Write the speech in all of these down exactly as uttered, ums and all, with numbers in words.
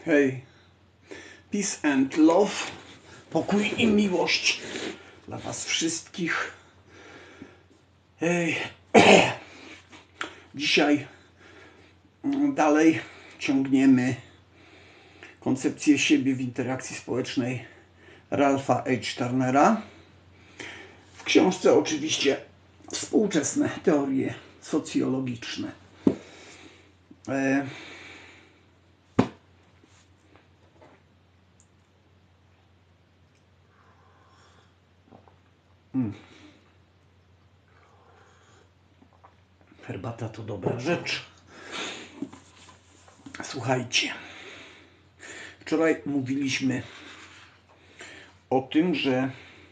Hej, peace and love, pokój i miłość dla was wszystkich. Hej, dzisiaj dalej ciągniemy koncepcję siebie w interakcji społecznej Ralpha H. Turnera. W książce oczywiście współczesne teorie socjologiczne. E Hmm. Herbata to dobra rzecz. Słuchajcie, wczoraj mówiliśmy o tym, że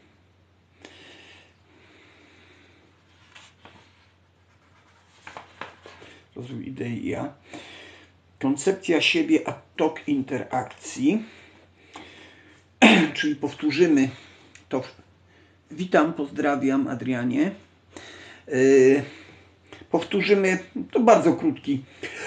rozwój idei ja, koncepcja siebie a tok interakcji, czyli powtórzymy to. Witam, pozdrawiam, Adrianie. Yy, powtórzymy, to bardzo krótki.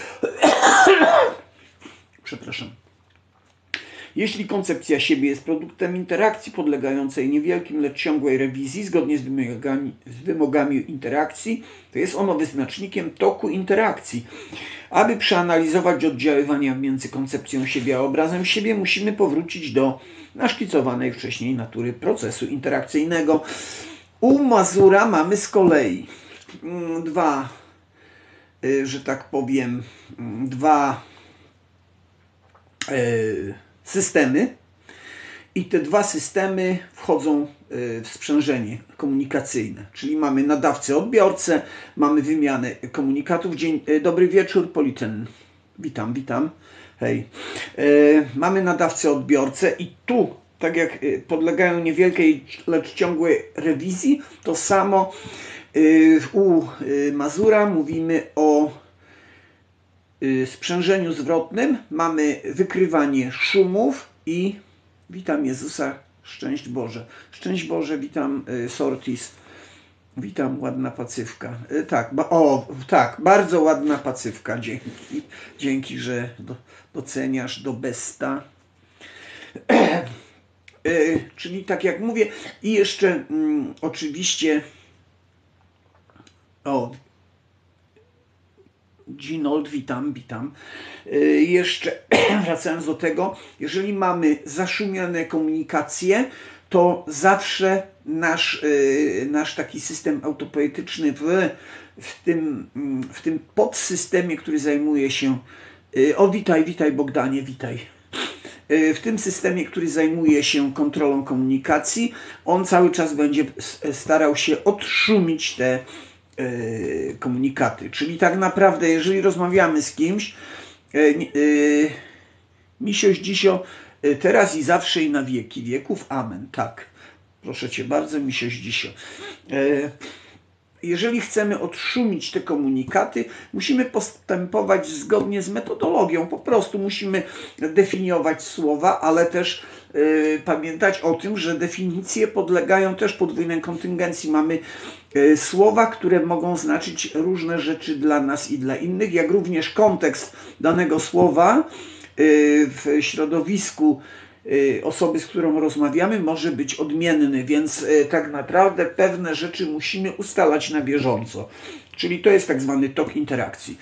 Przepraszam. Jeśli koncepcja siebie jest produktem interakcji podlegającej niewielkim, lecz ciągłej rewizji zgodnie z wymogami, z wymogami interakcji, to jest ono wyznacznikiem toku interakcji. Aby przeanalizować oddziaływania między koncepcją siebie a obrazem siebie, musimy powrócić do naszkicowanej wcześniej natury procesu interakcyjnego. U Mazura mamy z kolei dwa, że tak powiem, dwa systemy i te dwa systemy wchodzą w sprzężenie komunikacyjne, czyli mamy nadawcę, odbiorcę, mamy wymianę komunikatów. Dzień dobry wieczór, Politen. Witam, witam. Hej. E, mamy nadawcę, odbiorcę i tu, tak jak podlegają niewielkiej, lecz ciągłej rewizji, to samo y, u y, Mazura mówimy o y, sprzężeniu zwrotnym. Mamy wykrywanie szumów i witam Jezusa, szczęść Boże. Szczęść Boże, witam y, Sortis. Witam, ładna pacywka. Tak, o, tak, bardzo ładna pacywka. Dzięki, dzięki, że do, doceniasz do besta. e, czyli tak jak mówię, i jeszcze mm, oczywiście, o, Ginold, witam, witam. E, jeszcze wracając do tego, jeżeli mamy zaszumione komunikacje, to zawsze nasz, yy, nasz taki system autopoetyczny w, w, tym, w tym podsystemie, który zajmuje się... Yy, o, witaj, witaj Bogdanie, witaj. Yy, w tym systemie, który zajmuje się kontrolą komunikacji, on cały czas będzie starał się odszumić te yy, komunikaty. Czyli tak naprawdę, jeżeli rozmawiamy z kimś, yy, yy, misioś, dzisio, teraz i zawsze i na wieki wieków. Amen. Tak. Proszę Cię bardzo, misioś dzisio. Jeżeli chcemy odszumić te komunikaty, musimy postępować zgodnie z metodologią. Po prostu musimy definiować słowa, ale też y, pamiętać o tym, że definicje podlegają też podwójnej kontyngencji. Mamy y, słowa, które mogą znaczyć różne rzeczy dla nas i dla innych, jak również kontekst danego słowa w środowisku osoby, z którą rozmawiamy, może być odmienny, więc tak naprawdę pewne rzeczy musimy ustalać na bieżąco. Czyli to jest tak zwany tok interakcji.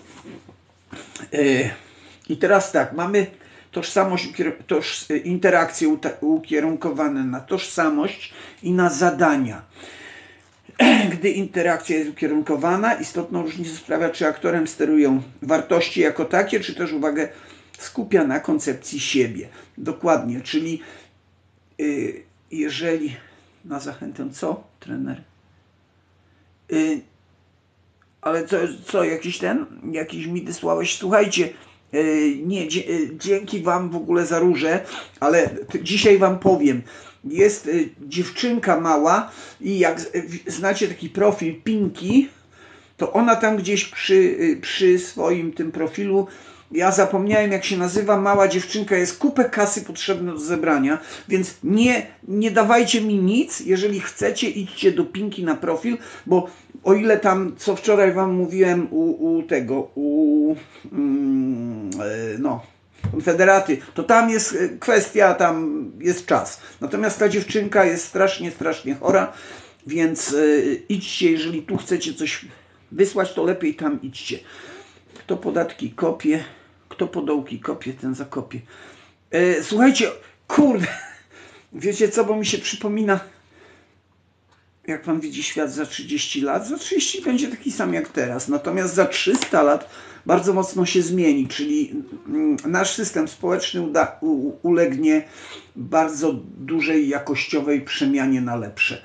I teraz tak, mamy tożsamość, toż, interakcje ukierunkowane na tożsamość i na zadania. Gdy interakcja jest ukierunkowana, istotną różnicę sprawia, czy aktorem sterują wartości jako takie, czy też uwagę skupia na koncepcji siebie. Dokładnie, czyli yy, jeżeli na zachętę co, trener? Yy, ale co, co, jakiś ten, jakiś mi wysłałeś? Słuchajcie, yy, nie, yy, dzięki wam w ogóle za róże, ale dzisiaj wam powiem, jest yy, dziewczynka mała i jak yy, znacie taki profil Pinki, to ona tam gdzieś przy, yy, przy swoim tym profilu, ja zapomniałem jak się nazywa, mała dziewczynka, jest kupę kasy potrzebne do zebrania, więc nie, nie dawajcie mi nic, jeżeli chcecie, idźcie do Pinki na profil, bo o ile tam, co wczoraj wam mówiłem u, u tego, u, mm, no, konfederaty, to tam jest kwestia, tam jest czas. Natomiast ta dziewczynka jest strasznie, strasznie chora, więc yy, idźcie, jeżeli tu chcecie coś wysłać, to lepiej tam idźcie. Kto podatki kopie, kto podołki kopie, ten zakopie. Yy, słuchajcie, kurde, wiecie co, bo mi się przypomina, jak pan widzi świat za trzydzieści lat, za trzydzieści będzie taki sam jak teraz, natomiast za trzysta lat bardzo mocno się zmieni, czyli nasz system społeczny uda, u, ulegnie bardzo dużej jakościowej przemianie na lepsze.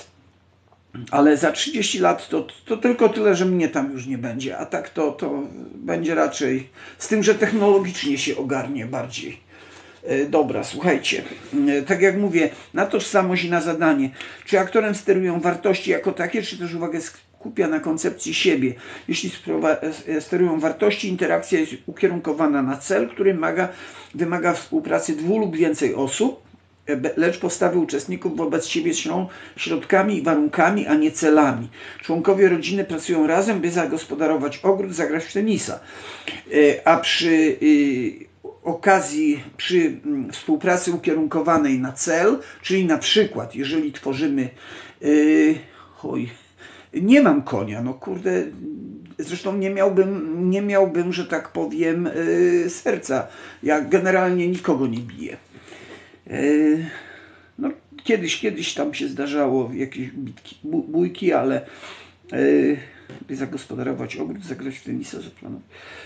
Ale za trzydzieści lat to, to tylko tyle, że mnie tam już nie będzie, a tak to, to będzie raczej z tym, że technologicznie się ogarnie bardziej. Dobra, słuchajcie, tak jak mówię, na tożsamość i na zadanie. Czy aktorem sterują wartości jako takie, czy też uwagę skupia na koncepcji siebie? Jeśli sterują wartości, interakcja jest ukierunkowana na cel, który wymaga, wymaga współpracy dwóch lub więcej osób, lecz postawy uczestników wobec siebie są środkami i warunkami, a nie celami. Członkowie rodziny pracują razem, by zagospodarować ogród, zagrać w tenisa. A przy okazji, przy współpracy ukierunkowanej na cel, czyli na przykład, jeżeli tworzymy... Yy, oj, nie mam konia, no kurde, zresztą nie miałbym, nie miałbym, że tak powiem, yy, serca. Ja generalnie nikogo nie biję. Yy, no, kiedyś, kiedyś tam się zdarzało jakieś bitki, bójki, ale yy, by zagospodarować ogród, zagrać w tenisa, zaplanować.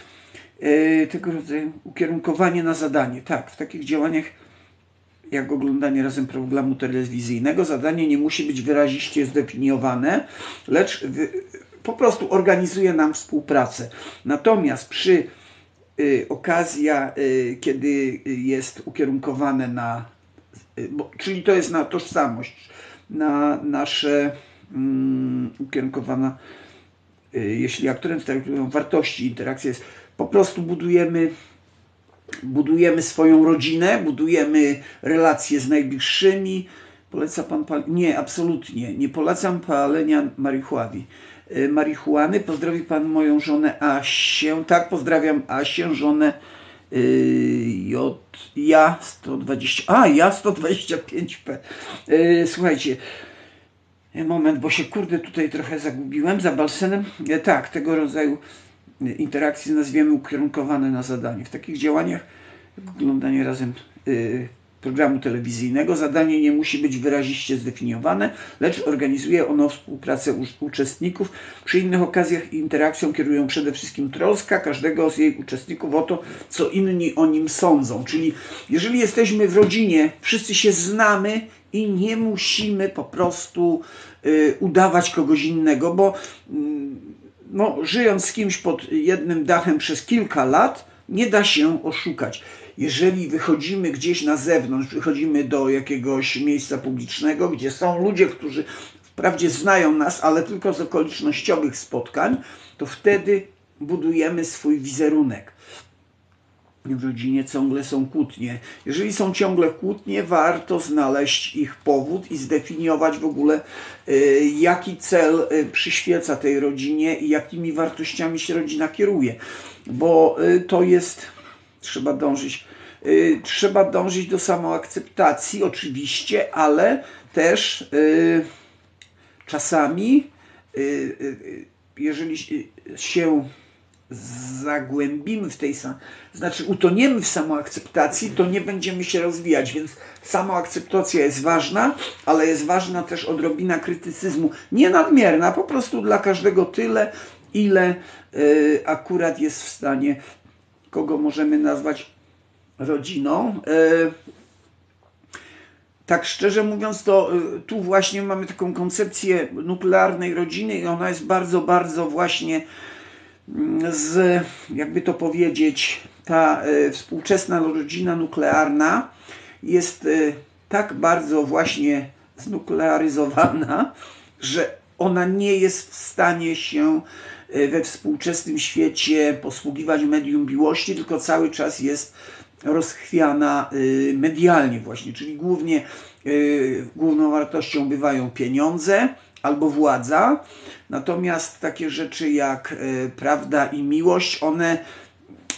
Yy, tego rodzaju ukierunkowanie na zadanie. Tak, w takich działaniach jak oglądanie razem programu telewizyjnego zadanie nie musi być wyraziście zdefiniowane, lecz wy, po prostu organizuje nam współpracę. Natomiast przy y, okazja, y, kiedy jest ukierunkowane na, y, bo, czyli to jest na tożsamość, na nasze mm, ukierunkowana, y, jeśli aktorem sterują wartości, interakcja jest, po prostu budujemy budujemy swoją rodzinę, budujemy relacje z najbliższymi. Poleca pan pal... Nie, absolutnie. Nie polecam palenia marihuany. marihuany. Pozdrowi pan moją żonę Asię. Tak, pozdrawiam Asię, żonę yy, J... Ja sto dwadzieścia... A, ja sto dwadzieścia pięć P. Yy, słuchajcie, moment, bo się kurde tutaj trochę zagubiłem za balsenem. Yy, tak, tego rodzaju interakcje nazwiemy ukierunkowane na zadanie. W takich działaniach, jak oglądanie razem y, programu telewizyjnego, zadanie nie musi być wyraziście zdefiniowane, lecz organizuje ono współpracę uczestników. Przy innych okazjach interakcją kierują przede wszystkim troska każdego z jej uczestników o to, co inni o nim sądzą. Czyli jeżeli jesteśmy w rodzinie, wszyscy się znamy i nie musimy po prostu y, udawać kogoś innego, bo y, no, żyjąc z kimś pod jednym dachem przez kilka lat, nie da się oszukać. Jeżeli wychodzimy gdzieś na zewnątrz, wychodzimy do jakiegoś miejsca publicznego, gdzie są ludzie, którzy wprawdzie znają nas, ale tylko z okolicznościowych spotkań, to wtedy budujemy swój wizerunek. W rodzinie ciągle są kłótnie. Jeżeli są ciągle kłótnie, warto znaleźć ich powód i zdefiniować w ogóle, y, jaki cel y, przyświeca tej rodzinie i jakimi wartościami się rodzina kieruje. Bo y, to jest, trzeba dążyć, y, trzeba dążyć do samoakceptacji oczywiście, ale też y, czasami, y, y, jeżeli się zagłębimy w tej samej, znaczy utoniemy w samoakceptacji, to nie będziemy się rozwijać, więc samoakceptacja jest ważna, ale jest ważna też odrobina krytycyzmu, nie nadmierna, po prostu dla każdego tyle, ile y, akurat jest w stanie, kogo możemy nazwać rodziną. Y, tak szczerze mówiąc, to y, tu właśnie mamy taką koncepcję nuklearnej rodziny i ona jest bardzo, bardzo właśnie z, jakby to powiedzieć, ta y, współczesna rodzina nuklearna jest y, tak bardzo właśnie znuklearyzowana, że ona nie jest w stanie się y, we współczesnym świecie posługiwać medium miłości, tylko cały czas jest rozchwiana y, medialnie właśnie, czyli głównie y, główną wartością bywają pieniądze albo władza, natomiast takie rzeczy jak y, prawda i miłość, one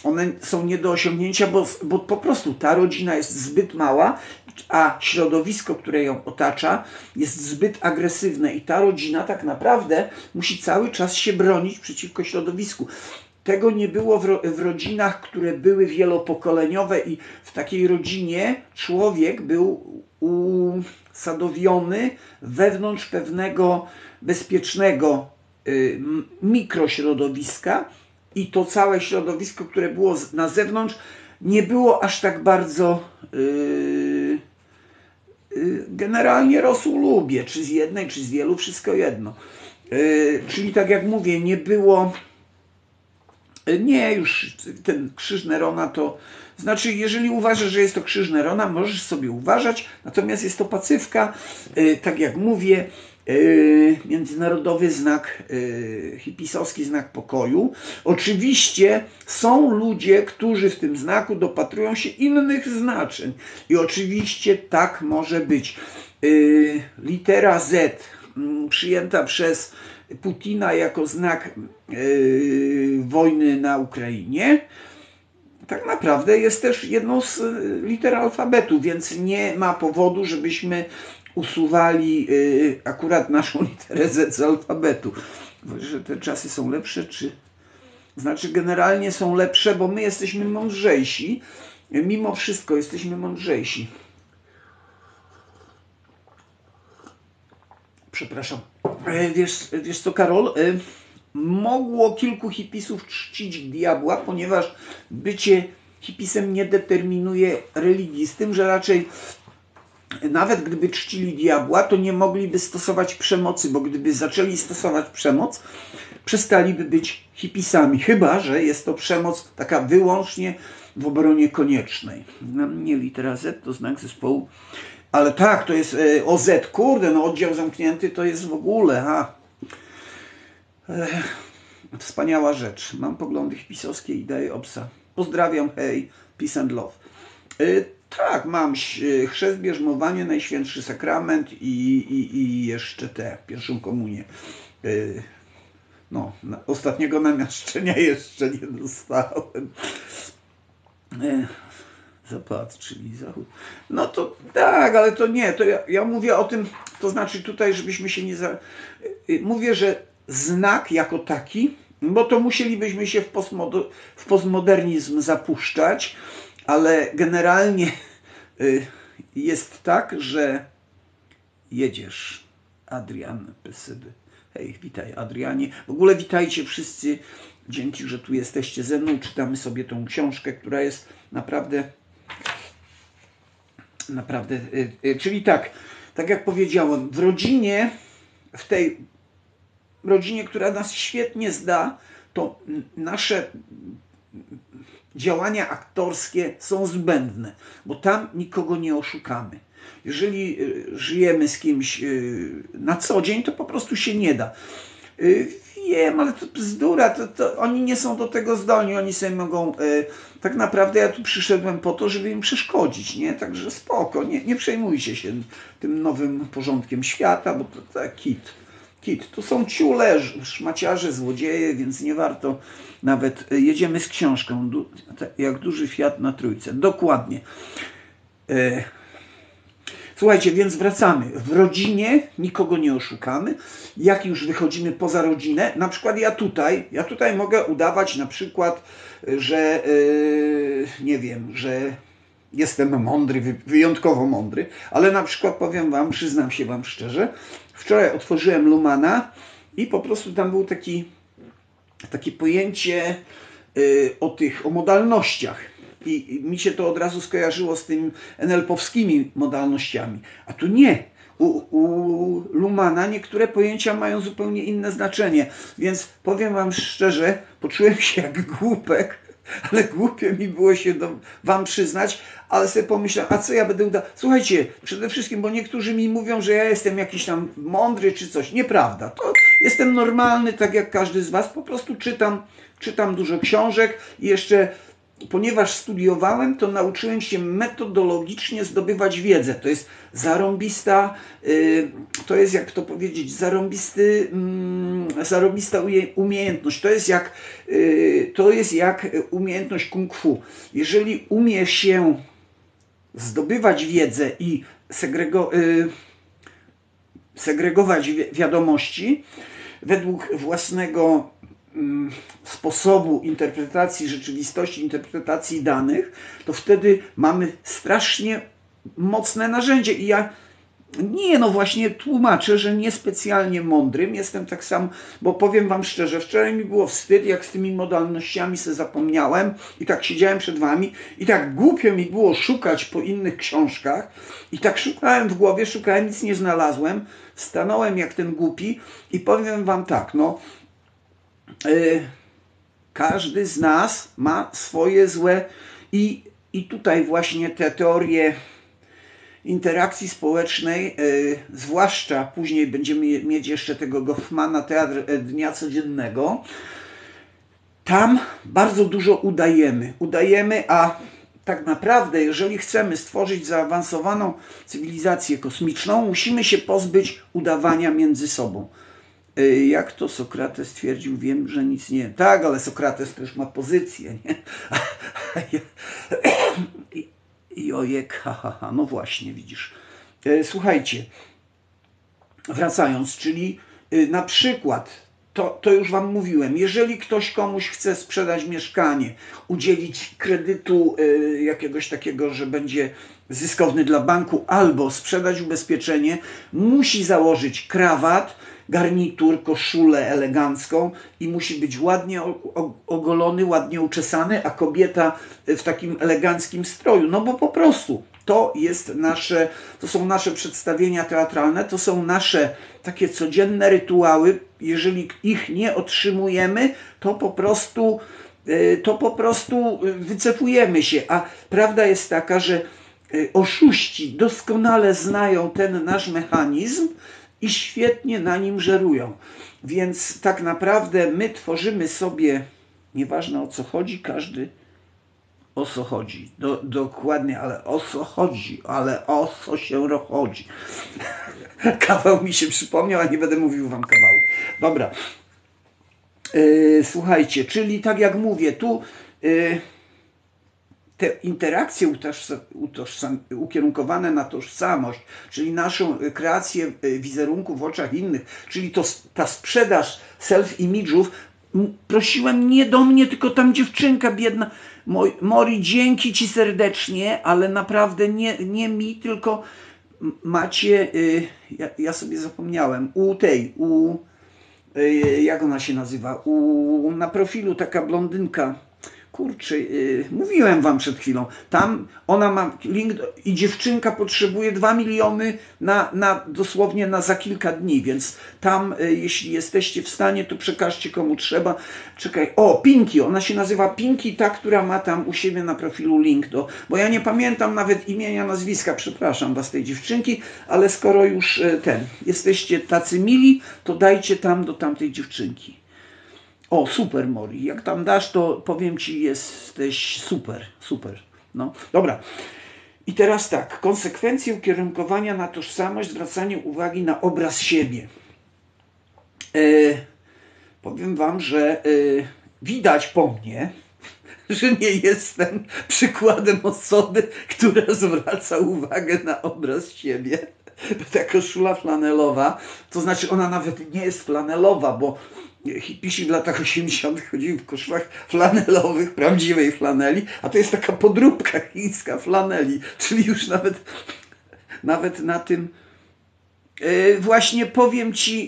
one są nie do osiągnięcia, bo, bo po prostu ta rodzina jest zbyt mała, a środowisko, które ją otacza, jest zbyt agresywne i ta rodzina tak naprawdę musi cały czas się bronić przeciwko środowisku. Tego nie było w, ro w rodzinach, które były wielopokoleniowe i w takiej rodzinie człowiek był usadowiony wewnątrz pewnego bezpiecznego y, mikrośrodowiska i to całe środowisko, które było na zewnątrz, nie było aż tak bardzo yy, yy, generalnie rosół czy z jednej, czy z wielu, wszystko jedno. Yy, czyli tak jak mówię, nie było, yy, nie już ten krzyż Nerona to, znaczy jeżeli uważasz, że jest to krzyż Nerona, możesz sobie uważać, natomiast jest to pacyfka, yy, tak jak mówię, Yy, międzynarodowy znak, yy, hipisowski znak pokoju. Oczywiście są ludzie, którzy w tym znaku dopatrują się innych znaczeń i oczywiście tak może być. Yy, litera Z yy, przyjęta przez Putina jako znak yy, wojny na Ukrainie tak naprawdę jest też jedną z liter alfabetu, więc nie ma powodu, żebyśmy usuwali y, akurat naszą literę Z z alfabetu. Że te czasy są lepsze, czy... Znaczy generalnie są lepsze, bo my jesteśmy mądrzejsi. Mimo wszystko jesteśmy mądrzejsi. Przepraszam. E, wiesz, wiesz co, Karol? E, mogło kilku hipisów czcić diabła, ponieważ bycie hipisem nie determinuje religii. Z tym, że raczej nawet gdyby czcili diabła, to nie mogliby stosować przemocy, bo gdyby zaczęli stosować przemoc, przestaliby być hipisami. Chyba że jest to przemoc taka wyłącznie w obronie koniecznej. Dla mnie litera Z to znak zespołu. Ale tak, to jest e, O Z, kurde, no oddział zamknięty to jest w ogóle, ha. E, wspaniała rzecz. Mam poglądy hipisowskie i daję obsa. Pozdrawiam, hej, peace and love. E, tak, mam chrzest, bierzmowanie, Najświętszy Sakrament i, i, i jeszcze tę pierwszą komunię. E, no, na, ostatniego namiaszczenia jeszcze nie dostałem. E, Zapad, czyli zachód. No to tak, ale to nie, to ja, ja mówię o tym, to znaczy tutaj, żebyśmy się nie... Za... Mówię, że znak jako taki, bo to musielibyśmy się w, postmoder... w postmodernizm zapuszczać, ale generalnie jest tak, że jedziesz, Adrian Pesedy. Hej, witaj Adrianie. W ogóle witajcie wszyscy, dzięki, że tu jesteście ze mną, czytamy sobie tą książkę, która jest naprawdę Naprawdę, y, y, czyli tak, tak jak powiedziałem, w rodzinie, w tej rodzinie, która nas świetnie zda, to nasze działania aktorskie są zbędne, bo tam nikogo nie oszukamy. Jeżeli y, żyjemy z kimś y, na co dzień, to po prostu się nie da. Y, Wiem, ale to bzdura, to, to oni nie są do tego zdolni, oni sobie mogą, y, tak naprawdę ja tu przyszedłem po to, żeby im przeszkodzić, nie? Także spoko, nie, nie przejmujcie się tym nowym porządkiem świata, bo to tak kit, kit, to są ciule, szmaciarze, złodzieje, więc nie warto nawet, y, jedziemy z książką, du, jak duży Fiat na trójce, dokładnie. Y, Słuchajcie, więc wracamy. W rodzinie nikogo nie oszukamy. Jak już wychodzimy poza rodzinę, na przykład ja tutaj, ja tutaj mogę udawać na przykład, że yy, nie wiem, że jestem mądry, wyjątkowo mądry, ale na przykład powiem wam, przyznam się wam szczerze, wczoraj otworzyłem Lumana i po prostu tam był taki, takie pojęcie yy, o tych, o modalnościach. I mi się to od razu skojarzyło z tymi en el powskimi modalnościami. A tu nie. U, u Lumana niektóre pojęcia mają zupełnie inne znaczenie. Więc powiem wam szczerze, poczułem się jak głupek, ale głupio mi było się do, wam przyznać, ale sobie pomyślałem, a co ja będę udał? Słuchajcie, przede wszystkim, bo niektórzy mi mówią, że ja jestem jakiś tam mądry czy coś. Nieprawda. To jestem normalny, tak jak każdy z was. Po prostu czytam, czytam dużo książek i jeszcze... Ponieważ studiowałem, to nauczyłem się metodologicznie zdobywać wiedzę. To jest zarąbista, yy, to jest jak to powiedzieć, zarąbisty zarobista umiejętność. To jest jak, to jest jak umiejętność kung fu. Jeżeli umie się zdobywać wiedzę i segrego, segregować wiadomości według własnego sposobu interpretacji rzeczywistości, interpretacji danych, to wtedy mamy strasznie mocne narzędzie. I ja nie, no właśnie tłumaczę, że niespecjalnie mądrym jestem tak samo, bo powiem wam szczerze, wczoraj mi było wstyd, jak z tymi modalnościami sobie zapomniałem i tak siedziałem przed wami i tak głupio mi było szukać po innych książkach i tak szukałem w głowie, szukałem, nic nie znalazłem, stanąłem jak ten głupi i powiem wam tak, no yy, każdy z nas ma swoje złe i, i tutaj właśnie te teorie interakcji społecznej, yy, zwłaszcza później będziemy mieć jeszcze tego Goffmana, teatr dnia codziennego, tam bardzo dużo udajemy. Udajemy, a tak naprawdę, jeżeli chcemy stworzyć zaawansowaną cywilizację kosmiczną, musimy się pozbyć udawania między sobą. Yy, jak to Sokrates twierdził, wiem, że nic nie... Tak, ale Sokrates też ma pozycję, nie? I ojek, ha, ha, ha, no właśnie, widzisz. E, słuchajcie, wracając, czyli y, na przykład, to, to już wam mówiłem, jeżeli ktoś komuś chce sprzedać mieszkanie, udzielić kredytu y, jakiegoś takiego, że będzie zyskowny dla banku, albo sprzedać ubezpieczenie, musi założyć krawat, garnitur, koszulę elegancką i musi być ładnie ogolony, ładnie uczesany, a kobieta w takim eleganckim stroju. No bo po prostu to jest nasze, to są nasze przedstawienia teatralne, to są nasze takie codzienne rytuały. Jeżeli ich nie otrzymujemy, to po prostu, to po prostu wycofujemy się. A prawda jest taka, że oszuści doskonale znają ten nasz mechanizm i świetnie na nim żerują. Więc tak naprawdę my tworzymy sobie, nieważne o co chodzi, każdy o co chodzi. Do, dokładnie, ale o co chodzi, ale o co się rozchodzi. Kawał mi się przypomniał, a nie będę mówił wam kawału. Dobra. Yy, słuchajcie, czyli tak jak mówię, tu yy, te interakcje ukierunkowane na tożsamość, czyli naszą kreację wizerunku w oczach innych, czyli to, ta sprzedaż self-image'ów, prosiłem nie do mnie, tylko tam dziewczynka biedna, Mori, dzięki ci serdecznie, ale naprawdę nie, nie mi, tylko macie, ja, ja sobie zapomniałem, u tej, u, jak ona się nazywa, u, na profilu taka blondynka, kurczę, yy, mówiłem wam przed chwilą, tam ona ma link do, i dziewczynka potrzebuje dwa miliony na, na dosłownie na za kilka dni, więc tam yy, jeśli jesteście w stanie, to przekażcie komu trzeba. Czekaj, o, Pinki, ona się nazywa Pinki, ta, która ma tam u siebie na profilu link do, bo ja nie pamiętam nawet imienia, nazwiska, przepraszam was tej dziewczynki, ale skoro już yy, ten, jesteście tacy mili, to dajcie tam do tamtej dziewczynki. O, super, Mori. Jak tam dasz, to powiem ci, jesteś super, super. No, dobra. I teraz tak, konsekwencje ukierunkowania na tożsamość, zwracanie uwagi na obraz siebie. E, powiem wam, że e, widać po mnie, że nie jestem przykładem osoby, która zwraca uwagę na obraz siebie. Ta koszula flanelowa, to znaczy ona nawet nie jest flanelowa, bo hipisi w latach osiemdziesiątych chodzili w koszulach flanelowych, prawdziwej flaneli, a to jest taka podróbka chińska flaneli, czyli już nawet, nawet na tym yy, właśnie powiem ci,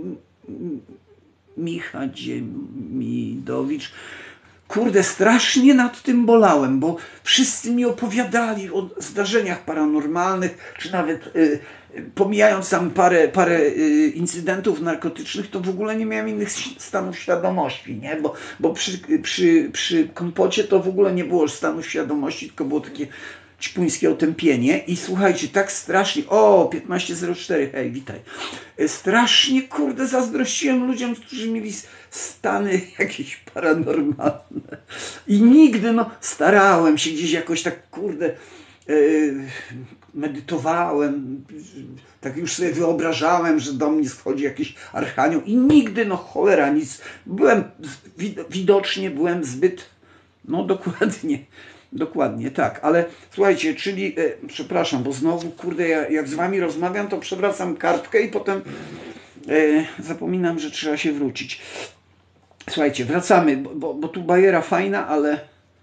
Micha Dziemidowicz, kurde, strasznie nad tym bolałem, bo wszyscy mi opowiadali o zdarzeniach paranormalnych, czy nawet y, pomijając tam parę, parę y, incydentów narkotycznych, to w ogóle nie miałem innych stanów świadomości, nie? Bo, bo przy, przy, przy kompocie to w ogóle nie było stanu świadomości, tylko było takie ćpuńskie otępienie. I słuchajcie, tak strasznie, o, piętnaście zero cztery, hej, witaj. Strasznie, kurde, zazdrościłem ludziom, którzy mieli stany jakieś paranormalne. I nigdy, no, starałem się gdzieś jakoś tak, kurde, medytowałem, tak już sobie wyobrażałem, że do mnie schodzi jakiś archanioł i nigdy, no cholera, nic. Byłem, widocznie byłem zbyt, no dokładnie, dokładnie, tak, ale słuchajcie, czyli, e, przepraszam, bo znowu, kurde, ja, jak z wami rozmawiam, to przewracam kartkę i potem e, zapominam, że trzeba się wrócić. Słuchajcie, wracamy, bo, bo tu bajera fajna, ale...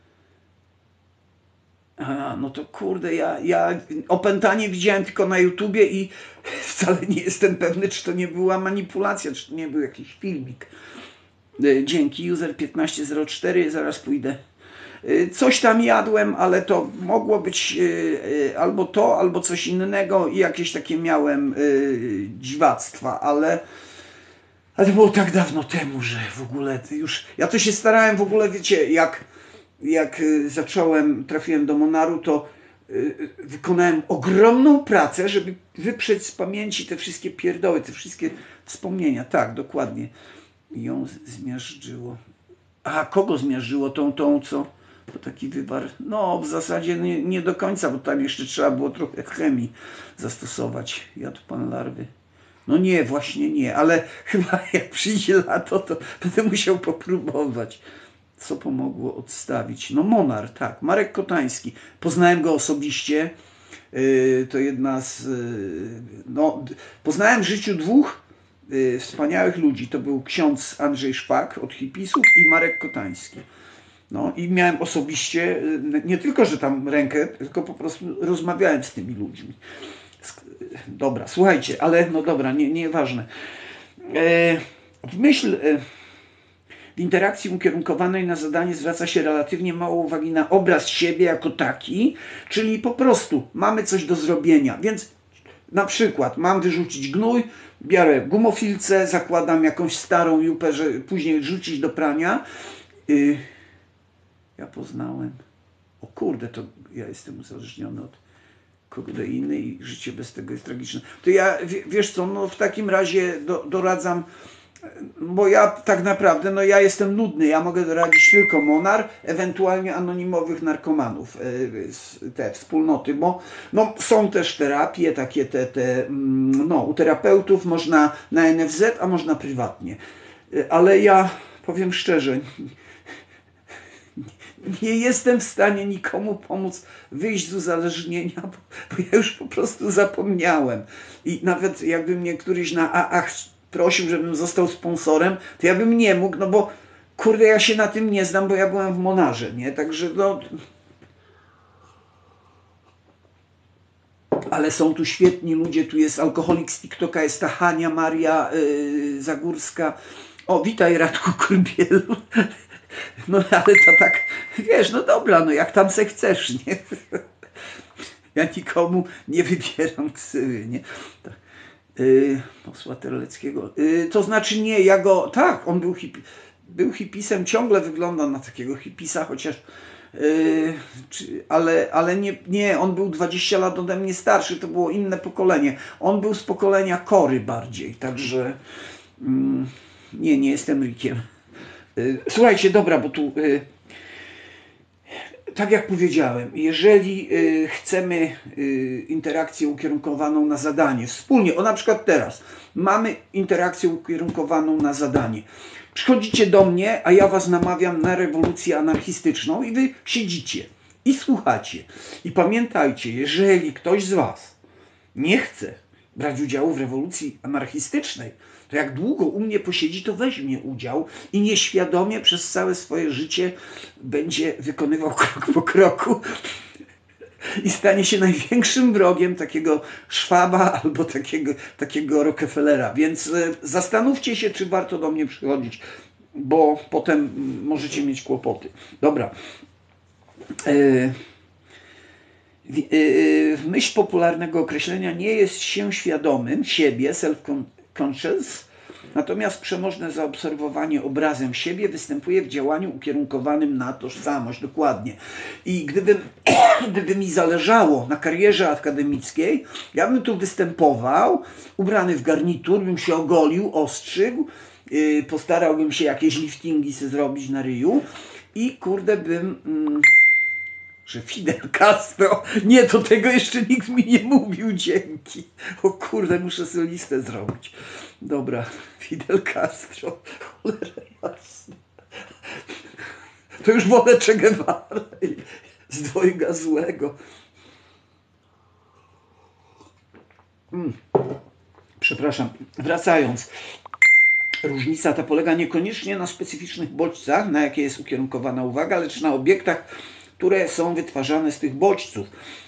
A, no to kurde, ja, ja opętanie widziałem tylko na YouTubie i wcale nie jestem pewny, czy to nie była manipulacja, czy to nie był jakiś filmik. Dzięki, user piętnaście zero cztery, zaraz pójdę. Coś tam jadłem, ale to mogło być albo to, albo coś innego i jakieś takie miałem dziwactwa, ale... Ale to było tak dawno temu, że w ogóle już... Ja to się starałem w ogóle, wiecie, jak... jak zacząłem, trafiłem do Monaru, to wykonałem ogromną pracę, żeby wyprzeć z pamięci te wszystkie pierdoły, te wszystkie wspomnienia. Tak, dokładnie. Ją zmiażdżyło. A kogo zmiażdżyło? Tą, tą, co? To taki wywar. No, w zasadzie nie, nie do końca, bo tam jeszcze trzeba było trochę chemii zastosować. Jadł pan larwy. No nie, właśnie nie, ale chyba jak przyjdzie lato, to będę musiał popróbować. Co pomogło odstawić? No Monar, tak. Marek Kotański. Poznałem go osobiście. Yy, to jedna z... Yy, no, poznałem w życiu dwóch yy, wspaniałych ludzi. To był ksiądz Andrzej Szpak od hipisów i Marek Kotański. No i miałem osobiście, yy, nie tylko, że tam rękę, tylko po prostu rozmawiałem z tymi ludźmi. Dobra, słuchajcie, ale no dobra, nie, nieważne. Yy, w myśl... Yy, W interakcji ukierunkowanej na zadanie zwraca się relatywnie mało uwagi na obraz siebie jako taki, czyli po prostu mamy coś do zrobienia. Więc na przykład mam wyrzucić gnój, biorę gumofilce, zakładam jakąś starą jupę, że później rzucić do prania. Yy, ja poznałem, o kurde, to ja jestem uzależniony od kodeiny i życie bez tego jest tragiczne. To ja, wiesz co, no w takim razie do, doradzam, bo ja tak naprawdę, no ja jestem nudny, ja mogę doradzić tylko Monar, ewentualnie anonimowych narkomanów, te wspólnoty, bo no, są też terapie, takie te, te, no u terapeutów można na N F Z, a można prywatnie, ale ja powiem szczerze, nie jestem w stanie nikomu pomóc wyjść z uzależnienia, bo, bo ja już po prostu zapomniałem i nawet jakby mnie któryś na A A prosił, żebym został sponsorem, to ja bym nie mógł, no bo kurde, ja się na tym nie znam, bo ja byłem w Monarze, nie? Także no... Ale są tu świetni ludzie, tu jest alkoholik z TikToka, jest ta Hania Maria yy, Zagórska. O, witaj Radku Kurbielu. No ale to tak, wiesz, no dobra, no jak tam se chcesz, nie? Ja nikomu nie wybieram ksywy, nie? Tak. Yy, posła Terleckiego. Yy, to znaczy nie, ja go, tak, on był, hip, był hipisem, ciągle wygląda na takiego hipisa, chociaż, yy, czy, ale, ale nie, nie, on był dwadzieścia lat ode mnie starszy, to było inne pokolenie. On był z pokolenia Kory bardziej, także yy, nie, nie jestem Rickiem. Yy, słuchajcie, dobra, bo tu... Yy, Tak jak powiedziałem, jeżeli y, chcemy y, interakcję ukierunkowaną na zadanie, wspólnie, o na przykład teraz, mamy interakcję ukierunkowaną na zadanie. Przychodzicie do mnie, a ja was namawiam na rewolucję anarchistyczną i wy siedzicie i słuchacie. I pamiętajcie, jeżeli ktoś z was nie chce brać udziału w rewolucji anarchistycznej, to jak długo u mnie posiedzi, to weźmie udział i nieświadomie przez całe swoje życie będzie wykonywał krok po kroku i stanie się największym wrogiem takiego Schwaba albo takiego, takiego Rockefellera. Więc zastanówcie się, czy warto do mnie przychodzić, bo potem możecie mieć kłopoty. Dobra. W myśl popularnego określenia nie jest się świadomym siebie, self-conscious, natomiast przemożne zaobserwowanie obrazem siebie występuje w działaniu ukierunkowanym na tożsamość. Dokładnie. I gdyby, gdyby mi zależało na karierze akademickiej, ja bym tu występował, ubrany w garnitur, bym się ogolił, ostrzygł, yy, postarałbym się jakieś liftingi sobie zrobić na ryju i kurde bym... Yy, że Fidel Castro, nie, to tego jeszcze nikt mi nie mówił, dzięki. O kurde, muszę sobie listę zrobić. Dobra, Fidel Castro, cholera jasna. To już wolę Che Guevara z dwojga złego. Mm. Przepraszam, wracając. Różnica ta polega niekoniecznie na specyficznych bodźcach, na jakie jest ukierunkowana uwaga, lecz na obiektach, które są wytwarzane z tych bodźców.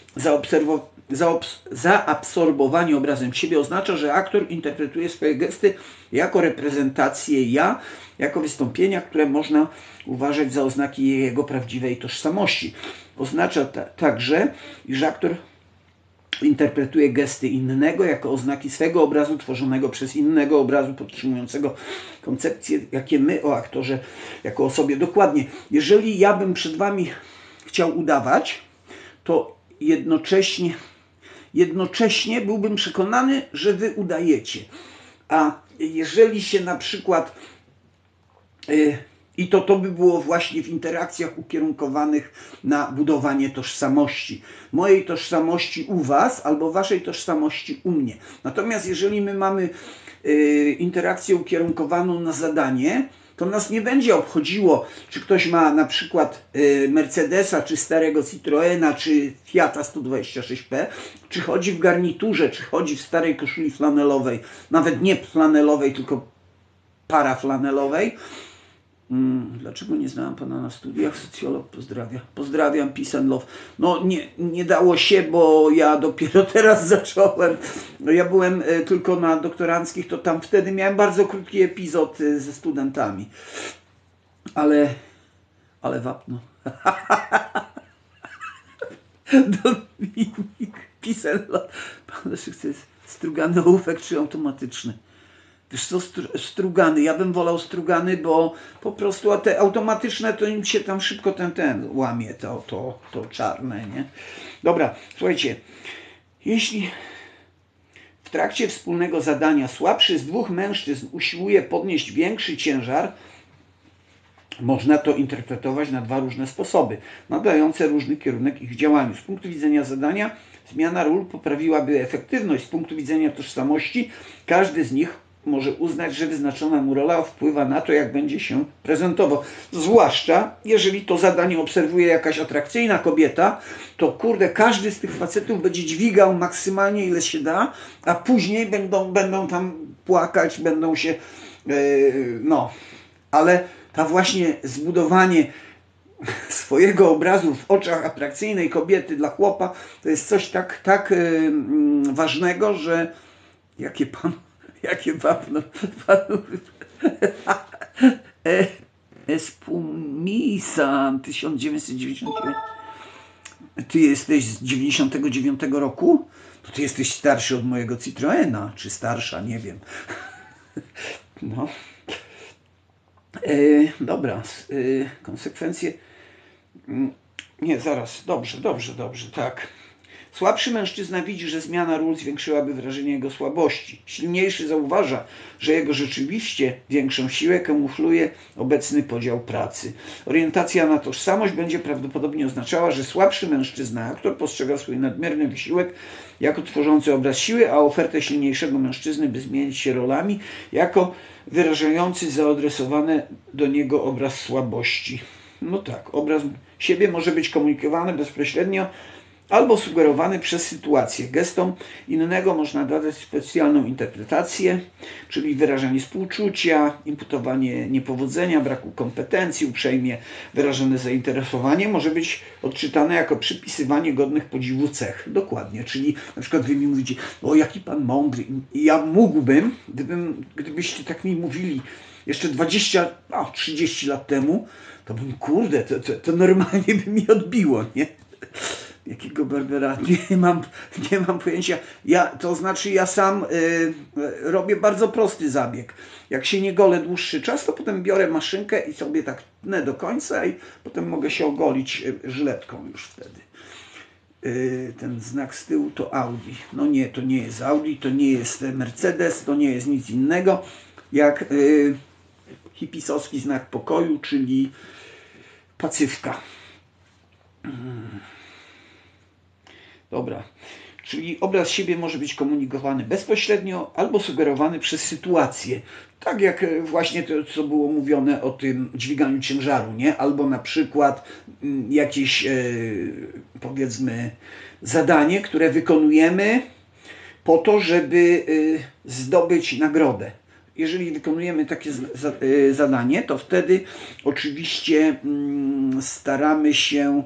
Zaabsorbowanie obrazem siebie oznacza, że aktor interpretuje swoje gesty jako reprezentację ja, jako wystąpienia, które można uważać za oznaki jego prawdziwej tożsamości. Oznacza ta, także, iż aktor interpretuje gesty innego jako oznaki swego obrazu tworzonego przez innego obrazu podtrzymującego koncepcje, jakie my o aktorze jako osobie. Dokładnie. Jeżeli ja bym przed wami chciał udawać, to jednocześnie, jednocześnie byłbym przekonany, że wy udajecie. A jeżeli się na przykład yy, i to, to by było właśnie w interakcjach ukierunkowanych na budowanie tożsamości. Mojej tożsamości u was albo waszej tożsamości u mnie. Natomiast jeżeli my mamy y, interakcję ukierunkowaną na zadanie, to nas nie będzie obchodziło, czy ktoś ma na przykład y, Mercedesa, czy starego Citroena, czy Fiata sto dwadzieścia sześć P, czy chodzi w garniturze, czy chodzi w starej koszuli flanelowej, nawet nie flanelowej, tylko paraflanelowej. Dlaczego nie znałem pana na studiach? Socjolog, pozdrawiam. Pozdrawiam, peace and love. No nie, nie dało się, bo ja dopiero teraz zacząłem. No, ja byłem tylko na doktoranckich, to tam wtedy miałem bardzo krótki epizod ze studentami. Ale, ale wapno. Dominik, peace and love. Pan chce strugany ołówek czy automatyczny? Wiesz co, strugany, ja bym wolał strugany, bo po prostu a te automatyczne to im się tam szybko ten, ten łamie, to, to, to czarne, nie? Dobra, słuchajcie, jeśli w trakcie wspólnego zadania słabszy z dwóch mężczyzn usiłuje podnieść większy ciężar, można to interpretować na dwa różne sposoby, nadające różny kierunek ich działaniu. Z punktu widzenia zadania zmiana ról poprawiłaby efektywność, z punktu widzenia tożsamości każdy z nich może uznać, że wyznaczona mu rola wpływa na to, jak będzie się prezentował. Zwłaszcza, jeżeli to zadanie obserwuje jakaś atrakcyjna kobieta, to kurde, każdy z tych facetów będzie dźwigał maksymalnie ile się da, a później będą, będą tam płakać, będą się, yy, no, ale ta właśnie zbudowanie swojego obrazu w oczach atrakcyjnej kobiety dla chłopa, to jest coś tak, tak yy, ważnego, że jakie pan Jakie wapno panu Espumisa tysiąc dziewięćset dziewięćdziesiąty dziewiąty. Ty jesteś z dziewięćdziesiątego dziewiątego roku? To ty jesteś starszy od mojego Citroena, czy starsza, nie wiem. No. E, dobra, e, konsekwencje. Nie, zaraz, dobrze, dobrze, dobrze, tak. Słabszy mężczyzna widzi, że zmiana ról zwiększyłaby wrażenie jego słabości. Silniejszy zauważa, że jego rzeczywiście większą siłę kamufluje obecny podział pracy. Orientacja na tożsamość będzie prawdopodobnie oznaczała, że słabszy mężczyzna, aktor, postrzega swój nadmierny wysiłek jako tworzący obraz siły, a ofertę silniejszego mężczyzny, by zmienić się rolami, jako wyrażający zaadresowany do niego obraz słabości. No tak, obraz siebie może być komunikowany bezpośrednio albo sugerowany przez sytuację. Gestom innego można dodać specjalną interpretację, czyli wyrażanie współczucia, imputowanie niepowodzenia, braku kompetencji, uprzejmie wyrażone zainteresowanie może być odczytane jako przypisywanie godnych podziwu cech. Dokładnie, czyli na przykład wy mi mówicie, o jaki pan mądry. I ja mógłbym, gdybym, gdybyście tak mi mówili jeszcze dwadzieścia, a trzydzieści lat temu, to bym, kurde, to, to, to normalnie by mi odbiło, nie? Jakiego Barbera? Nie mam, nie mam pojęcia. Ja, to znaczy ja sam y, robię bardzo prosty zabieg. Jak się nie golę dłuższy czas, to potem biorę maszynkę i sobie tak tnę do końca i potem mogę się ogolić żyletką już wtedy. Y, ten znak z tyłu to Audi. No nie, to nie jest Audi, to nie jest Mercedes, to nie jest nic innego jak y, hipisowski znak pokoju, czyli Pacyfka. Dobra. Czyli obraz siebie może być komunikowany bezpośrednio albo sugerowany przez sytuację. Tak jak właśnie to, co było mówione o tym dźwiganiu ciężaru, nie? Albo na przykład jakieś, powiedzmy, zadanie, które wykonujemy po to, żeby zdobyć nagrodę. Jeżeli wykonujemy takie zadanie, to wtedy oczywiście staramy się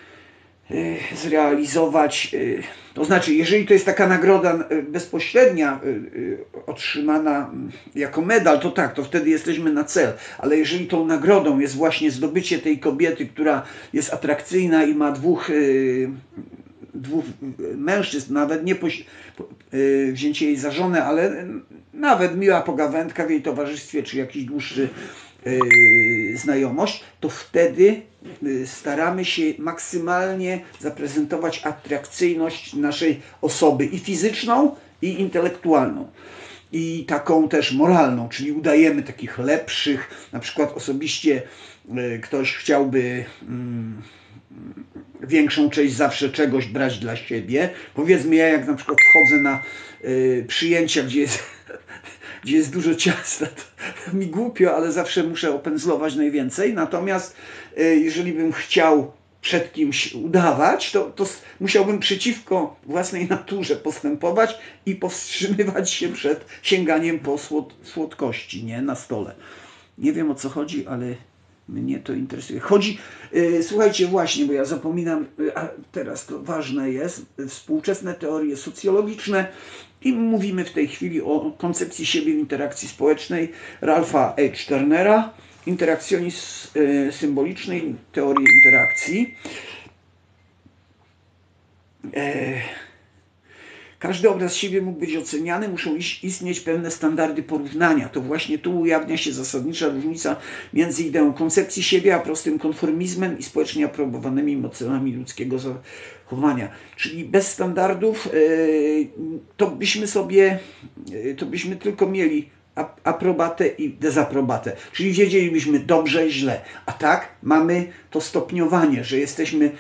zrealizować, to znaczy, jeżeli to jest taka nagroda bezpośrednia otrzymana jako medal, to tak, to wtedy jesteśmy na cel, ale jeżeli tą nagrodą jest właśnie zdobycie tej kobiety, która jest atrakcyjna i ma dwóch, dwóch mężczyzn, nawet nie poś, wzięcie jej za żonę, ale nawet miła pogawędka w jej towarzystwie, czy jakiś dłuższy znajomość, to wtedy staramy się maksymalnie zaprezentować atrakcyjność naszej osoby i fizyczną, i intelektualną. I taką też moralną, czyli udajemy takich lepszych, na przykład osobiście ktoś chciałby mm, większą część zawsze czegoś brać dla siebie. Powiedzmy, ja jak na przykład wchodzę na y, przyjęcia, gdzie jest gdzie jest dużo ciasta, to mi głupio, ale zawsze muszę opędzlować najwięcej. Natomiast jeżeli bym chciał przed kimś udawać, to, to musiałbym przeciwko własnej naturze postępować i powstrzymywać się przed sięganiem po słod słodkości, nie, na stole. Nie wiem, o co chodzi, ale mnie to interesuje. Chodzi, yy, słuchajcie, właśnie, bo ja zapominam, yy, a teraz to ważne jest, współczesne teorie socjologiczne i mówimy w tej chwili o koncepcji siebie w interakcji społecznej Ralpha H. Turnera, interakcjonizm yy, symbolicznej, teorii interakcji. Yy. Każdy obraz siebie mógł być oceniany, muszą istnieć pewne standardy porównania. To właśnie tu ujawnia się zasadnicza różnica między ideą koncepcji siebie, a prostym konformizmem i społecznie aprobowanymi mocami ludzkiego zachowania. Czyli bez standardów to byśmy sobie, to byśmy tylko mieli aprobatę i dezaprobatę. Czyli wiedzielibyśmy dobrze, źle. A tak mamy to stopniowanie, że jesteśmy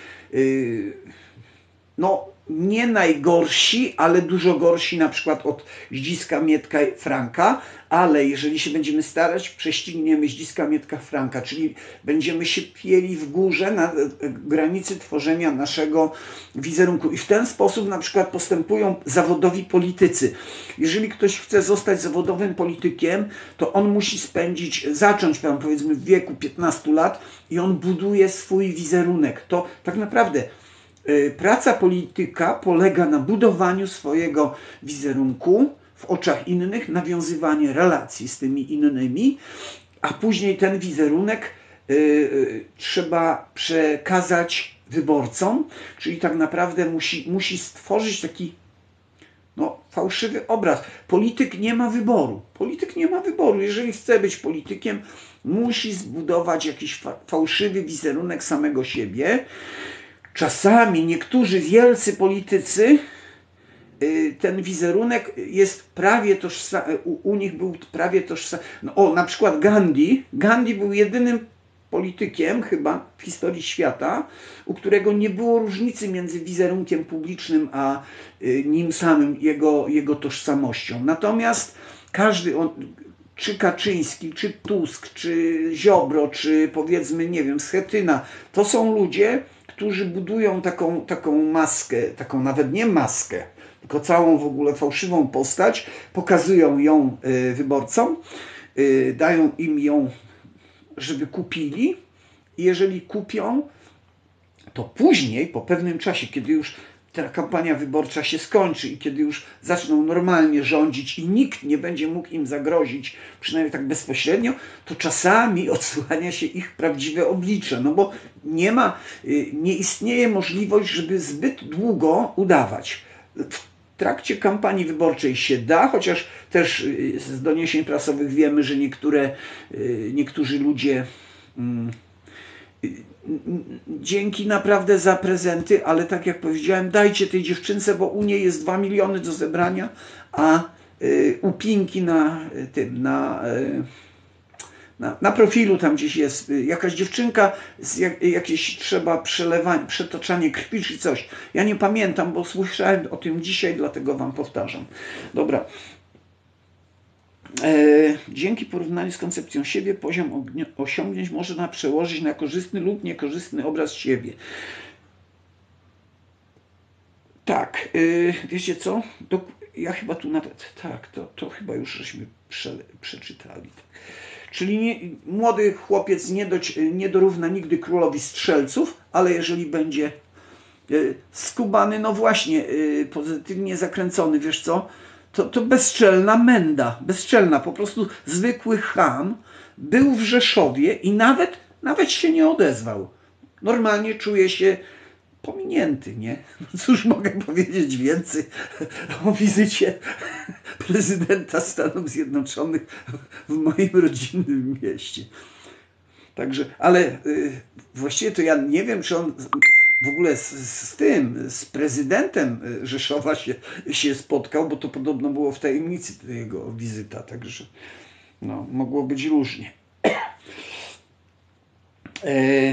no nie najgorsi, ale dużo gorsi na przykład od Zdziska, Mietka i Franka, ale jeżeli się będziemy starać, prześcigniemy Zdziska, Mietka, Franka, czyli będziemy się pieli w górze na granicy tworzenia naszego wizerunku. I w ten sposób na przykład postępują zawodowi politycy. Jeżeli ktoś chce zostać zawodowym politykiem, to on musi spędzić, zacząć tam powiedzmy w wieku piętnastu lat i on buduje swój wizerunek. To tak naprawdę praca polityka polega na budowaniu swojego wizerunku w oczach innych, nawiązywanie relacji z tymi innymi, a później ten wizerunek y, trzeba przekazać wyborcom, czyli tak naprawdę musi, musi stworzyć taki no, fałszywy obraz. Polityk nie ma wyboru. Polityk nie ma wyboru. Jeżeli chce być politykiem, musi zbudować jakiś fa fałszywy wizerunek samego siebie. Czasami niektórzy wielcy politycy, ten wizerunek jest prawie tożsamy, u, u nich był prawie tożsamy. No, o, na przykład Gandhi. Gandhi był jedynym politykiem chyba w historii świata, u którego nie było różnicy między wizerunkiem publicznym a nim samym, jego, jego tożsamością. Natomiast każdy, on, czy Kaczyński, czy Tusk, czy Ziobro, czy powiedzmy, nie wiem, Schetyna, to są ludzie, którzy budują taką, taką maskę, taką nawet nie maskę, tylko całą w ogóle fałszywą postać, pokazują ją wyborcom, dają im ją, żeby kupili i jeżeli kupią, to później, po pewnym czasie, kiedy już ta kampania wyborcza się skończy i kiedy już zaczną normalnie rządzić i nikt nie będzie mógł im zagrozić, przynajmniej tak bezpośrednio, to czasami odsłania się ich prawdziwe oblicze, no bo nie ma, nie istnieje możliwość, żeby zbyt długo udawać. W trakcie kampanii wyborczej się da, chociaż też z doniesień prasowych wiemy, że niektóre, niektórzy ludzie dzięki naprawdę za prezenty, ale tak jak powiedziałem, dajcie tej dziewczynce, bo u niej jest dwa miliony do zebrania, a y, upinki na tym, na, y, Na, na profilu tam gdzieś jest jakaś dziewczynka, jak, jakieś trzeba przelewanie, przetoczanie krwi czy coś. Ja nie pamiętam, bo słyszałem o tym dzisiaj, dlatego wam powtarzam. Dobra. E, dzięki porównaniu z koncepcją siebie poziom osiągnięć można przełożyć na korzystny lub niekorzystny obraz siebie. Tak, yy, wiecie co? Do, ja chyba tu nawet, tak, to, to chyba już żeśmy prze, przeczytali. Czyli nie, młody chłopiec nie, do, nie dorówna nigdy królowi strzelców, ale jeżeli będzie yy, skubany, no właśnie, yy, pozytywnie zakręcony, wiesz co? To, to bezczelna menda, bezczelna, po prostu zwykły cham, był w Rzeszowie i nawet, nawet się nie odezwał. Normalnie czuje się pominięty, nie? No cóż mogę powiedzieć więcej o wizycie prezydenta Stanów Zjednoczonych w moim rodzinnym mieście. Także, ale y, właściwie to ja nie wiem, czy on w ogóle z, z tym, z prezydentem Rzeszowa się, się spotkał, bo to podobno było w tajemnicy jego wizyta, także no, mogło być różnie. E,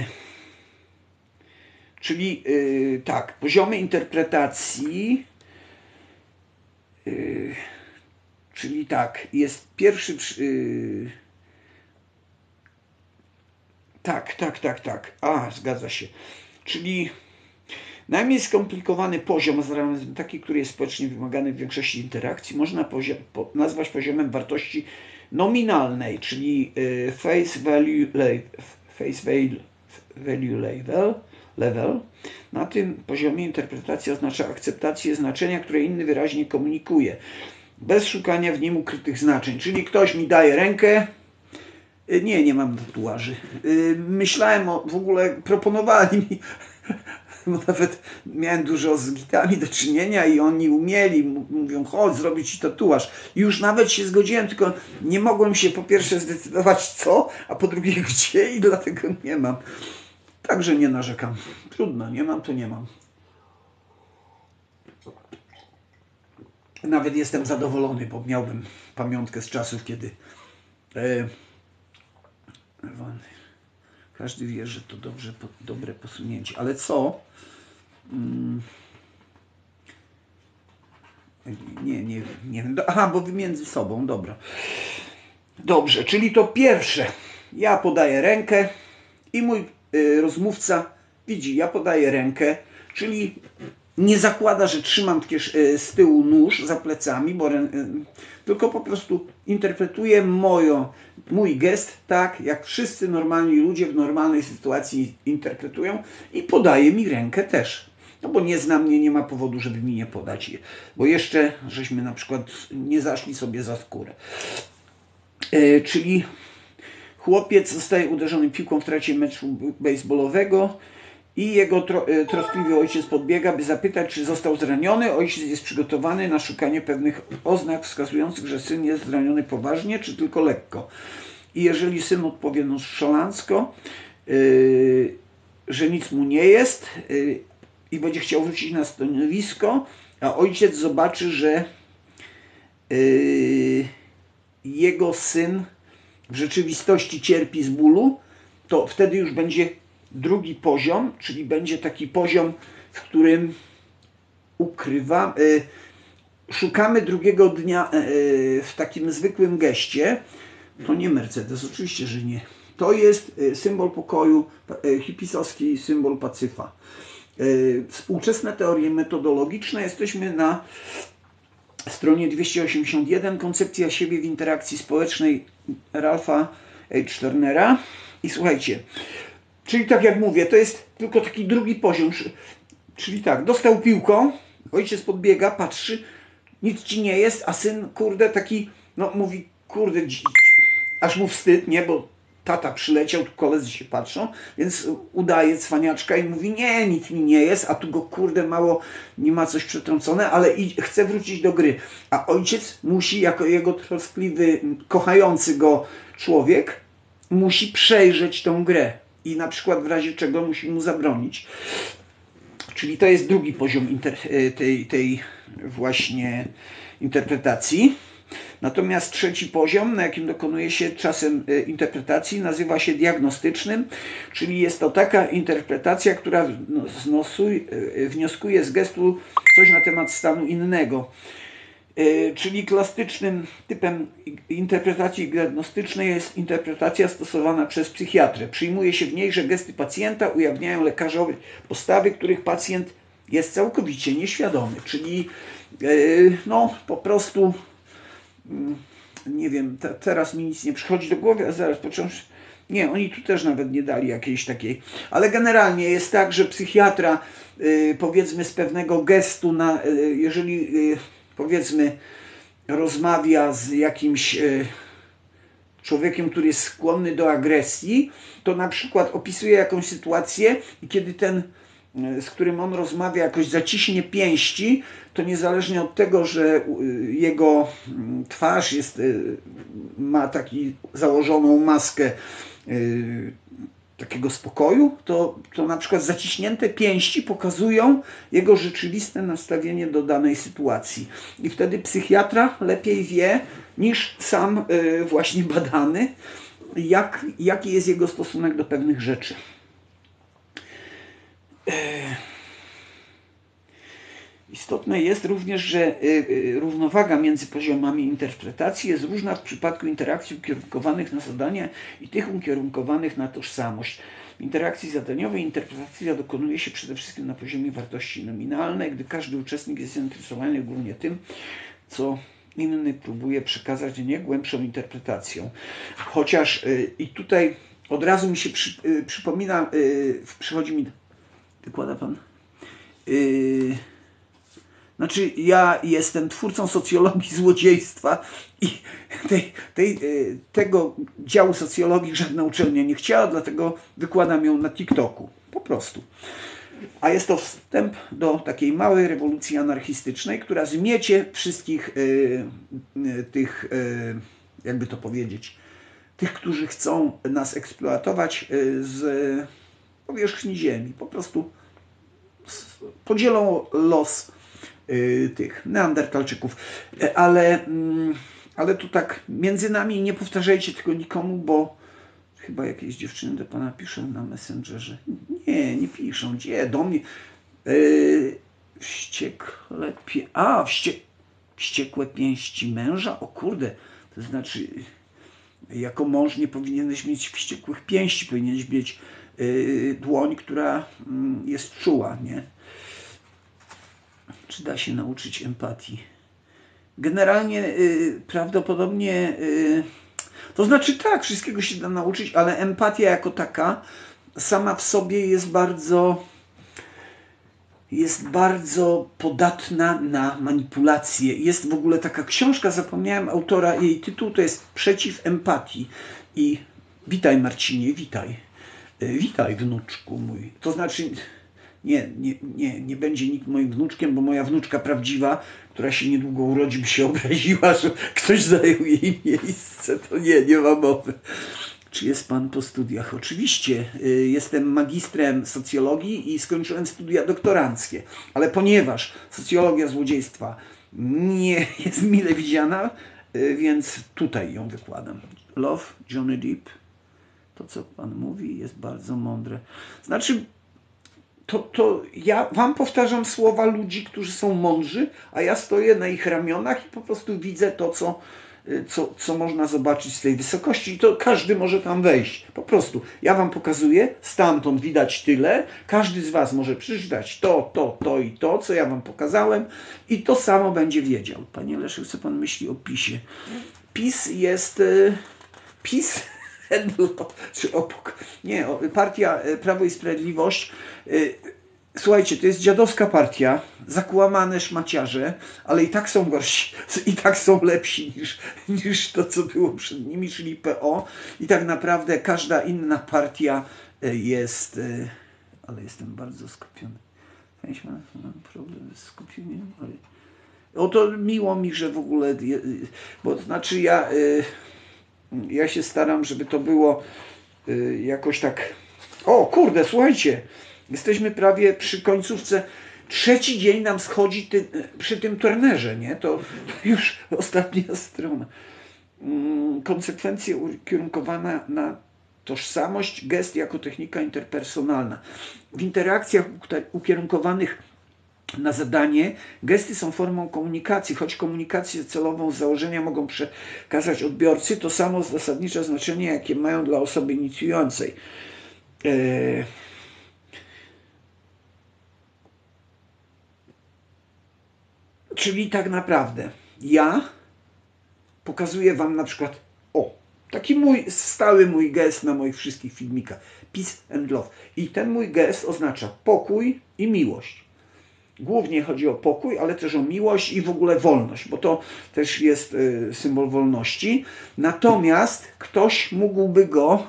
czyli yy, tak, poziomy interpretacji, yy, czyli tak, jest pierwszy, yy, tak, tak, tak, tak, a, zgadza się, czyli najmniej skomplikowany poziom, taki, który jest społecznie wymagany w większości interakcji, można poziom, po, nazwać poziomem wartości nominalnej, czyli yy, face value, face value, value level, level. Na tym poziomie interpretacja oznacza akceptację znaczenia, które inny wyraźnie komunikuje, bez szukania w nim ukrytych znaczeń. Czyli ktoś mi daje rękę, nie, nie mam tatuaży. Myślałem o, w ogóle proponowali mi, bo nawet miałem dużo z gitami do czynienia i oni umieli, mówią, chodź, zrobię ci tatuaż. I już nawet się zgodziłem, tylko nie mogłem się po pierwsze zdecydować co, a po drugie gdzie i dlatego nie mam. Także nie narzekam. Trudno, nie mam, to nie mam. Nawet jestem zadowolony, bo miałbym pamiątkę z czasów, kiedy e, każdy wie, że to dobrze, dobre posunięcie. Ale co? Hmm, nie, nie, nie wiem. Aha, bo wy między sobą, dobra. Dobrze, czyli to pierwsze. Ja podaję rękę i mój y, rozmówca widzi, ja podaję rękę, czyli nie zakłada, że trzymam z tyłu nóż za plecami, bo, tylko po prostu interpretuję moją, mój gest tak, jak wszyscy normalni ludzie w normalnej sytuacji interpretują i podaje mi rękę też. No bo nie zna mnie, nie ma powodu, żeby mi nie podać je. Bo jeszcze żeśmy na przykład nie zaszli sobie za skórę. E, czyli chłopiec zostaje uderzony piłką w trakcie meczu baseballowego i jego tro, troskliwy ojciec podbiega, by zapytać, czy został zraniony. Ojciec jest przygotowany na szukanie pewnych oznak wskazujących, że syn jest zraniony poważnie, czy tylko lekko. I jeżeli syn odpowie nonszalancko, yy, że nic mu nie jest yy, i będzie chciał wrócić na stanowisko, a ojciec zobaczy, że yy, jego syn w rzeczywistości cierpi z bólu, to wtedy już będzie drugi poziom, czyli będzie taki poziom, w którym ukrywamy, y, szukamy drugiego dnia y, w takim zwykłym geście. To nie Mercedes, oczywiście, że nie. To jest y, symbol pokoju, y, hipisowski symbol pacyfa. Y, współczesne teorie metodologiczne, jesteśmy na stronie dwieście osiemdziesiąt jeden, koncepcja siebie w interakcji społecznej Ralpha H. Turnera. I słuchajcie, czyli tak jak mówię, to jest tylko taki drugi poziom, czyli tak, dostał piłką, ojciec podbiega, patrzy, nic ci nie jest, a syn, kurde, taki, no mówi, kurde, aż mu wstyd, nie, bo tata przyleciał, tu koledzy się patrzą, więc udaje cwaniaczka i mówi, nie, nic mi nie jest, a tu go, kurde, mało, nie ma coś przetrącone, ale i chce wrócić do gry. A ojciec musi, jako jego troskliwy, kochający go człowiek, musi przejrzeć tą grę i na przykład w razie czego musi mu zabronić. Czyli to jest drugi poziom inter, tej, tej właśnie interpretacji. Natomiast trzeci poziom, na jakim dokonuje się czasem interpretacji, nazywa się diagnostycznym, czyli jest to taka interpretacja, która wnioskuje z gestu coś na temat stanu innego. Czyli klasycznym typem interpretacji diagnostycznej jest interpretacja stosowana przez psychiatrę. Przyjmuje się w niej, że gesty pacjenta ujawniają lekarzowi postawy, których pacjent jest całkowicie nieświadomy. Czyli no po prostu, nie wiem, te, teraz mi nic nie przychodzi do głowy, a zaraz począć. Nie, oni tu też nawet nie dali jakiejś takiej. Ale generalnie jest tak, że psychiatra powiedzmy z pewnego gestu, na, jeżeli powiedzmy rozmawia z jakimś człowiekiem, który jest skłonny do agresji, to na przykład opisuje jakąś sytuację i kiedy ten, z którym on rozmawia, jakoś zaciśnie pięści, to niezależnie od tego, że jego twarz jest, ma taki założoną maskę takiego spokoju, to, to na przykład zaciśnięte pięści pokazują jego rzeczywiste nastawienie do danej sytuacji. I wtedy psychiatra lepiej wie niż sam właśnie badany, jak, jaki jest jego stosunek do pewnych rzeczy. Istotne jest również, że równowaga między poziomami interpretacji jest różna w przypadku interakcji ukierunkowanych na zadania i tych ukierunkowanych na tożsamość. W interakcji zadaniowej interpretacja dokonuje się przede wszystkim na poziomie wartości nominalnej, gdy każdy uczestnik jest zainteresowany głównie tym, co inny próbuje przekazać nie głębszą interpretacją. Chociaż i tutaj od razu mi się przy, przypomina, przychodzi mi, wykłada pan? Yy, Znaczy, ja jestem twórcą socjologii złodziejstwa i tej, tej, tego działu socjologii żadna uczelnia nie chciała, dlatego wykładam ją na TikToku. Po prostu. A jest to wstęp do takiej małej rewolucji anarchistycznej, która zmiecie wszystkich y, y, tych, y, jakby to powiedzieć, tych, którzy chcą nas eksploatować y, z powierzchni ziemi. Po prostu podzielą los tych neandertalczyków, ale, ale tu tak między nami nie powtarzajcie tego nikomu, bo chyba jakieś dziewczyny do pana piszą na Messengerze. Nie, nie piszą. Gdzie? Do mnie. Yy, wściekle pie... A, wście... wściekłe pięści męża? O kurde, to znaczy jako mąż nie powinieneś mieć wściekłych pięści, powinieneś mieć yy, dłoń, która yy, jest czuła, nie? Czy da się nauczyć empatii? Generalnie yy, prawdopodobnie, yy, to znaczy tak, wszystkiego się da nauczyć, ale empatia jako taka sama w sobie jest bardzo, jest bardzo podatna na manipulacje. Jest w ogóle taka książka, zapomniałem autora, jej tytuł to jest Przeciw empatii. I witaj Marcinie, witaj. Yy, witaj wnuczku mój. To znaczy... Nie, nie, nie, nie będzie nikt moim wnuczkiem, bo moja wnuczka prawdziwa, która się niedługo urodzi, by się obraziła, że ktoś zajął jej miejsce. To nie, nie ma mowy. Czy jest pan po studiach? Oczywiście. Jestem magistrem socjologii i skończyłem studia doktoranckie. Ale ponieważ socjologia złodziejstwa nie jest mile widziana, więc tutaj ją wykładam. Love, Johnny Depp. To, co pan mówi, jest bardzo mądre. Znaczy... To, to ja wam powtarzam słowa ludzi, którzy są mądrzy, a ja stoję na ich ramionach i po prostu widzę to, co, co, co można zobaczyć z tej wysokości i to każdy może tam wejść. Po prostu. Ja wam pokazuję, stamtąd widać tyle, każdy z was może przeczytać to, to, to i to, co ja wam pokazałem i to samo będzie wiedział. Panie Leszek, co pan myśli o PiSie? PiS jest... PiS... czy obok. Nie, partia Prawo i Sprawiedliwość. Słuchajcie, to jest dziadowska partia, zakłamane szmaciarze, ale i tak są gorsi, i tak są lepsi niż, niż to, co było przed nimi, czyli P O. I tak naprawdę każda inna partia jest, ale jestem bardzo skupiony. Mam problem z skupieniem, ale... O, to miło mi, że w ogóle, bo to znaczy ja... Ja się staram, żeby to było y, jakoś tak... O, kurde, słuchajcie, jesteśmy prawie przy końcówce. Trzeci dzień nam schodzi ty, przy tym Turnerze, nie? To już ostatnia strona. Konsekwencje ukierunkowane na tożsamość, gest jako technika interpersonalna. W interakcjach ukierunkowanych na zadanie gesty są formą komunikacji, choć komunikację celową z założenia mogą przekazać odbiorcy, to samo zasadnicze znaczenie, jakie mają dla osoby inicjującej. Eee... Czyli tak naprawdę ja pokazuję wam na przykład, o, taki mój stały mój gest na moich wszystkich filmikach, peace and love. I ten mój gest oznacza pokój i miłość. Głównie chodzi o pokój, ale też o miłość i w ogóle wolność, bo to też jest y, symbol wolności. Natomiast ktoś mógłby go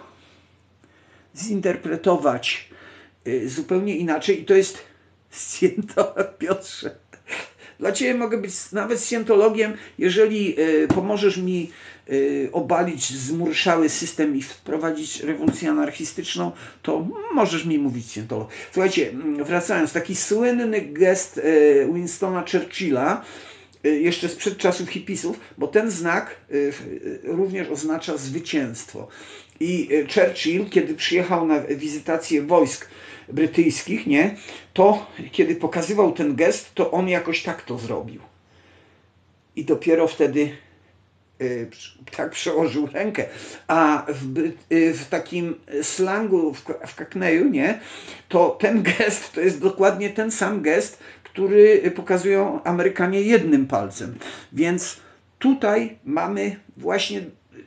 zinterpretować y, zupełnie inaczej i to jest Scientolog, Piotrze. Dla Ciebie mogę być nawet scientologiem, jeżeli y, pomożesz mi y, obalić zmurszały system i wprowadzić rewolucję anarchistyczną, to możesz mi mówić scientolog. Słuchajcie, wracając, taki słynny gest y, Winstona Churchilla, y, jeszcze sprzed czasów hipisów, bo ten znak y, y, również oznacza zwycięstwo. I y, Churchill, kiedy przyjechał na wizytację wojsk brytyjskich, nie, to kiedy pokazywał ten gest, to on jakoś tak to zrobił. I dopiero wtedy y, tak przełożył rękę. A w, y, w takim slangu, w, w Cockneyu, nie, to ten gest to jest dokładnie ten sam gest, który pokazują Amerykanie jednym palcem. Więc tutaj mamy właśnie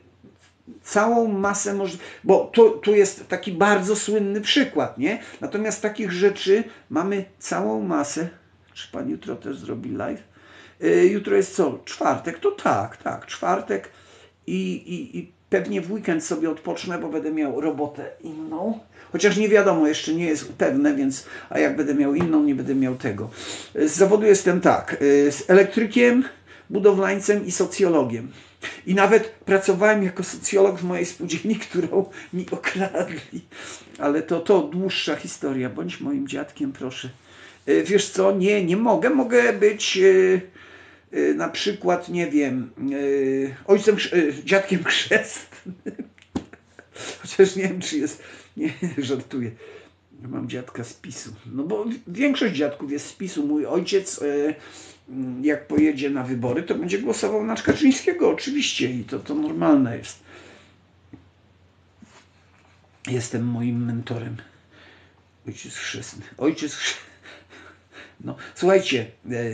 całą masę możliwości, bo tu, tu jest taki bardzo słynny przykład, nie? Natomiast takich rzeczy mamy całą masę. Czy pan jutro też zrobi live? Yy, jutro jest co? Czwartek? To tak, tak, czwartek i, i, i pewnie w weekend sobie odpocznę, bo będę miał robotę inną. Chociaż nie wiadomo, jeszcze nie jest pewne, więc a jak będę miał inną, nie będę miał tego. Z zawodu jestem tak, yy, z elektrykiem, budowlańcem i socjologiem. I nawet pracowałem jako socjolog w mojej spółdzielni, którą mi okradli. Ale to, to dłuższa historia. Bądź moim dziadkiem, proszę. Wiesz co? Nie, nie mogę. Mogę być yy, yy, na przykład, nie wiem, yy, ojcem, yy, dziadkiem chrzestnym. Chociaż nie wiem, czy jest... Nie, żartuję. Mam dziadka z PiSu. No bo większość dziadków jest z PiSu. Mój ojciec... Yy, jak pojedzie na wybory, to będzie głosował na Kaczyńskiego, oczywiście, i to, to normalne jest. Jestem moim mentorem. Ojciec chrzestny. Ojciec chrzestny. No, słuchajcie, e, e,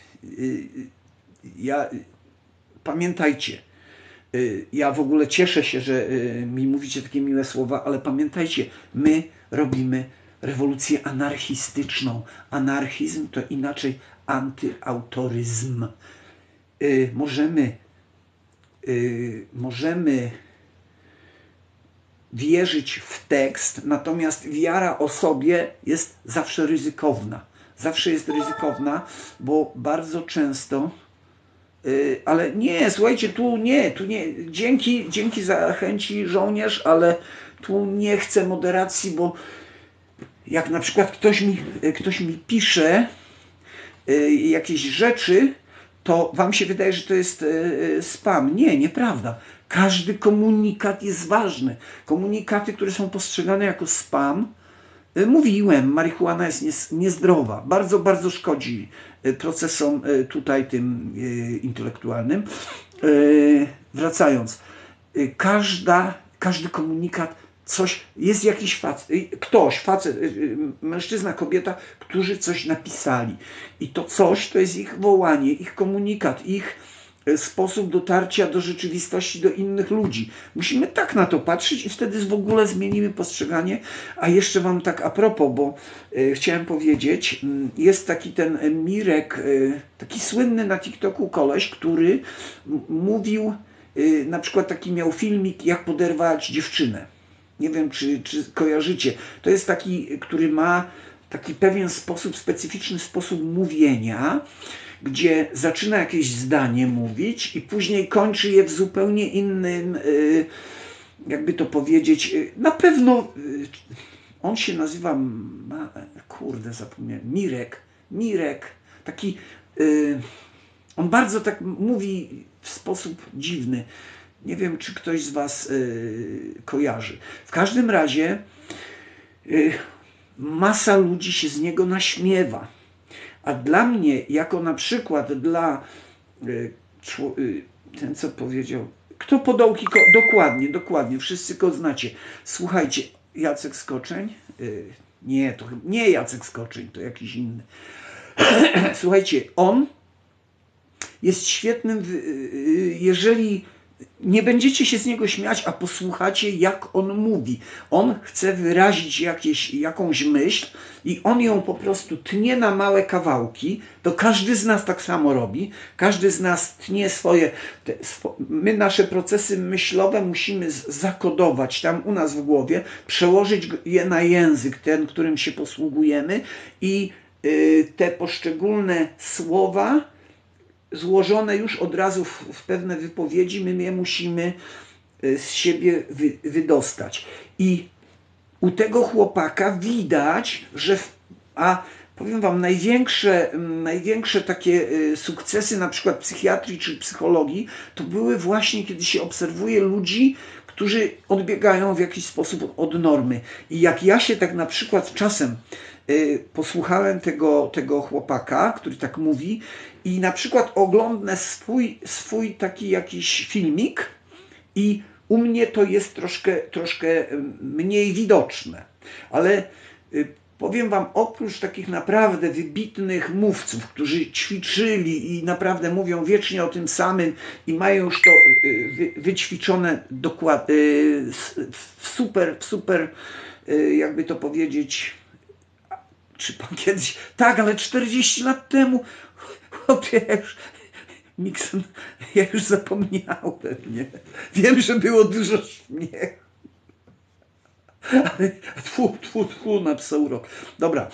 ja, pamiętajcie, e, ja w ogóle cieszę się, że e, mi mówicie takie miłe słowa, ale pamiętajcie, my robimy rewolucję anarchistyczną. Anarchizm to inaczej antyautoryzm. Yy, możemy, yy, możemy wierzyć w tekst, natomiast wiara o sobie jest zawsze ryzykowna. Zawsze jest ryzykowna, bo bardzo często, yy, ale nie, słuchajcie, tu nie, tu nie, dzięki, dzięki za chęci żołnierz, ale tu nie chcę moderacji, bo jak na przykład ktoś mi, ktoś mi pisze jakieś rzeczy, to wam się wydaje, że to jest spam. Nie, nieprawda. Każdy komunikat jest ważny. Komunikaty, które są postrzegane jako spam, mówiłem, marihuana jest niezdrowa. Bardzo, bardzo szkodzi procesom tutaj tym intelektualnym. Wracając, każda, każdy komunikat coś, jest jakiś facet, ktoś, facet, mężczyzna, kobieta, którzy coś napisali. I to coś to jest ich wołanie, ich komunikat, ich sposób dotarcia do rzeczywistości, do innych ludzi. Musimy tak na to patrzeć i wtedy w ogóle zmienimy postrzeganie. A jeszcze wam tak a propos, bo y, chciałem powiedzieć, y, jest taki ten Mirek, y, taki słynny na TikToku koleś, który mówił, y, na przykład taki miał filmik, jak poderwać dziewczynę. Nie wiem, czy, czy kojarzycie. To jest taki, który ma taki pewien sposób, specyficzny sposób mówienia, gdzie zaczyna jakieś zdanie mówić i później kończy je w zupełnie innym, jakby to powiedzieć, na pewno on się nazywa, kurde, zapomniałem, Mirek, Mirek, taki, yy, on bardzo tak mówi w sposób dziwny. Nie wiem, czy ktoś z was yy, kojarzy. W każdym razie yy, masa ludzi się z niego naśmiewa. A dla mnie, jako na przykład dla yy, yy, ten, co powiedział, kto Podołki, ko dokładnie, dokładnie, wszyscy go znacie. Słuchajcie, Jacek Skoczeń, yy, nie, to nie Jacek Skoczeń, to jakiś inny. Słuchajcie, on jest świetnym, jeżeli nie będziecie się z niego śmiać, a posłuchacie, jak on mówi. On chce wyrazić jakieś, jakąś myśl i on ją po prostu tnie na małe kawałki. To każdy z nas tak samo robi. Każdy z nas tnie swoje... Te, swo, my nasze procesy myślowe musimy zakodować tam u nas w głowie, przełożyć je na język, ten, którym się posługujemy i y, te poszczególne słowa złożone już od razu w, w pewne wypowiedzi, my je musimy z siebie wy, wydostać. I u tego chłopaka widać, że... W, a powiem wam, największe, największe takie sukcesy na przykład psychiatrii czy psychologii, to były właśnie, kiedy się obserwuje ludzi, którzy odbiegają w jakiś sposób od normy. I jak ja się tak na przykład czasem y, posłuchałem tego, tego chłopaka, który tak mówi, i na przykład oglądnę swój, swój taki jakiś filmik i u mnie to jest troszkę, troszkę mniej widoczne. Ale y, powiem wam, oprócz takich naprawdę wybitnych mówców, którzy ćwiczyli i naprawdę mówią wiecznie o tym samym i mają już to wy, wyćwiczone dokładnie, w super, w super, jakby to powiedzieć, czy pan kiedyś, tak, ale czterdzieści lat temu, chłopie, ja już, Mikson, ja już zapomniałem, nie? Wiem, że było dużo śmiechu. Ale tfu, tfu, tfu, na pseurok. Dobra.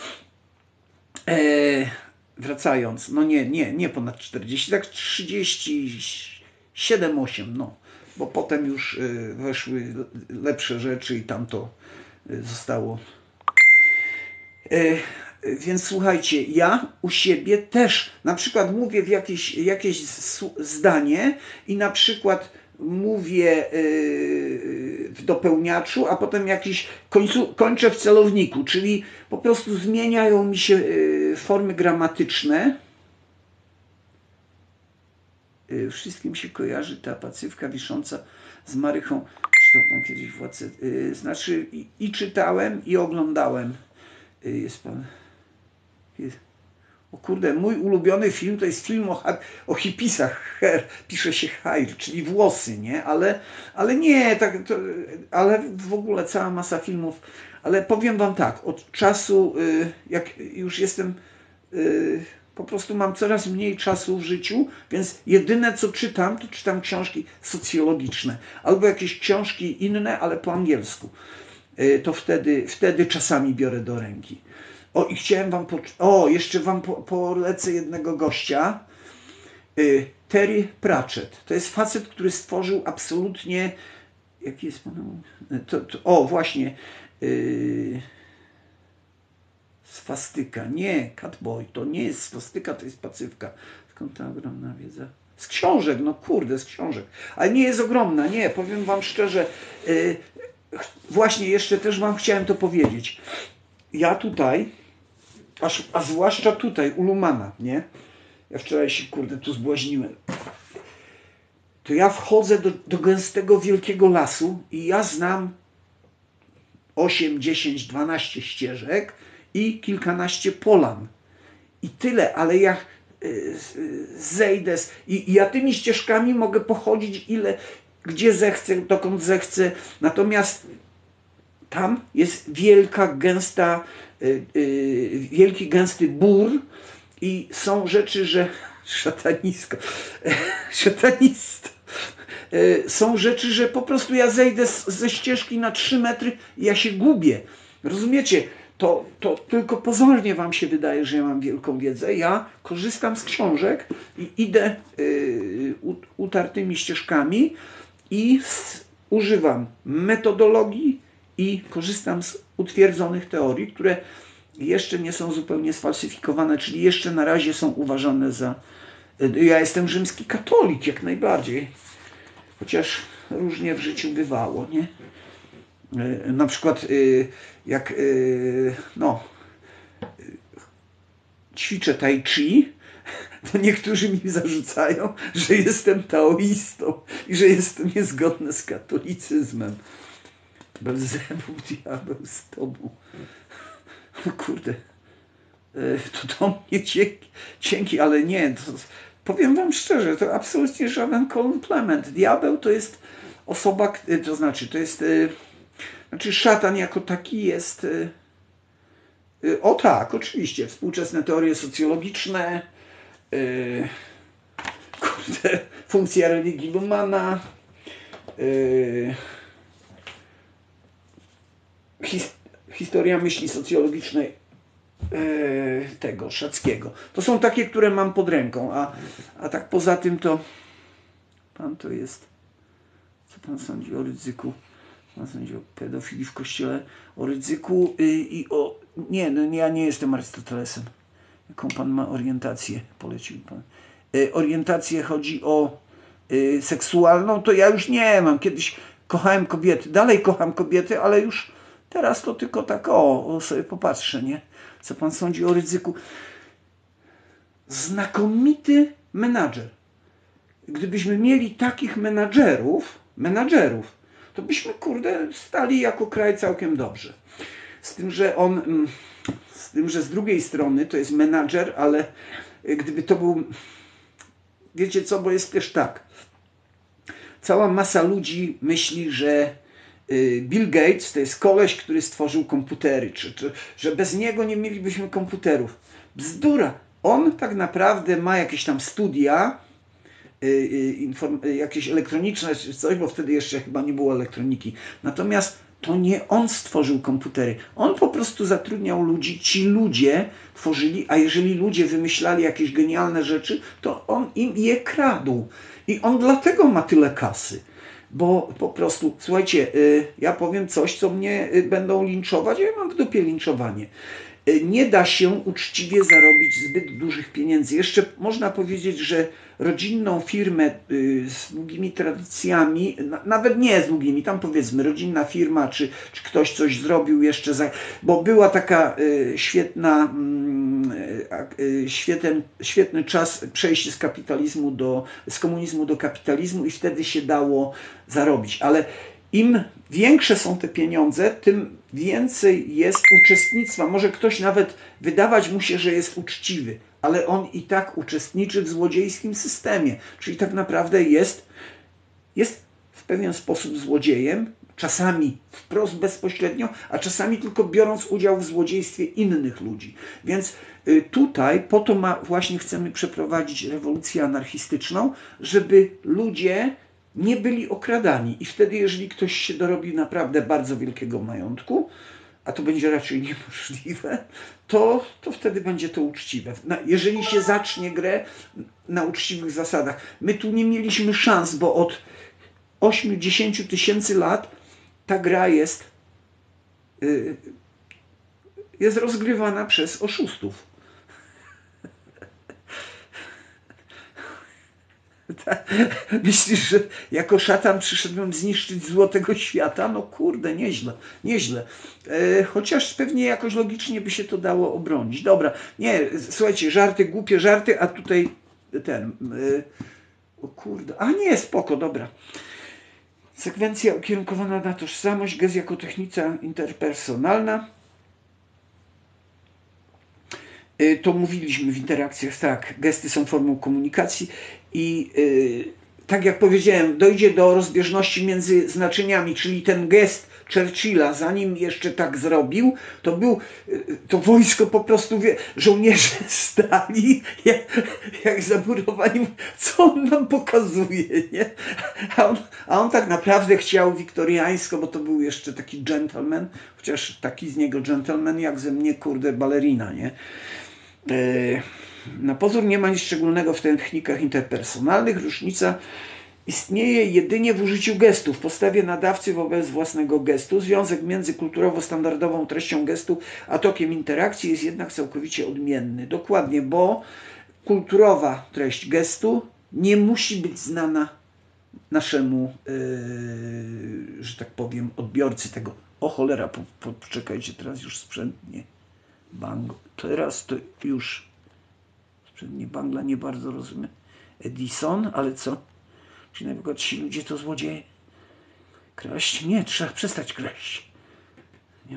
Eee, wracając. No nie, nie, nie ponad czterdzieści, tak trzydzieści siedem, osiem, no. Bo potem już y, weszły lepsze rzeczy i tam to y, zostało. Eee, więc słuchajcie, ja u siebie też na przykład mówię w jakieś, jakieś zdanie i na przykład mówię w dopełniaczu, a potem jakiś końcu, kończę w celowniku, czyli po prostu zmieniają mi się formy gramatyczne. Wszystkim się kojarzy ta pacywka wisząca z Marychą. Czytał pan kiedyś Władcę? Znaczy i, i czytałem, i oglądałem. Jest pan... Jest. O kurde, mój ulubiony film to jest film o, o hipisach, hair, pisze się hair, czyli włosy, nie? Ale, ale nie, tak, to, ale w ogóle cała masa filmów. Ale powiem wam tak, od czasu, jak już jestem, po prostu mam coraz mniej czasu w życiu, więc jedyne co czytam, to czytam książki socjologiczne, albo jakieś książki inne, ale po angielsku. To wtedy, wtedy czasami biorę do ręki. O, i chciałem wam... Po... O, jeszcze wam po, polecę jednego gościa. Y, Terry Pratchett. To jest facet, który stworzył absolutnie... Jaki jest pan... To, to, o, właśnie. Y, swastyka. Nie, Catboy. To nie jest swastyka, to jest pacywka. Skąd ta ogromna wiedza? Z książek, no kurde, z książek. Ale nie jest ogromna, nie. Powiem wam szczerze. Y, właśnie jeszcze też wam chciałem to powiedzieć. Ja tutaj, a, a zwłaszcza tutaj, u Lumana, nie? Ja wczoraj się, kurde, tu zbłaźniłem. To ja wchodzę do, do gęstego, wielkiego lasu i ja znam osiem, dziesięć, dwanaście ścieżek i kilkanaście polan. I tyle, ale ja y, zejdę z, i, i ja tymi ścieżkami mogę pochodzić ile, gdzie zechcę, dokąd zechcę. Natomiast tam jest wielka, gęsta, yy, yy, wielki, gęsty bór i są rzeczy, że szatanisko, szatanista, yy, są rzeczy, że po prostu ja zejdę z, ze ścieżki na trzy metry i ja się gubię. Rozumiecie? To, to tylko pozornie wam się wydaje, że ja mam wielką wiedzę. Ja korzystam z książek i idę yy, utartymi ścieżkami i z, używam metodologii i korzystam z utwierdzonych teorii, które jeszcze nie są zupełnie sfalsyfikowane, czyli jeszcze na razie są uważane za... Ja jestem rzymski katolik, jak najbardziej. Chociaż różnie w życiu bywało, nie? Na przykład jak no, ćwiczę tai chi, to niektórzy mi zarzucają, że jestem taoistą i że jestem niezgodny z katolicyzmem. Belzebub, diabeł z tobą. No kurde, to do mnie dzięki, dzięki ale nie, to, powiem wam szczerze, to absolutnie żaden komplement. Diabeł to jest osoba, to znaczy, to jest, znaczy szatan jako taki jest, o tak, oczywiście, współczesne teorie socjologiczne, yy, kurde, funkcja religii Lumana, yy, his, historia myśli socjologicznej yy, tego Szackiego. To są takie, które mam pod ręką, a, a tak poza tym to pan to jest, co pan sądzi o Rydzyku? Pan sądzi o pedofilii w kościele, o Rydzyku yy, i o... Nie, no ja nie jestem Arystotelesem. Jaką pan ma orientację? Polecił pan. Yy, orientację chodzi o yy, seksualną, to ja już nie mam. Kiedyś kochałem kobiety, dalej kocham kobiety, ale już teraz to tylko tak o, o sobie popatrzę, nie? Co pan sądzi o Rydzyku? Znakomity menadżer. Gdybyśmy mieli takich menadżerów, menadżerów, to byśmy, kurde, stali jako kraj całkiem dobrze. Z tym, że on, z tym, że z drugiej strony to jest menadżer, ale gdyby to był, wiecie co, bo jest też tak. Cała masa ludzi myśli, że Bill Gates to jest koleś, który stworzył komputery, czy, czy że bez niego nie mielibyśmy komputerów. Bzdura. On tak naprawdę ma jakieś tam studia, jakieś elektroniczne czy coś, bo wtedy jeszcze chyba nie było elektroniki. Natomiast to nie on stworzył komputery. On po prostu zatrudniał ludzi, ci ludzie tworzyli, a jeżeli ludzie wymyślali jakieś genialne rzeczy, to on im je kradł. I on dlatego ma tyle kasy. Bo po prostu, słuchajcie, ja powiem coś, co mnie będą linczować, a ja mam w dupie linczowanie. Nie da się uczciwie zarobić zbyt dużych pieniędzy. Jeszcze można powiedzieć, że rodzinną firmę z długimi tradycjami, nawet nie z długimi, tam powiedzmy rodzinna firma, czy, czy ktoś coś zrobił jeszcze, za, bo była taka świetna, świetny, świetny czas przejścia z kapitalizmu do, z komunizmu do kapitalizmu i wtedy się dało zarobić. Ale im większe są te pieniądze, tym więcej jest uczestnictwa. Może ktoś nawet wydawać mu się, że jest uczciwy, ale on i tak uczestniczy w złodziejskim systemie. Czyli tak naprawdę jest, jest w pewien sposób złodziejem, czasami wprost bezpośrednio, a czasami tylko biorąc udział w złodziejstwie innych ludzi. Więc tutaj po to ma, właśnie chcemy przeprowadzić rewolucję anarchistyczną, żeby ludzie nie byli okradani. I wtedy, jeżeli ktoś się dorobi naprawdę bardzo wielkiego majątku, a to będzie raczej niemożliwe, to, to wtedy będzie to uczciwe. Na, jeżeli się zacznie grę na uczciwych zasadach. My tu nie mieliśmy szans, bo od ośmiu do dziesięciu tysięcy lat ta gra jest, yy, jest rozgrywana przez oszustów. Myślisz, że jako szatan przyszedłem zniszczyć zło tego świata? No kurde, nieźle, nieźle. E, chociaż pewnie jakoś logicznie by się to dało obronić. Dobra, nie, słuchajcie, żarty, głupie żarty, a tutaj ten... E, o kurde, a nie, spoko, dobra. Sekwencja ukierunkowana na tożsamość, gest jako technika interpersonalna. To mówiliśmy w interakcjach, tak, gesty są formą komunikacji i yy, tak jak powiedziałem, dojdzie do rozbieżności między znaczeniami, czyli ten gest Churchilla, zanim jeszcze tak zrobił, to był, to wojsko po prostu, wie, żołnierze stali jak, jak zamurowani, co on nam pokazuje, nie? A on, a on tak naprawdę chciał wiktoriańsko, bo to był jeszcze taki gentleman, chociaż taki z niego gentleman jak ze mnie, kurde, balerina, nie? Na pozór nie ma nic szczególnego w technikach interpersonalnych. Różnica istnieje jedynie w użyciu gestu, w postawie nadawcy wobec własnego gestu. Związek między kulturowo standardową treścią gestu a tokiem interakcji jest jednak całkowicie odmienny. Dokładnie, bo kulturowa treść gestu nie musi być znana naszemu, yy, że tak powiem, odbiorcy tego. O cholera, po, po, poczekajcie, teraz już sprzętnie. Bang, teraz to już sprzętnie Bangla nie bardzo rozumiem. Edison, ale co? Czy na przykład ci ludzie to złodzieje? Kraść? Nie, trzeba przestać kraść. Nie.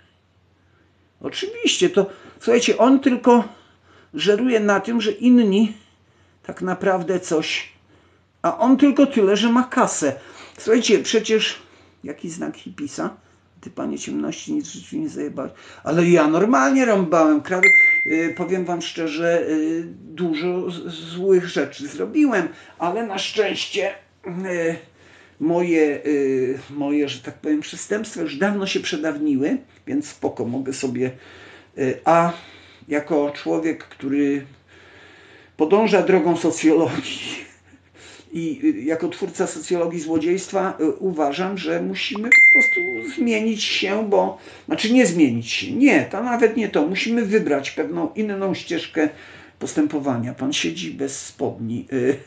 Oczywiście, to słuchajcie, on tylko żeruje na tym, że inni tak naprawdę coś, a on tylko tyle, że ma kasę. Słuchajcie, przecież jaki znak hipisa? Ty, panie ciemności, nic w życiu nie zajebałeś. Ale ja normalnie rąbałem, kradł. Yy, powiem wam szczerze, yy, dużo z, złych rzeczy zrobiłem, ale na szczęście yy, moje, yy, moje, że tak powiem, przestępstwa już dawno się przedawniły, więc spoko, mogę sobie... Yy, a jako człowiek, który podąża drogą socjologii i jako twórca socjologii złodziejstwa uważam, że musimy po prostu zmienić się, bo, znaczy nie zmienić się, nie, to nawet nie to, musimy wybrać pewną inną ścieżkę postępowania. Pan siedzi bez spodni,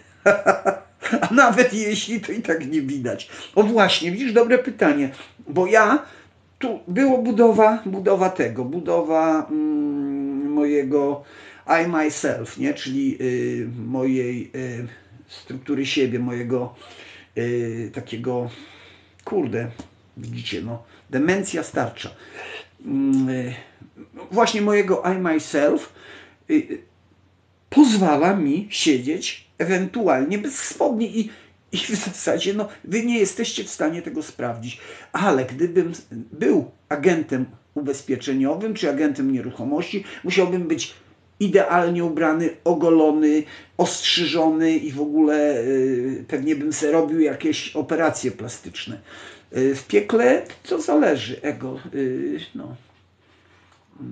a nawet jeśli, to i tak nie widać. O właśnie, widzisz, dobre pytanie, bo ja, tu było budowa, budowa tego, budowa mm, mojego I myself, nie, czyli y, mojej... Y, struktury siebie, mojego yy, takiego, kurde, widzicie, no, demencja starcza. Yy, właśnie mojego I myself yy, pozwala mi siedzieć ewentualnie bez spodni i, i w zasadzie, no, wy nie jesteście w stanie tego sprawdzić, ale gdybym był agentem ubezpieczeniowym czy agentem nieruchomości, musiałbym być idealnie ubrany, ogolony, ostrzyżony i w ogóle yy, pewnie bym sobie robił jakieś operacje plastyczne. Yy, w piekle to zależy, ego. Yy, no. yy.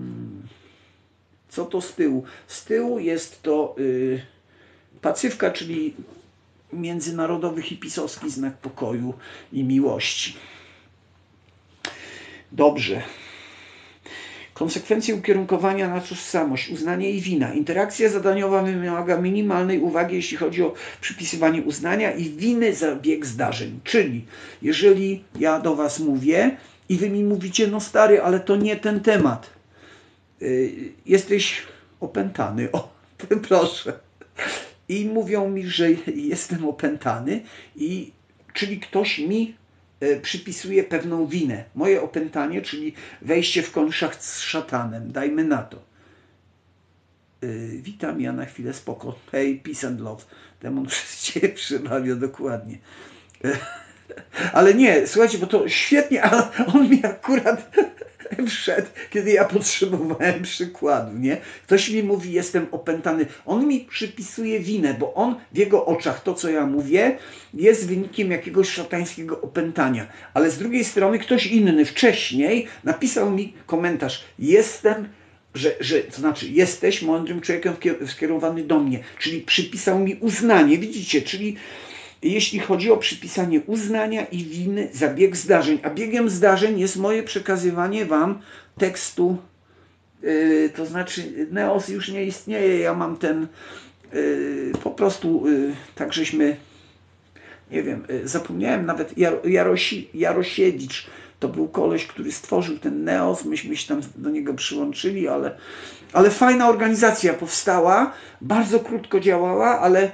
Co to z tyłu? Z tyłu jest to yy, pacywka, czyli międzynarodowy hipisowski znak pokoju i miłości. Dobrze. Konsekwencje ukierunkowania na tożsamość, uznanie i wina. Interakcja zadaniowa wymaga minimalnej uwagi, jeśli chodzi o przypisywanie uznania i winy za bieg zdarzeń. Czyli jeżeli ja do was mówię i wy mi mówicie, no stary, ale to nie ten temat. Yy, jesteś opętany. O, proszę. I mówią mi, że jestem opętany, i czyli ktoś mi przypisuje pewną winę. Moje opętanie, czyli wejście w konszach z szatanem. Dajmy na to. Yy, witam, ja na chwilę spoko. Hej, peace and love. Demon przez ciebie przemawia dokładnie. Yy, ale nie, słuchajcie, bo to świetnie, ale on mi akurat wszedł, kiedy ja potrzebowałem przykładu, nie? Ktoś mi mówi, jestem opętany. On mi przypisuje winę, bo on w jego oczach, to co ja mówię, jest wynikiem jakiegoś szatańskiego opętania. Ale z drugiej strony ktoś inny wcześniej napisał mi komentarz. Jestem, że, że to znaczy jesteś mądrym człowiekiem skierowany do mnie. Czyli przypisał mi uznanie, widzicie, czyli jeśli chodzi o przypisanie uznania i winy za bieg zdarzeń. A biegiem zdarzeń jest moje przekazywanie wam tekstu, yy, to znaczy Neos już nie istnieje, ja mam ten, yy, po prostu yy, tak żeśmy, nie wiem, yy, zapomniałem nawet, Jar Jarosi Jarosiewicz, to był koleś, który stworzył ten Neos, myśmy się tam do niego przyłączyli, ale, ale fajna organizacja powstała, bardzo krótko działała, ale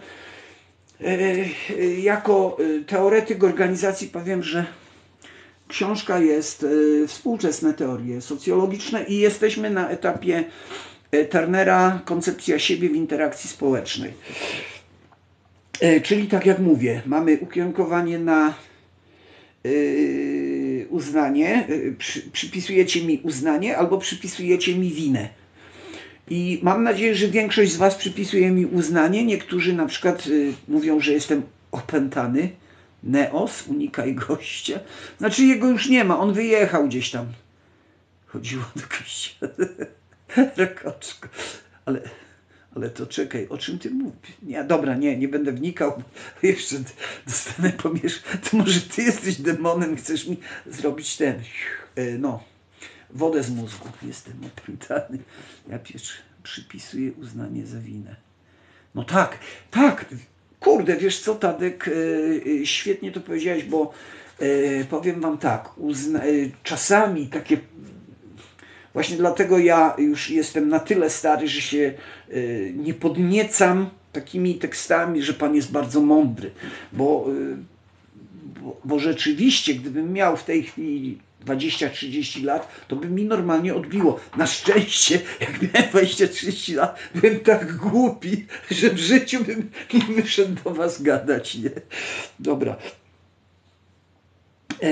jako teoretyk organizacji powiem, że książka jest współczesne teorie socjologiczne i jesteśmy na etapie Turnera koncepcja siebie w interakcji społecznej. Czyli tak jak mówię, mamy ukierunkowanie na uznanie, przypisujecie mi uznanie albo przypisujecie mi winę. I mam nadzieję, że większość z was przypisuje mi uznanie. Niektórzy na przykład y, mówią, że jestem opętany. Neos, unikaj gościa. Znaczy jego już nie ma, on wyjechał gdzieś tam. Chodziło do kościoła. Rakoczko. Ale Ale to czekaj, o czym ty mówisz? Nie, dobra, nie, nie będę wnikał, jeszcze dostanę pomierz. To może ty jesteś demonem, chcesz mi zrobić ten, no, wodę z mózgu. Jestem opętany. Ja pierwszy przypisuję uznanie za winę. No tak, tak, kurde, wiesz co, Tadek, yy, świetnie to powiedziałeś, bo yy, powiem wam tak, uzna, yy, czasami takie, właśnie dlatego ja już jestem na tyle stary, że się yy, nie podniecam takimi tekstami, że Pan jest bardzo mądry, bo, yy, bo, bo rzeczywiście, gdybym miał w tej chwili dwadzieścia trzydzieści lat, to by mi normalnie odbiło. Na szczęście, jak miałem dwadzieścia trzydzieści lat, byłem tak głupi, że w życiu bym nie wyszedł do was gadać, nie? Dobra. E...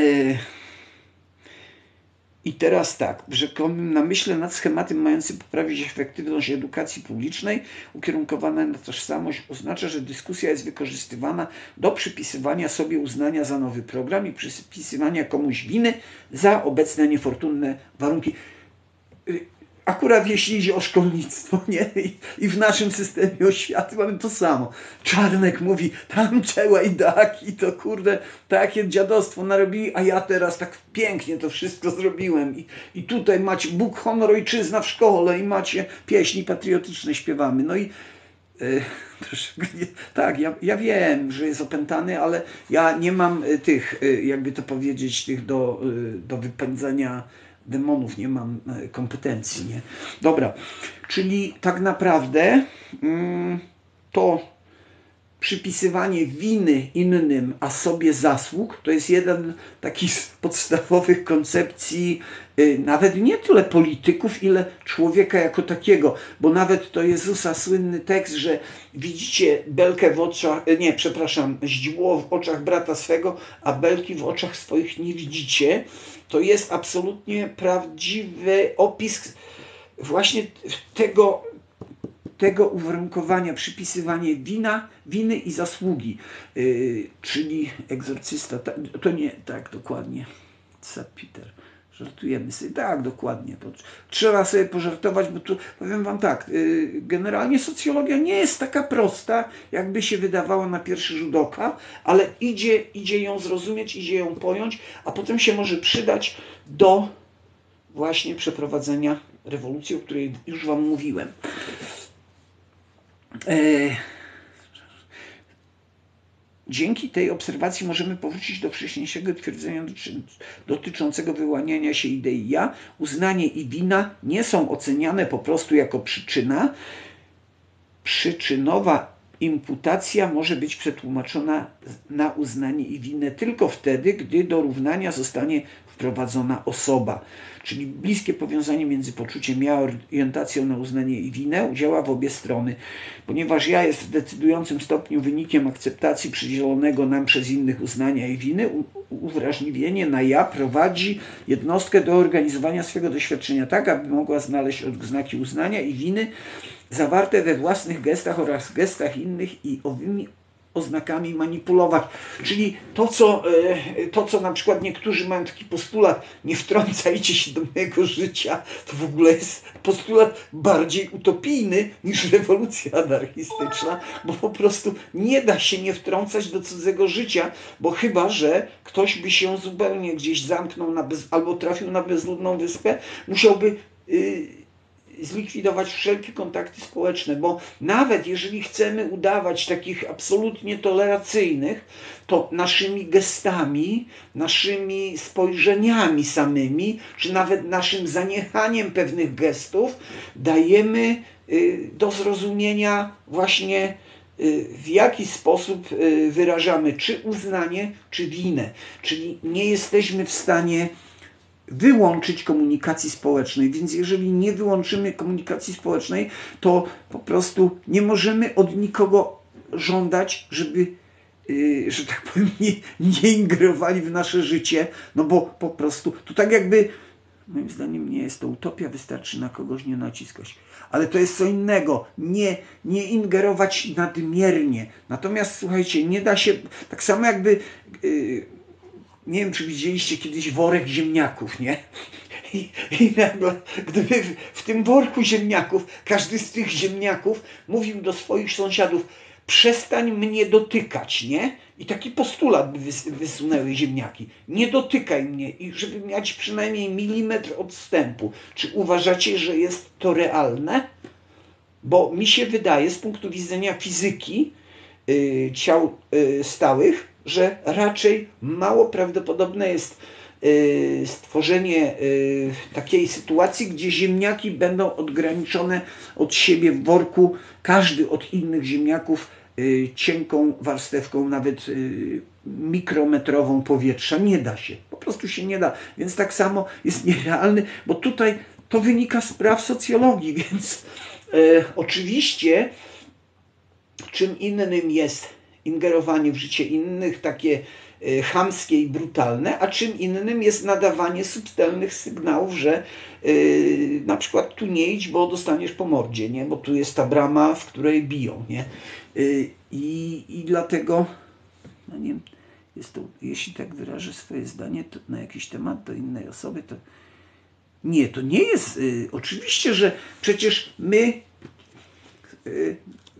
I teraz tak, w rzekomym namyśle nad schematem mającym poprawić efektywność edukacji publicznej ukierunkowana na tożsamość oznacza, że dyskusja jest wykorzystywana do przypisywania sobie uznania za nowy program i przypisywania komuś winy za obecne niefortunne warunki. Akurat jeśli idzie o szkolnictwo, nie? I, i w naszym systemie oświaty mamy to samo. Czarnek mówi, tam trzeba i tak, i to kurde, takie dziadostwo narobili, a ja teraz tak pięknie to wszystko zrobiłem. I, i tutaj macie Bóg, honor, ojczyzna w szkole i macie pieśni patriotyczne, śpiewamy. No i yy, tak, ja, ja wiem, że jest opętany, ale ja nie mam tych, jakby to powiedzieć, tych do, do wypędzania demonów, nie mam kompetencji, nie? Dobra, czyli tak naprawdę mm, to przypisywanie winy innym, a sobie zasług, to jest jeden taki z podstawowych koncepcji y, nawet nie tyle polityków, ile człowieka jako takiego, bo nawet to Jezusa słynny tekst, że widzicie belkę w oczach, nie, przepraszam, źdźbło w oczach brata swego, a belki w oczach swoich nie widzicie, to jest absolutnie prawdziwy opis właśnie tego, tego uwarunkowania, przypisywanie wina, winy i zasługi, yy, czyli egzorcysta, ta, to nie, tak dokładnie, Peter, żartujemy sobie, tak dokładnie, to trzeba sobie pożartować, bo tu powiem wam tak, yy, generalnie socjologia nie jest taka prosta, jakby się wydawała na pierwszy rzut oka, ale idzie, idzie ją zrozumieć, idzie ją pojąć, a potem się może przydać do właśnie przeprowadzenia rewolucji, o której już wam mówiłem. Dzięki tej obserwacji możemy powrócić do wcześniejszego twierdzenia dotyczącego wyłaniania się idei ja. Uznanie i wina nie są oceniane po prostu jako przyczyna. Przyczynowa imputacja może być przetłumaczona na uznanie i winę tylko wtedy, gdy do równania zostanie wprowadzona osoba. Czyli bliskie powiązanie między poczuciem ja a orientacją na uznanie i winę działa w obie strony. Ponieważ ja jest w decydującym stopniu wynikiem akceptacji przydzielonego nam przez innych uznania i winy, uwrażliwienie na ja prowadzi jednostkę do organizowania swego doświadczenia tak, aby mogła znaleźć odznaki uznania i winy zawarte we własnych gestach oraz gestach innych i owymi oznakami manipulować. Czyli to co, to, co na przykład niektórzy mają taki postulat, nie wtrącajcie się do mojego życia, to w ogóle jest postulat bardziej utopijny niż rewolucja anarchistyczna, bo po prostu nie da się nie wtrącać do cudzego życia, bo chyba, że ktoś by się zupełnie gdzieś zamknął na bez, albo trafił na bezludną wyspę, musiałby yy, zlikwidować wszelkie kontakty społeczne, bo nawet jeżeli chcemy udawać takich absolutnie toleracyjnych, to naszymi gestami, naszymi spojrzeniami samymi, czy nawet naszym zaniechaniem pewnych gestów dajemy do zrozumienia właśnie w jaki sposób wyrażamy czy uznanie, czy winę. Czyli nie jesteśmy w stanie wyłączyć komunikacji społecznej, więc jeżeli nie wyłączymy komunikacji społecznej, to po prostu nie możemy od nikogo żądać, żeby, yy, że tak powiem, nie, nie ingerowali w nasze życie, no bo po prostu, to tak jakby, moim zdaniem nie jest to utopia, wystarczy na kogoś nie naciskać. Ale to jest co innego, nie, nie ingerować nadmiernie. Natomiast słuchajcie, nie da się, tak samo jakby, yy, nie wiem, czy widzieliście kiedyś worek ziemniaków, nie? I, i nagle, gdyby w, w tym worku ziemniaków, każdy z tych ziemniaków mówił do swoich sąsiadów: przestań mnie dotykać, nie? I taki postulat by wys, wysunęły ziemniaki. Nie dotykaj mnie, i żeby mieć przynajmniej milimetr odstępu. Czy uważacie, że jest to realne? Bo mi się wydaje, z punktu widzenia fizyki yy, ciał yy, stałych, że raczej mało prawdopodobne jest yy, stworzenie yy, takiej sytuacji, gdzie ziemniaki będą odgraniczone od siebie w worku, każdy od innych ziemniaków yy, cienką warstewką, nawet yy, mikrometrową powietrza. Nie da się, po prostu się nie da. Więc tak samo jest nierealny, bo tutaj to wynika z praw socjologii, więc yy, oczywiście czym innym jest ingerowanie w życie innych, takie y, chamskie i brutalne, a czym innym jest nadawanie subtelnych sygnałów, że y, na przykład tu nie idź, bo dostaniesz po mordzie, nie? Bo tu jest ta brama, w której biją. Nie? Y, i, I dlatego, no nie wiem, jest to, jeśli tak wyrażę swoje zdanie to na jakiś temat do innej osoby, to nie, to nie jest, y, oczywiście, że przecież my y,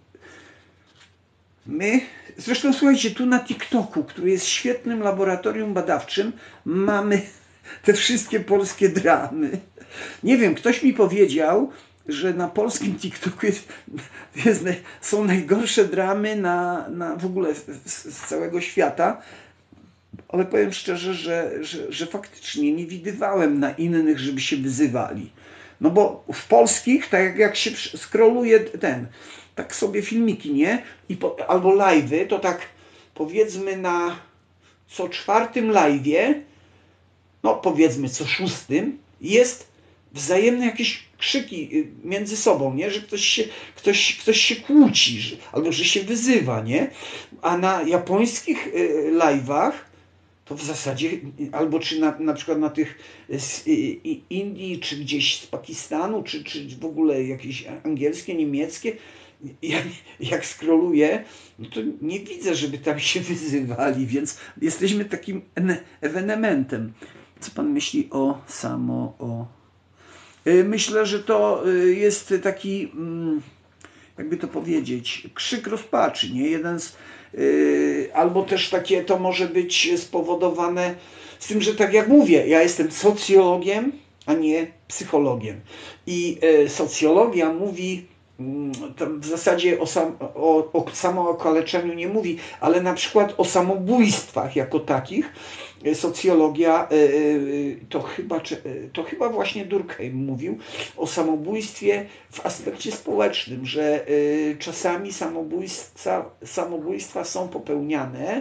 My, zresztą słuchajcie, tu na TikToku, który jest świetnym laboratorium badawczym, mamy te wszystkie polskie dramy. Nie wiem, ktoś mi powiedział, że na polskim TikToku jest, jest, są najgorsze dramy na, na w ogóle z, z całego świata, ale powiem szczerze, że, że, że faktycznie nie widywałem na innych, żeby się wyzywali. No bo w polskich, tak jak się scrolluje ten, tak sobie filmiki, nie? I po, albo live'y, to tak powiedzmy na co czwartym live'ie, no powiedzmy co szóstym, jest wzajemne jakieś krzyki między sobą, nie? Że ktoś się, ktoś, ktoś się kłóci, że, albo że się wyzywa, nie? A na japońskich live'ach to w zasadzie, albo czy na, na przykład na tych z Indii, czy gdzieś z Pakistanu, czy, czy w ogóle jakieś angielskie, niemieckie, jak, jak scrolluję, no to nie widzę, żeby tam się wyzywali, więc jesteśmy takim ewenementem. Co pan myśli o samo, o... Myślę, że to jest taki, jakby to powiedzieć, krzyk rozpaczy, nie? Jeden z, albo też takie to może być spowodowane z tym, że tak jak mówię, ja jestem socjologiem, a nie psychologiem. I socjologia mówi, tam w zasadzie o, sam, o, o samookaleczeniu nie mówi, ale na przykład o samobójstwach jako takich socjologia, to chyba, to chyba właśnie Durkheim mówił o samobójstwie w aspekcie społecznym, że czasami samobójstwa, samobójstwa są popełniane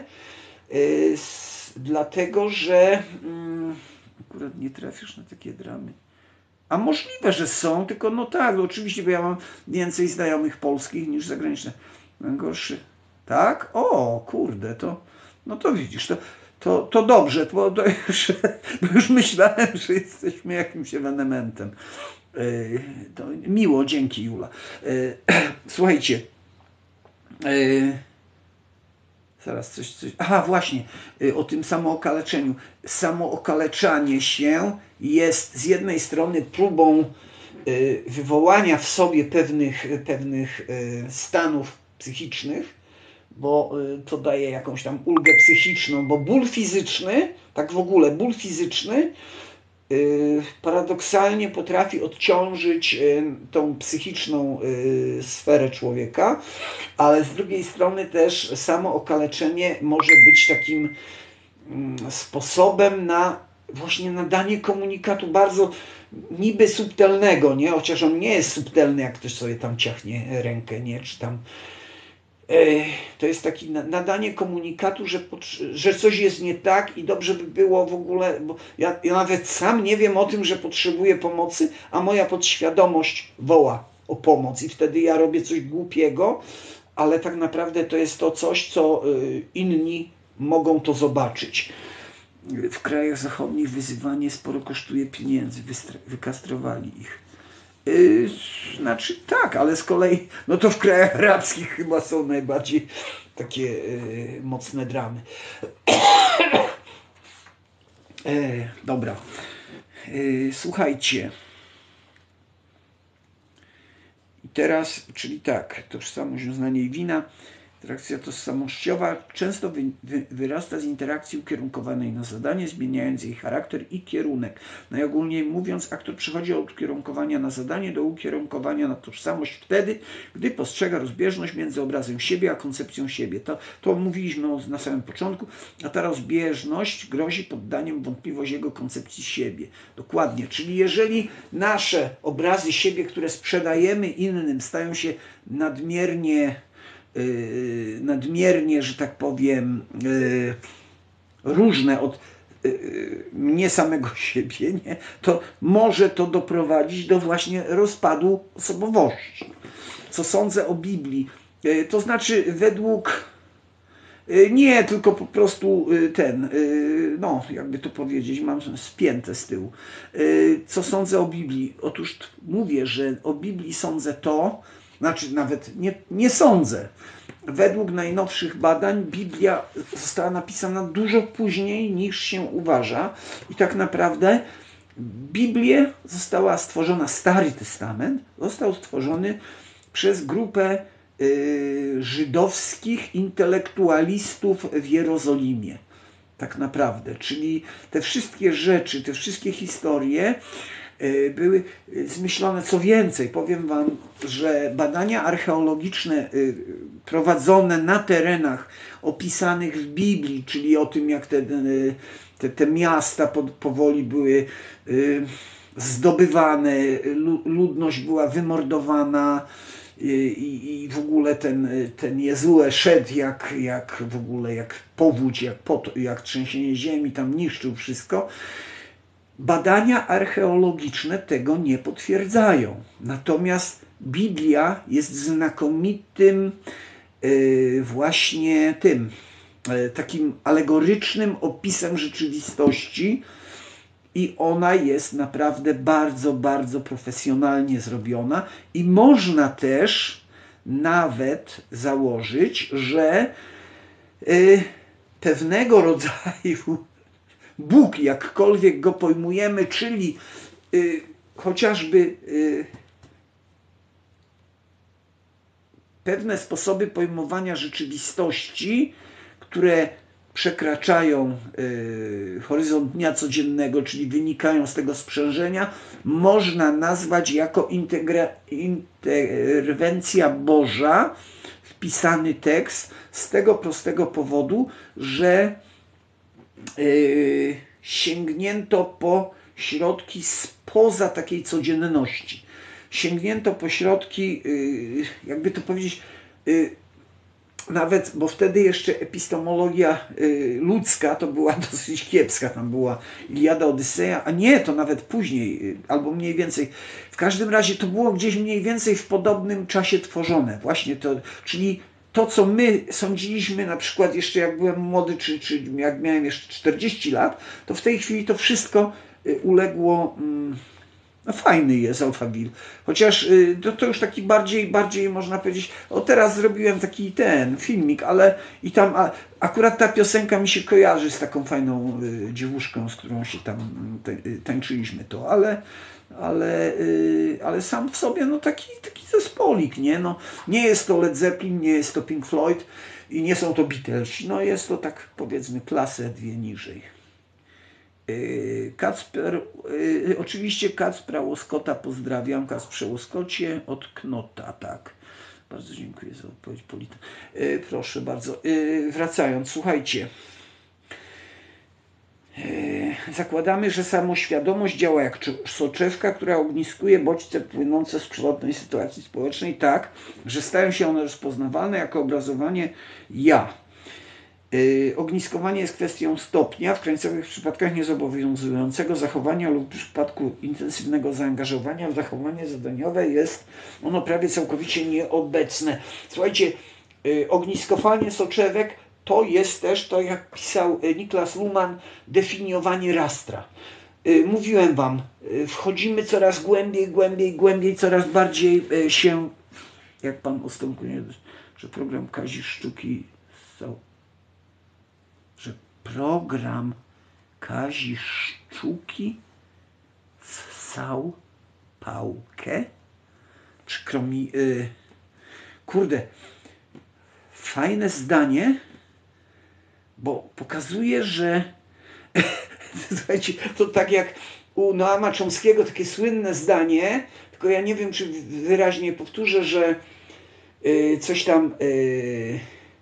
dlatego, że akurat nie trafisz na takie dramy. A możliwe, że są, tylko no tak, no oczywiście, bo ja mam więcej znajomych polskich niż zagranicznych. Najgorszy. Tak? O, kurde, to, no to widzisz, to, to, to dobrze, bo, to już, bo już myślałem, że jesteśmy jakimś ewenementem. Yy, to miło, dzięki Jula. Yy, słuchajcie, yy, zaraz coś, coś. Aha, właśnie, o tym samookaleczeniu. Samookaleczanie się jest z jednej strony próbą wywołania w sobie pewnych, pewnych stanów psychicznych, bo to daje jakąś tam ulgę psychiczną, bo ból fizyczny, tak w ogóle ból fizyczny paradoksalnie potrafi odciążyć tą psychiczną sferę człowieka, ale z drugiej strony też samo okaleczenie może być takim sposobem na właśnie nadanie komunikatu bardzo niby subtelnego, nie? Chociaż on nie jest subtelny, jak ktoś sobie tam ciachnie rękę, nie? Czy tam to jest takie nadanie komunikatu, że, że coś jest nie tak i dobrze by było w ogóle, bo ja, ja nawet sam nie wiem o tym, że potrzebuję pomocy, a moja podświadomość woła o pomoc i wtedy ja robię coś głupiego, ale tak naprawdę to jest to coś, co inni mogą to zobaczyć. W krajach zachodnich wyzywanie sporo kosztuje pieniędzy, wykastrowali ich. Yy, znaczy tak, ale z kolei, no to w krajach arabskich chyba są najbardziej takie yy, mocne dramy. yy, dobra. Yy, słuchajcie. I teraz, czyli tak, tożsamość, uznanie i wina. Interakcja tożsamościowa często wy, wy, wyrasta z interakcji ukierunkowanej na zadanie, zmieniając jej charakter i kierunek. Najogólniej mówiąc, aktor przechodzi od ukierunkowania na zadanie do ukierunkowania na tożsamość wtedy, gdy postrzega rozbieżność między obrazem siebie a koncepcją siebie. To, to mówiliśmy na samym początku, a ta rozbieżność grozi poddaniem wątpliwość jego koncepcji siebie. Dokładnie, czyli jeżeli nasze obrazy siebie, które sprzedajemy innym, stają się nadmiernie Yy, nadmiernie, że tak powiem, yy, różne od yy, mnie samego siebie, nie? To może to doprowadzić do właśnie rozpadu osobowości. Co sądzę o Biblii? Yy, to znaczy według yy, nie, tylko po prostu yy, ten, yy, no jakby to powiedzieć, mam spięte z tyłu. Yy, co sądzę o Biblii? Otóż mówię, że o Biblii sądzę to, znaczy nawet nie, nie sądzę. Według najnowszych badań Biblia została napisana dużo później niż się uważa i tak naprawdę Biblia została stworzona, Stary Testament został stworzony przez grupę y, żydowskich intelektualistów w Jerozolimie. Tak naprawdę, czyli te wszystkie rzeczy, te wszystkie historie były zmyślone. Co więcej, powiem wam, że badania archeologiczne prowadzone na terenach opisanych w Biblii, czyli o tym, jak te, te, te miasta powoli były zdobywane, ludność była wymordowana i, i w ogóle ten, ten Jezue szedł jak, jak w ogóle jak powódź, jak, pot, jak trzęsienie ziemi, tam niszczył wszystko. Badania archeologiczne tego nie potwierdzają. Natomiast Biblia jest znakomitym yy, właśnie tym, yy, takim alegorycznym opisem rzeczywistości i ona jest naprawdę bardzo, bardzo profesjonalnie zrobiona i można też nawet założyć, że yy, pewnego rodzaju Bóg, jakkolwiek go pojmujemy, czyli y, chociażby y, pewne sposoby pojmowania rzeczywistości, które przekraczają y, horyzont dnia codziennego, czyli wynikają z tego sprzężenia, można nazwać jako integra, interwencja Boża w pisany tekst z tego prostego powodu, że Yy, sięgnięto po środki spoza takiej codzienności. Sięgnięto po środki, yy, jakby to powiedzieć, yy, nawet, bo wtedy jeszcze epistemologia yy, ludzka to była dosyć kiepska, tam była Iliada, Odyseja, a nie, to nawet później, yy, albo mniej więcej. W każdym razie to było gdzieś mniej więcej w podobnym czasie tworzone. Właśnie to, czyli to, co my sądziliśmy, na przykład jeszcze jak byłem młody, czy, czy jak miałem jeszcze czterdzieści lat, to w tej chwili to wszystko uległo, no fajny jest Alphaville, chociaż to, to już taki bardziej, bardziej można powiedzieć, o teraz zrobiłem taki ten filmik, ale i tam a, akurat ta piosenka mi się kojarzy z taką fajną y, dziewuszką, z którą się tam te, tańczyliśmy to, ale ale, yy, ale sam w sobie no taki, taki zespolik, nie? No, nie jest to Led Zeppelin, nie jest to Pink Floyd i nie są to Beatles, no jest to tak powiedzmy klasę dwie niżej. Yy, Kacper, yy, oczywiście Kacpra Łoskota pozdrawiam, Kacprze Łoskocie od Knota, tak. Bardzo dziękuję za odpowiedź, Polita. Yy, proszę bardzo, yy, wracając, słuchajcie. Zakładamy, że samoświadomość działa jak soczewka, która ogniskuje bodźce płynące z przewrotnej sytuacji społecznej tak, że stają się one rozpoznawalne jako obrazowanie ja. Ogniskowanie jest kwestią stopnia, w krańcowych przypadkach niezobowiązującego zachowania lub w przypadku intensywnego zaangażowania w zachowanie zadaniowe jest ono prawie całkowicie nieobecne. Słuchajcie, ogniskowanie soczewek to jest też to, jak pisał Niklas Luhmann, definiowanie rastra. Mówiłem wam, wchodzimy coraz głębiej, głębiej, głębiej, coraz bardziej się, jak pan ustępuje, że program Kazi Sztuki, że program Kazi Sztuki cał pałkę? Przykro mi, yy, kurde, fajne zdanie, bo pokazuje, że słuchajcie, to tak jak u Noama Chomskiego takie słynne zdanie, tylko ja nie wiem, czy wyraźnie powtórzę, że yy, coś tam yy,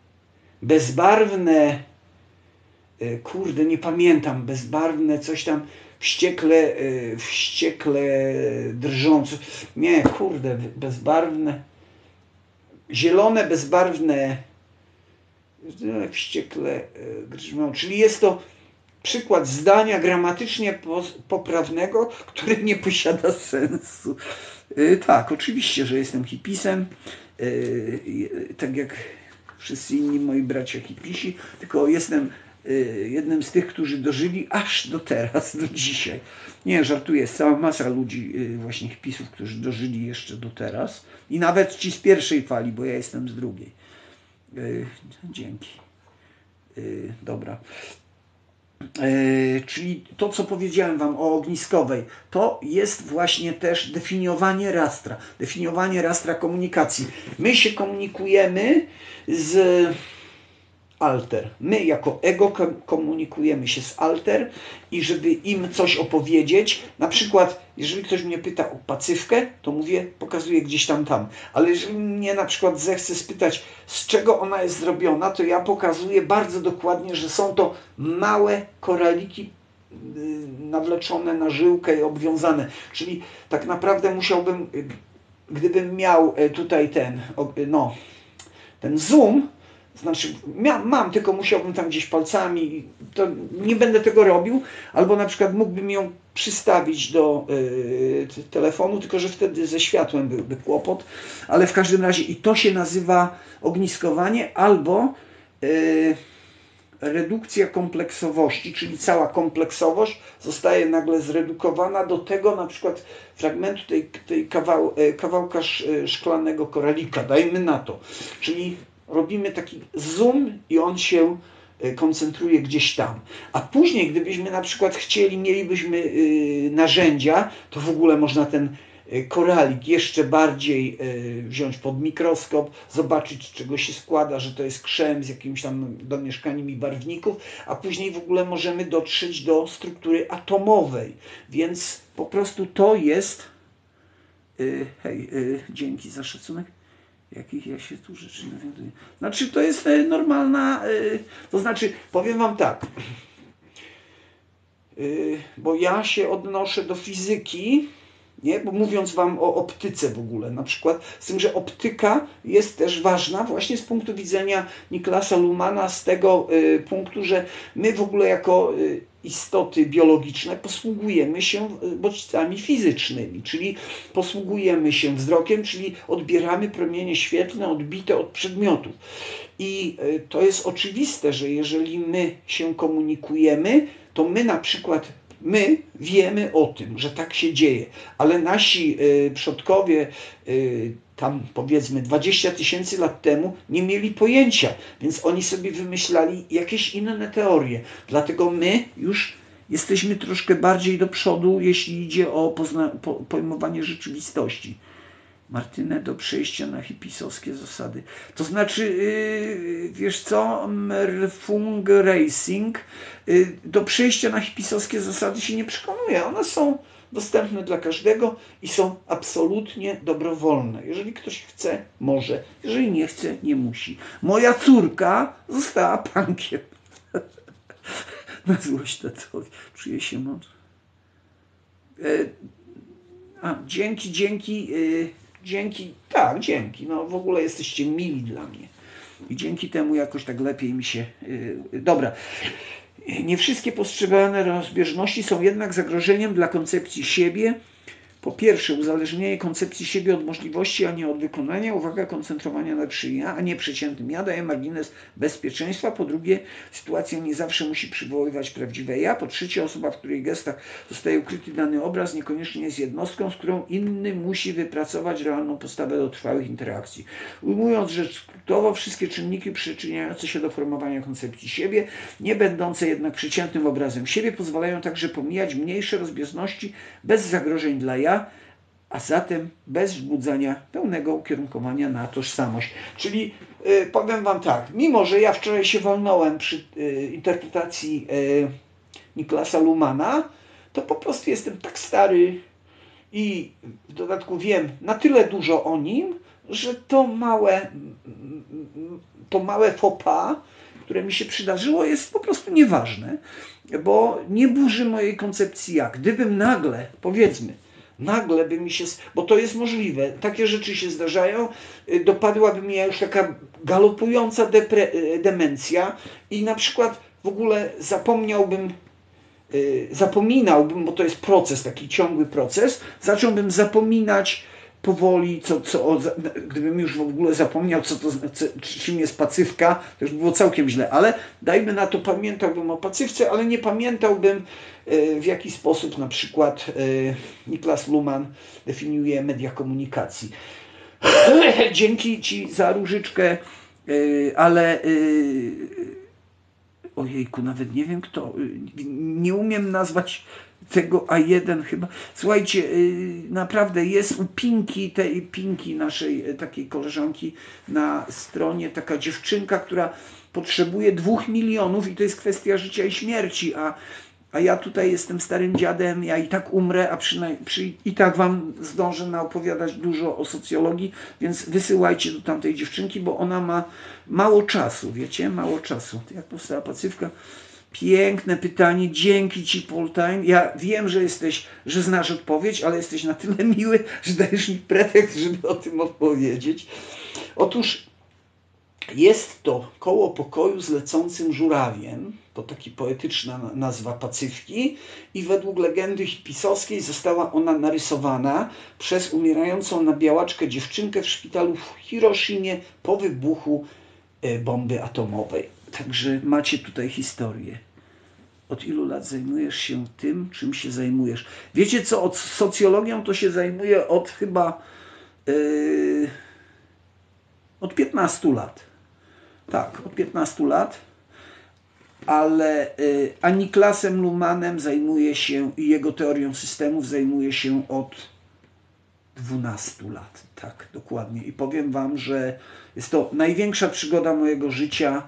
bezbarwne, yy, kurde, nie pamiętam, bezbarwne, coś tam wściekle, yy, wściekle drżące, nie, kurde, bezbarwne, zielone, bezbarwne, wściekle grzmią, czyli jest to przykład zdania gramatycznie poprawnego, które nie posiada sensu. Yy, tak, oczywiście, że jestem hipisem, yy, tak jak wszyscy inni moi bracia hipisi, tylko jestem yy, jednym z tych, którzy dożyli aż do teraz, do dzisiaj. Nie, żartuję, jest cała masa ludzi, yy, właśnie hipisów, którzy dożyli jeszcze do teraz i nawet ci z pierwszej fali, bo ja jestem z drugiej. Yy, dzięki. Yy, dobra. Yy, czyli to, co powiedziałem Wam o ogniskowej, to jest właśnie też definiowanie rastra, definiowanie rastra komunikacji. My się komunikujemy z alter. My jako ego komunikujemy się z alter i żeby im coś opowiedzieć, na przykład jeżeli ktoś mnie pyta o pacywkę, to mówię, pokazuję gdzieś tam tam, ale jeżeli mnie na przykład zechce spytać, z czego ona jest zrobiona, to ja pokazuję bardzo dokładnie, że są to małe koraliki nawleczone na żyłkę i obwiązane, czyli tak naprawdę musiałbym, gdybym miał tutaj ten, no, ten zoom, znaczy mam, tylko musiałbym tam gdzieś palcami, to nie będę tego robił, albo na przykład mógłbym ją przystawić do y, telefonu, tylko że wtedy ze światłem byłby kłopot, ale w każdym razie i to się nazywa ogniskowanie albo y, redukcja kompleksowości, czyli cała kompleksowość zostaje nagle zredukowana do tego na przykład fragmentu tej, tej kawał, kawałka szklanego koralika, dajmy na to, czyli robimy taki zoom i on się koncentruje gdzieś tam. A później, gdybyśmy na przykład chcieli, mielibyśmy narzędzia, to w ogóle można ten koralik jeszcze bardziej wziąć pod mikroskop, zobaczyć, z czego się składa, że to jest krzem z jakimiś tam domieszkaniami barwników, a później w ogóle możemy dotrzeć do struktury atomowej. Więc po prostu to jest... Hej, dzięki za szacunek. Jakich ja się tu rzeczy dowiaduję. Znaczy, to jest normalna, to znaczy, powiem Wam tak, bo ja się odnoszę do fizyki, nie? Bo mówiąc Wam o optyce w ogóle, na przykład, z tym, że optyka jest też ważna właśnie z punktu widzenia Niklasa Lumana, z tego punktu, że my w ogóle jako istoty biologiczne posługujemy się bodźcami fizycznymi, czyli posługujemy się wzrokiem, czyli odbieramy promienie świetlne odbite od przedmiotów. I to jest oczywiste, że jeżeli my się komunikujemy, to my na przykład my wiemy o tym, że tak się dzieje, ale nasi y, przodkowie y, tam powiedzmy dwadzieścia tysięcy lat temu nie mieli pojęcia, więc oni sobie wymyślali jakieś inne teorie. Dlatego my już jesteśmy troszkę bardziej do przodu, jeśli idzie o pozna- po- pojmowanie rzeczywistości. Martynę, do przejścia na hipisowskie zasady. To znaczy, yy, wiesz co, Merfung Racing, yy, do przejścia na hipisowskie zasady się nie przekonuje. One są dostępne dla każdego i są absolutnie dobrowolne. Jeżeli ktoś chce, może. Jeżeli nie chce, nie musi. Moja córka została punkiem. Na złość tatowi. Czuję się mądry. Yy, a, dzięki, dzięki... Yy, Dzięki, tak, dzięki. No w ogóle jesteście mili dla mnie. I dzięki temu jakoś tak lepiej mi się... Yy, dobra. Nie wszystkie postrzegane rozbieżności są jednak zagrożeniem dla koncepcji siebie, Po pierwsze, uzależnienie koncepcji siebie od możliwości, a nie od wykonania. Uwaga, koncentrowania na przy ja, a nie przeciętnym ja daje margines bezpieczeństwa. Po drugie, sytuacja nie zawsze musi przywoływać prawdziwe ja. Po trzecie, osoba, w której gestach zostaje ukryty dany obraz, niekoniecznie jest jednostką, z którą inny musi wypracować realną postawę do trwałych interakcji. Ujmując rzecz skrótowo, wszystkie czynniki przyczyniające się do formowania koncepcji siebie, nie będące jednak przeciętnym obrazem siebie, pozwalają także pomijać mniejsze rozbieżności bez zagrożeń dla ja, a zatem bez wzbudzania pełnego ukierunkowania na tożsamość. Czyli y, powiem wam tak, mimo że ja wczoraj się walnąłem przy y, interpretacji y, Niklasa Luhmanna, to po prostu jestem tak stary i w dodatku wiem na tyle dużo o nim, że to małe, to małe faux pas, które mi się przydarzyło, jest po prostu nieważne, bo nie burzy mojej koncepcji ja. Gdybym nagle, powiedzmy, nagle by mi się, bo to jest możliwe, takie rzeczy się zdarzają, dopadłaby mnie już taka galopująca depre, demencja i na przykład w ogóle zapomniałbym, zapominałbym, bo to jest proces, taki ciągły proces, zacząłbym zapominać powoli, co, co, gdybym już w ogóle zapomniał, co to, co, czym jest pacywka, to już by było całkiem źle, ale dajmy na to, pamiętałbym o pacywce, ale nie pamiętałbym, w jaki sposób na przykład Niklas Luhmann definiuje media komunikacji. Dzięki ci za różyczkę, ale ojejku, nawet nie wiem kto, nie umiem nazwać tego A jeden chyba. Słuchajcie, naprawdę jest u Pinki, tej Pinki, naszej takiej koleżanki na stronie, taka dziewczynka, która potrzebuje dwóch milionów i to jest kwestia życia i śmierci, a, a ja tutaj jestem starym dziadem, ja i tak umrę, a przynajmniej przy, i tak wam zdążę naopowiadać dużo o socjologii, więc wysyłajcie do tamtej dziewczynki, bo ona ma mało czasu, wiecie, mało czasu. Jak powstała pacywka? Piękne pytanie, dzięki ci, Paul Time. Ja wiem, że jesteś, że znasz odpowiedź, ale jesteś na tyle miły, że dajesz mi pretekst, żeby o tym odpowiedzieć. Otóż jest to koło pokoju z lecącym żurawiem, to taka poetyczna nazwa pacywki i według legendy hipisowskiej została ona narysowana przez umierającą na białaczkę dziewczynkę w szpitalu w Hiroshimie po wybuchu bomby atomowej. Także macie tutaj historię. Od ilu lat zajmujesz się tym, czym się zajmujesz? Wiecie co, od socjologią to się zajmuję od chyba yy, od piętnastu lat. Tak, od piętnastu lat. Ale yy, a Niklasem Luhmannem zajmuję się i jego teorią systemów zajmuję się od dwunastu lat. Tak, dokładnie. I powiem wam, że jest to największa przygoda mojego życia.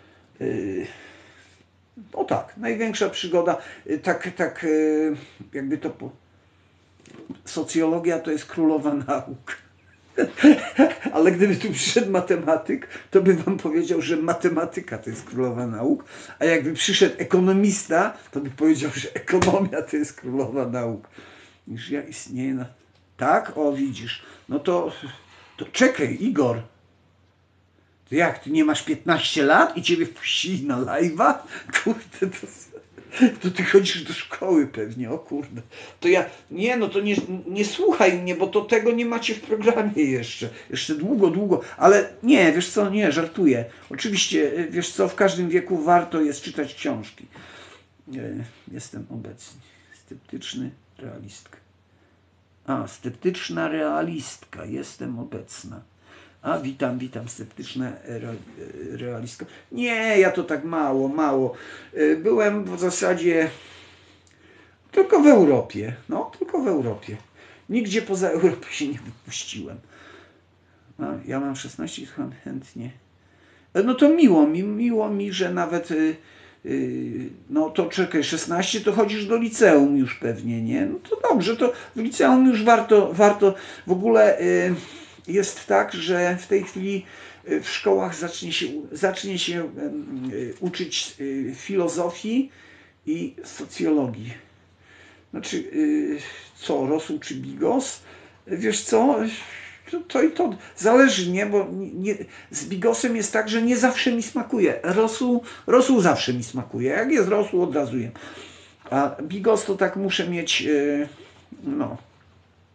O tak, największa przygoda, tak, tak jakby to po... socjologia to jest królowa nauk. Ale gdyby tu przyszedł matematyk, to by wam powiedział, że matematyka to jest królowa nauk, a jakby przyszedł ekonomista, to by powiedział, że ekonomia to jest królowa nauk. Niż ja istnieję na... Tak? O, widzisz. No to, to czekaj, Igor. To jak, ty nie masz piętnaście lat i ciebie wpuścili na live'a? Kurde, to, to ty chodzisz do szkoły pewnie, o kurde. To ja, nie no, to nie, nie słuchaj mnie, bo to tego nie macie w programie jeszcze. Jeszcze długo, długo, ale nie, wiesz co, nie, żartuję. Oczywiście, wiesz co, w każdym wieku warto jest czytać książki. Jestem obecny. Sceptyczny realistka. A, sceptyczna realistka, jestem obecna. A, witam, witam, sceptyczna re, realistka. Nie, ja to tak mało, mało. Byłem w zasadzie tylko w Europie. No, tylko w Europie. Nigdzie poza Europą się nie wypuściłem. No, ja mam szesnaście, słucham chętnie. No to miło mi, miło mi, że nawet, yy, no to czekaj, szesnaście to chodzisz do liceum już pewnie, nie? No to dobrze, to w liceum już warto, warto w ogóle... Yy, jest tak, że w tej chwili w szkołach zacznie się, zacznie się um, uczyć y, filozofii i socjologii. Znaczy, y, co, Rosół czy Bigos? Wiesz co, to, to i to zależy, nie? Bo nie, z Bigosem jest tak, że nie zawsze mi smakuje. Rosół, rosół zawsze mi smakuje. Jak jest rosół, od razu jem. A Bigos to tak muszę mieć, y, no...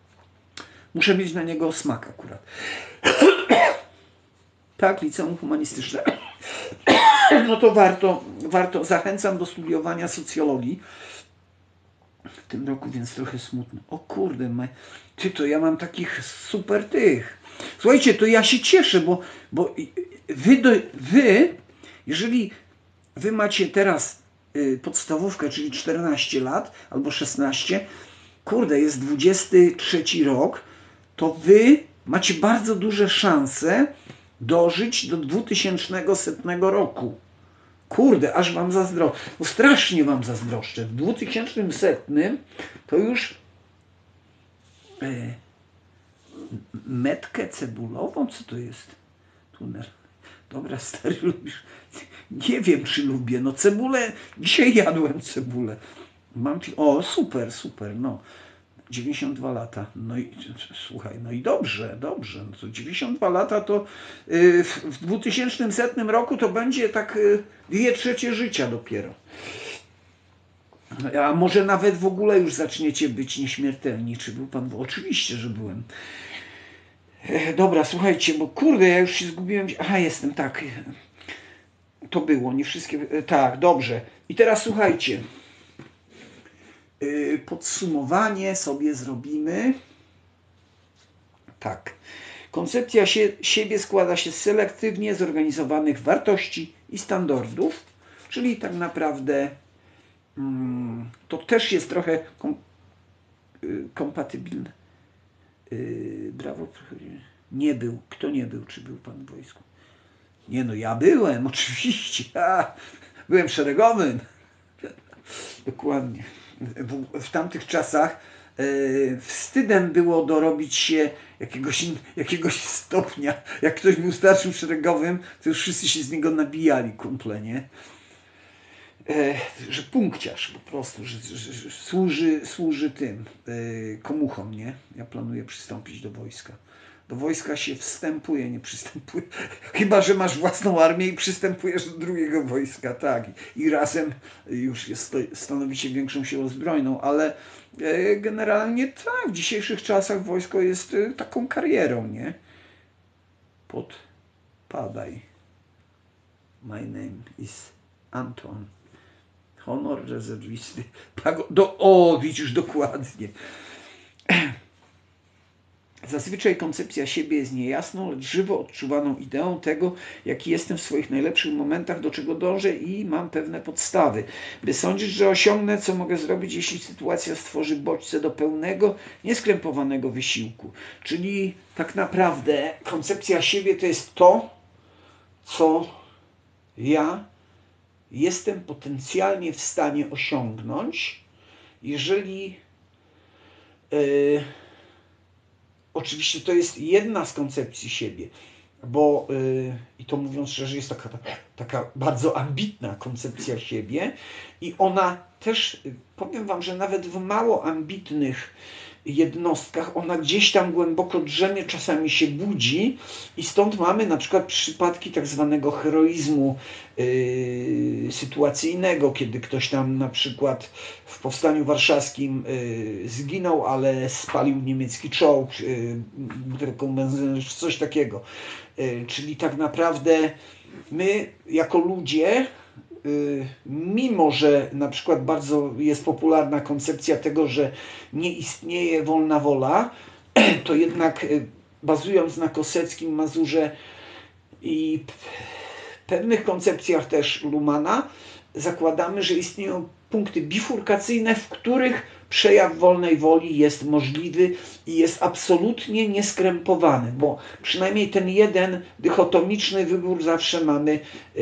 Muszę mieć na niego smak akurat. Tak, liceum humanistyczne. No to warto, warto, zachęcam do studiowania socjologii w tym roku, więc trochę smutno. O kurde, my, ty, to ja mam takich super tych. Słuchajcie, to ja się cieszę, bo, bo wy, do, wy, jeżeli wy macie teraz y, podstawówkę, czyli czternaście lat albo szesnaście, kurde, jest dwudziesty trzeci rok, to wy macie bardzo duże szanse dożyć do dwutysięcznego setnego roku. Kurde, aż wam zazdroszczę. No strasznie wam zazdroszczę. W dwutysięcznym setnym to już e, metkę cebulową? Co to jest? Tuner. Dobra, stary, lubisz? Nie wiem, czy lubię. No cebulę, dzisiaj jadłem cebulę. Mam, o, super, super, no. dziewięćdziesiąt dwa lata. No i słuchaj, no i dobrze, dobrze. No to dziewięćdziesiąt dwa lata to yy, w dwutysięcznym setnym roku to będzie tak yy, dwie trzecie życia dopiero. A może nawet w ogóle już zaczniecie być nieśmiertelni. Czy był pan? Bo oczywiście, że byłem. E, dobra, słuchajcie, bo kurde, ja już się zgubiłem. Aha, jestem, tak. To było, nie wszystkie. E, tak, dobrze. I teraz słuchajcie. Podsumowanie sobie zrobimy. Tak. Koncepcja sie, siebie składa się z selektywnie zorganizowanych wartości i standardów, czyli tak naprawdę mm, to też jest trochę kom, y, kompatybilne. Yy, brawo. Nie był. Kto nie był? Czy był pan w wojsku? Nie no, ja byłem, oczywiście. A, byłem szeregowym. Dokładnie. W, w tamtych czasach yy, wstydem było dorobić się jakiegoś, jakiegoś stopnia. Jak ktoś był starszym szeregowym, to już wszyscy się z niego nabijali kumple, nie? Yy, że punkciarz po prostu, że, że, że służy, służy tym yy, komuchom, nie? Ja planuję przystąpić do wojska. Do wojska się wstępuje, nie przystępuje. Chyba że masz własną armię i przystępujesz do drugiego wojska, tak. I razem już jest, stanowicie większą siłą zbrojną, ale generalnie tak, w dzisiejszych czasach wojsko jest taką karierą, nie? Podpadaj. My name is Anton. Honor rezerwisty. Do, o, widzisz, dokładnie. Zazwyczaj koncepcja siebie jest niejasną, lecz żywo odczuwaną ideą tego, jaki jestem w swoich najlepszych momentach, do czego dążę i mam pewne podstawy, by sądzić, że osiągnę, co mogę zrobić, jeśli sytuacja stworzy bodźce do pełnego, nieskrępowanego wysiłku. Czyli tak naprawdę koncepcja siebie to jest to, co ja jestem potencjalnie w stanie osiągnąć, jeżeli yy, oczywiście to jest jedna z koncepcji siebie, bo yy, i to mówiąc szczerze, jest taka, taka bardzo ambitna koncepcja siebie i ona też, powiem wam, że nawet w mało ambitnych jednostkach ona gdzieś tam głęboko drzemie, czasami się budzi i stąd mamy na przykład przypadki tak zwanego heroizmu yy, sytuacyjnego, kiedy ktoś tam na przykład w Powstaniu Warszawskim yy, zginął, ale spalił niemiecki czołg, yy, butelką benzyny, czy coś takiego. Yy, czyli tak naprawdę my jako ludzie, mimo że na przykład bardzo jest popularna koncepcja tego, że nie istnieje wolna wola, to jednak bazując na Koseckim, Mazurze i pewnych koncepcjach też Lumana, zakładamy, że istnieją punkty bifurkacyjne, w których przejaw wolnej woli jest możliwy i jest absolutnie nieskrępowany, bo przynajmniej ten jeden dychotomiczny wybór zawsze mamy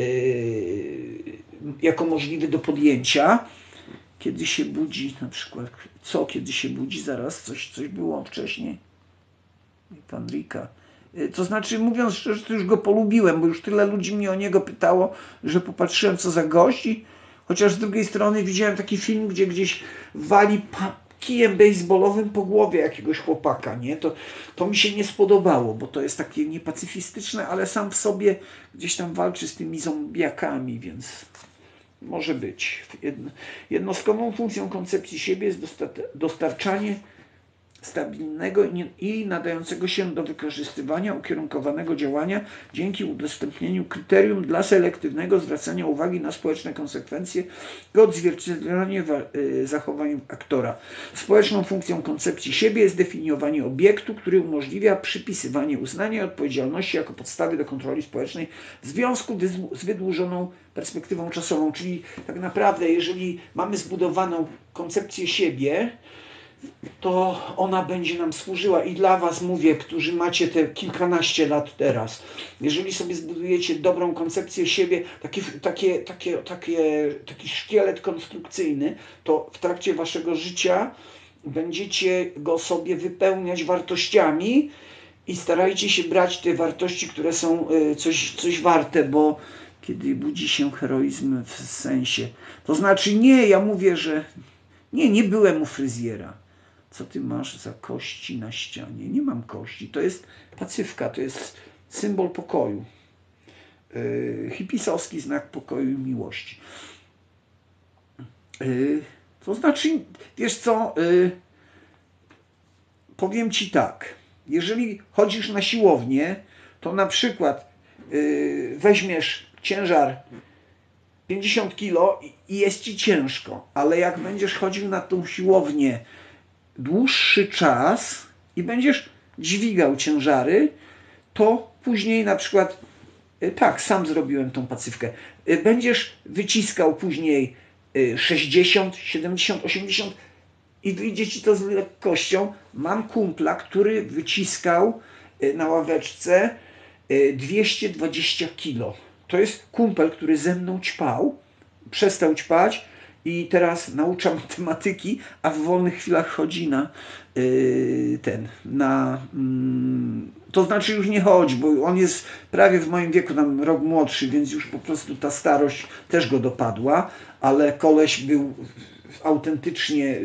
yy, jako możliwy do podjęcia. Kiedy się budzi, na przykład, co kiedy się budzi, zaraz coś, coś było wcześniej. Pan Rika. To znaczy, mówiąc szczerze, to już go polubiłem, bo już tyle ludzi mnie o niego pytało, że popatrzyłem, co za gości. Chociaż z drugiej strony widziałem taki film, gdzie gdzieś wali kijem baseballowym po głowie jakiegoś chłopaka, nie? To, to mi się nie spodobało, bo to jest takie niepacyfistyczne, ale sam w sobie gdzieś tam walczy z tymi zombiakami, więc może być. Jedno, jednostkową funkcją koncepcji siebie jest dostarczanie stabilnego i nadającego się do wykorzystywania ukierunkowanego działania dzięki udostępnieniu kryterium dla selektywnego zwracania uwagi na społeczne konsekwencje i odzwierciedlanie zachowań aktora. Społeczną funkcją koncepcji siebie jest definiowanie obiektu, który umożliwia przypisywanie uznania i odpowiedzialności jako podstawy do kontroli społecznej w związku z wydłużoną perspektywą czasową. Czyli tak naprawdę, jeżeli mamy zbudowaną koncepcję siebie, to ona będzie nam służyła i dla was mówię, którzy macie te kilkanaście lat teraz. Jeżeli sobie zbudujecie dobrą koncepcję siebie, taki, takie, takie, takie, taki szkielet konstrukcyjny, to w trakcie waszego życia będziecie go sobie wypełniać wartościami i starajcie się brać te wartości, które są coś, coś warte, bo kiedy budzi się heroizm w sensie, to znaczy nie, ja mówię, że nie, nie byłem u fryzjera. Co ty masz za kości na ścianie? Nie mam kości. To jest pacyfka, to jest symbol pokoju. Yy, hipisowski znak pokoju i miłości. Yy, to znaczy, wiesz co, yy, powiem ci tak. Jeżeli chodzisz na siłownię, to na przykład yy, weźmiesz ciężar pięćdziesiąt kilo i jest ci ciężko, ale jak będziesz chodził na tą siłownię dłuższy czas i będziesz dźwigał ciężary, to później na przykład, tak, sam zrobiłem tą pacyfkę, będziesz wyciskał później sześćdziesiąt, siedemdziesiąt, osiemdziesiąt i wyjdzie ci to z lekkością. Mam kumpla, który wyciskał na ławeczce dwieście dwadzieścia kilo. To jest kumpel, który ze mną ćpał, przestał ćpać i teraz naucza matematyki, a w wolnych chwilach chodzi na yy, ten, na, yy, to znaczy już nie chodzi, bo on jest prawie w moim wieku, tam rok młodszy, więc już po prostu ta starość też go dopadła, ale koleś był autentycznie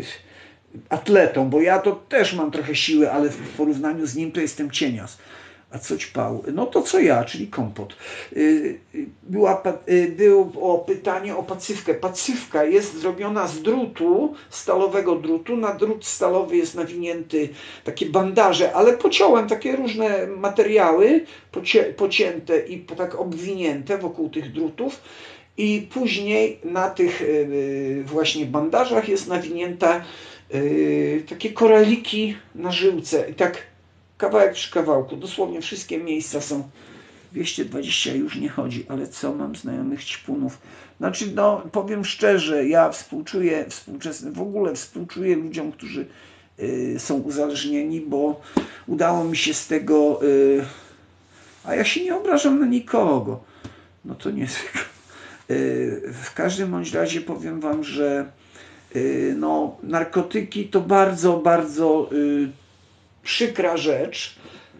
atletą, bo ja to też mam trochę siły, ale w porównaniu z nim to jestem cienias. A co ćpał? No to co ja, czyli kompot. Była, było pytanie o pacyfkę. Pacyfka jest zrobiona z drutu, stalowego drutu. Na drut stalowy jest nawinięty takie bandaże, ale pociąłem takie różne materiały pocie, pocięte i tak obwinięte wokół tych drutów. I później na tych właśnie bandażach jest nawinięta takie koraliki na żyłce. I tak kawałek przy kawałku. Dosłownie wszystkie miejsca są. dwieście dwadzieścia już nie chodzi, ale co, mam znajomych ćpunów. Znaczy, no, powiem szczerze, ja współczuję, współczesny, w ogóle współczuję ludziom, którzy y, są uzależnieni, bo udało mi się z tego, y, a ja się nie obrażam na nikogo. No to nie zwykle. Y, w każdym bądź razie powiem wam, że y, no, narkotyki to bardzo, bardzo y, przykra rzecz.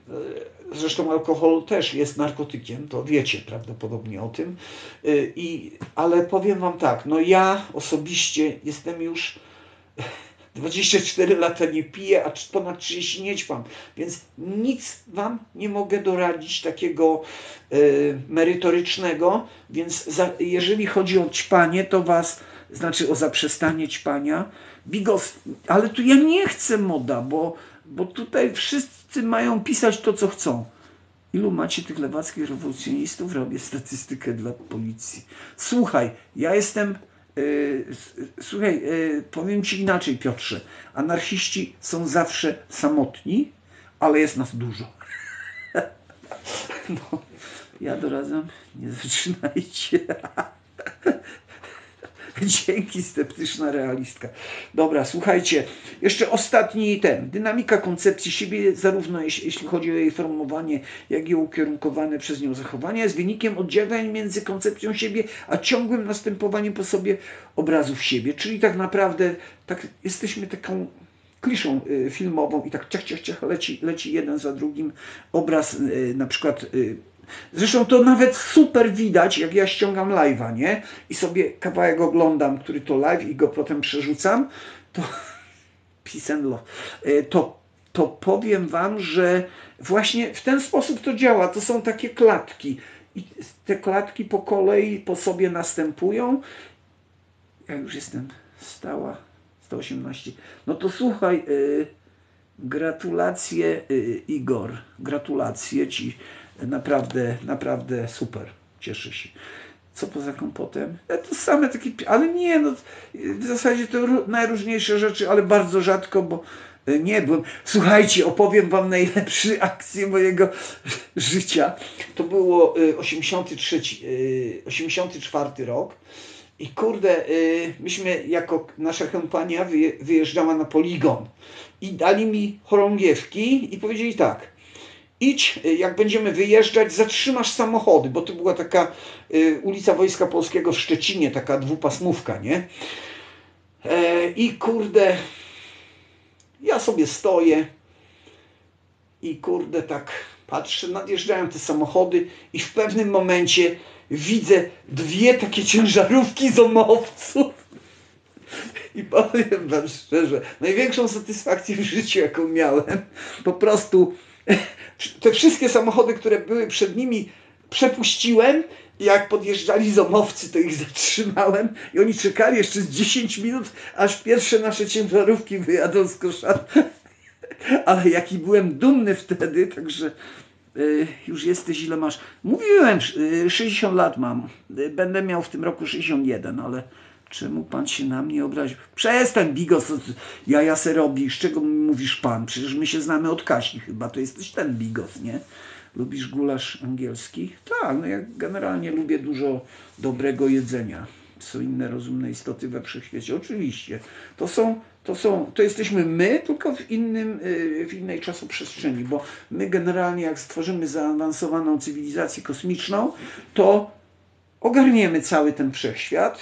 Zresztą alkohol też jest narkotykiem, to wiecie prawdopodobnie o tym. I, ale powiem wam tak, no ja osobiście jestem już dwadzieścia cztery lata nie piję, a ponad trzydzieści nie ćpam, więc nic wam nie mogę doradzić takiego y, merytorycznego, więc za, jeżeli chodzi o ćpanie, to was, znaczy o zaprzestanie ćpania, bigos, ale tu ja nie chcę moda, bo Bo tutaj wszyscy mają pisać to, co chcą. Ilu macie tych lewackich rewolucjonistów? Robię statystykę dla policji. Słuchaj, ja jestem... Yy, słuchaj, yy, powiem ci inaczej, Piotrze. Anarchiści są zawsze samotni, ale jest nas dużo. No, ja doradzam, nie zaczynajcie. Dzięki, sceptyczna realistka. Dobra, słuchajcie, jeszcze ostatni ten. Dynamika koncepcji siebie, zarówno jeśli, jeśli chodzi o jej formułowanie, jak i ukierunkowane przez nią zachowania, jest wynikiem oddziaływań między koncepcją siebie, a ciągłym następowaniem po sobie obrazów siebie. Czyli tak naprawdę tak, jesteśmy taką kliszą y, filmową i tak ciach, ciach, ciach, leci, leci jeden za drugim obraz, y, na przykład... Y, Zresztą to nawet super widać, jak ja ściągam live'a, nie? I sobie kawałek oglądam, który to live i go potem przerzucam, to peace and love. To, to powiem wam, że właśnie w ten sposób to działa. To są takie klatki. I te klatki po kolei po sobie następują. Ja już jestem stała, sto osiemnaście. No to słuchaj, yy, Gratulacje, y, Igor. Gratulacje ci. Naprawdę, naprawdę super. Cieszę się. Co poza kompotem? E, to same takie, ale nie, no w zasadzie to najróżniejsze rzeczy, ale bardzo rzadko, bo nie byłem. Słuchajcie, opowiem wam najlepsze akcje mojego życia. To było osiemdziesiąty trzeci, osiemdziesiąty czwarty rok i kurde, myśmy jako nasza kompania wyjeżdżała na poligon i dali mi chorągiewki i powiedzieli tak: idź, jak będziemy wyjeżdżać, zatrzymasz samochody, bo to była taka y, ulica Wojska Polskiego w Szczecinie, taka dwupasmówka, nie? E, I kurde, ja sobie stoję i kurde tak patrzę, nadjeżdżają te samochody i w pewnym momencie widzę dwie takie ciężarówki zomowców. I powiem wam szczerze, największą satysfakcję w życiu, jaką miałem, po prostu te wszystkie samochody, które były przed nimi, przepuściłem. Jak podjeżdżali zomowcy, to ich zatrzymałem i oni czekali jeszcze z dziesięć minut, aż pierwsze nasze ciężarówki wyjadą z Koszar. Ale jaki byłem dumny wtedy, także y, już jesteś, ile masz? Mówiłem, y, sześćdziesiąt lat mam. Y, będę miał w tym roku sześćdziesiąt jeden, ale czemu pan się na mnie obraził? Przestań, Bigos, jaja se robisz, czego mówisz pan? Przecież my się znamy od Kasi chyba, to jesteś ten Bigos, nie? Lubisz gulasz angielski? Tak, no ja generalnie lubię dużo dobrego jedzenia. Są inne rozumne istoty we wszechświecie. Oczywiście. To są, to są, to jesteśmy my, tylko w innym, w innej czasoprzestrzeni, bo my generalnie jak stworzymy zaawansowaną cywilizację kosmiczną, to ogarniemy cały ten wszechświat.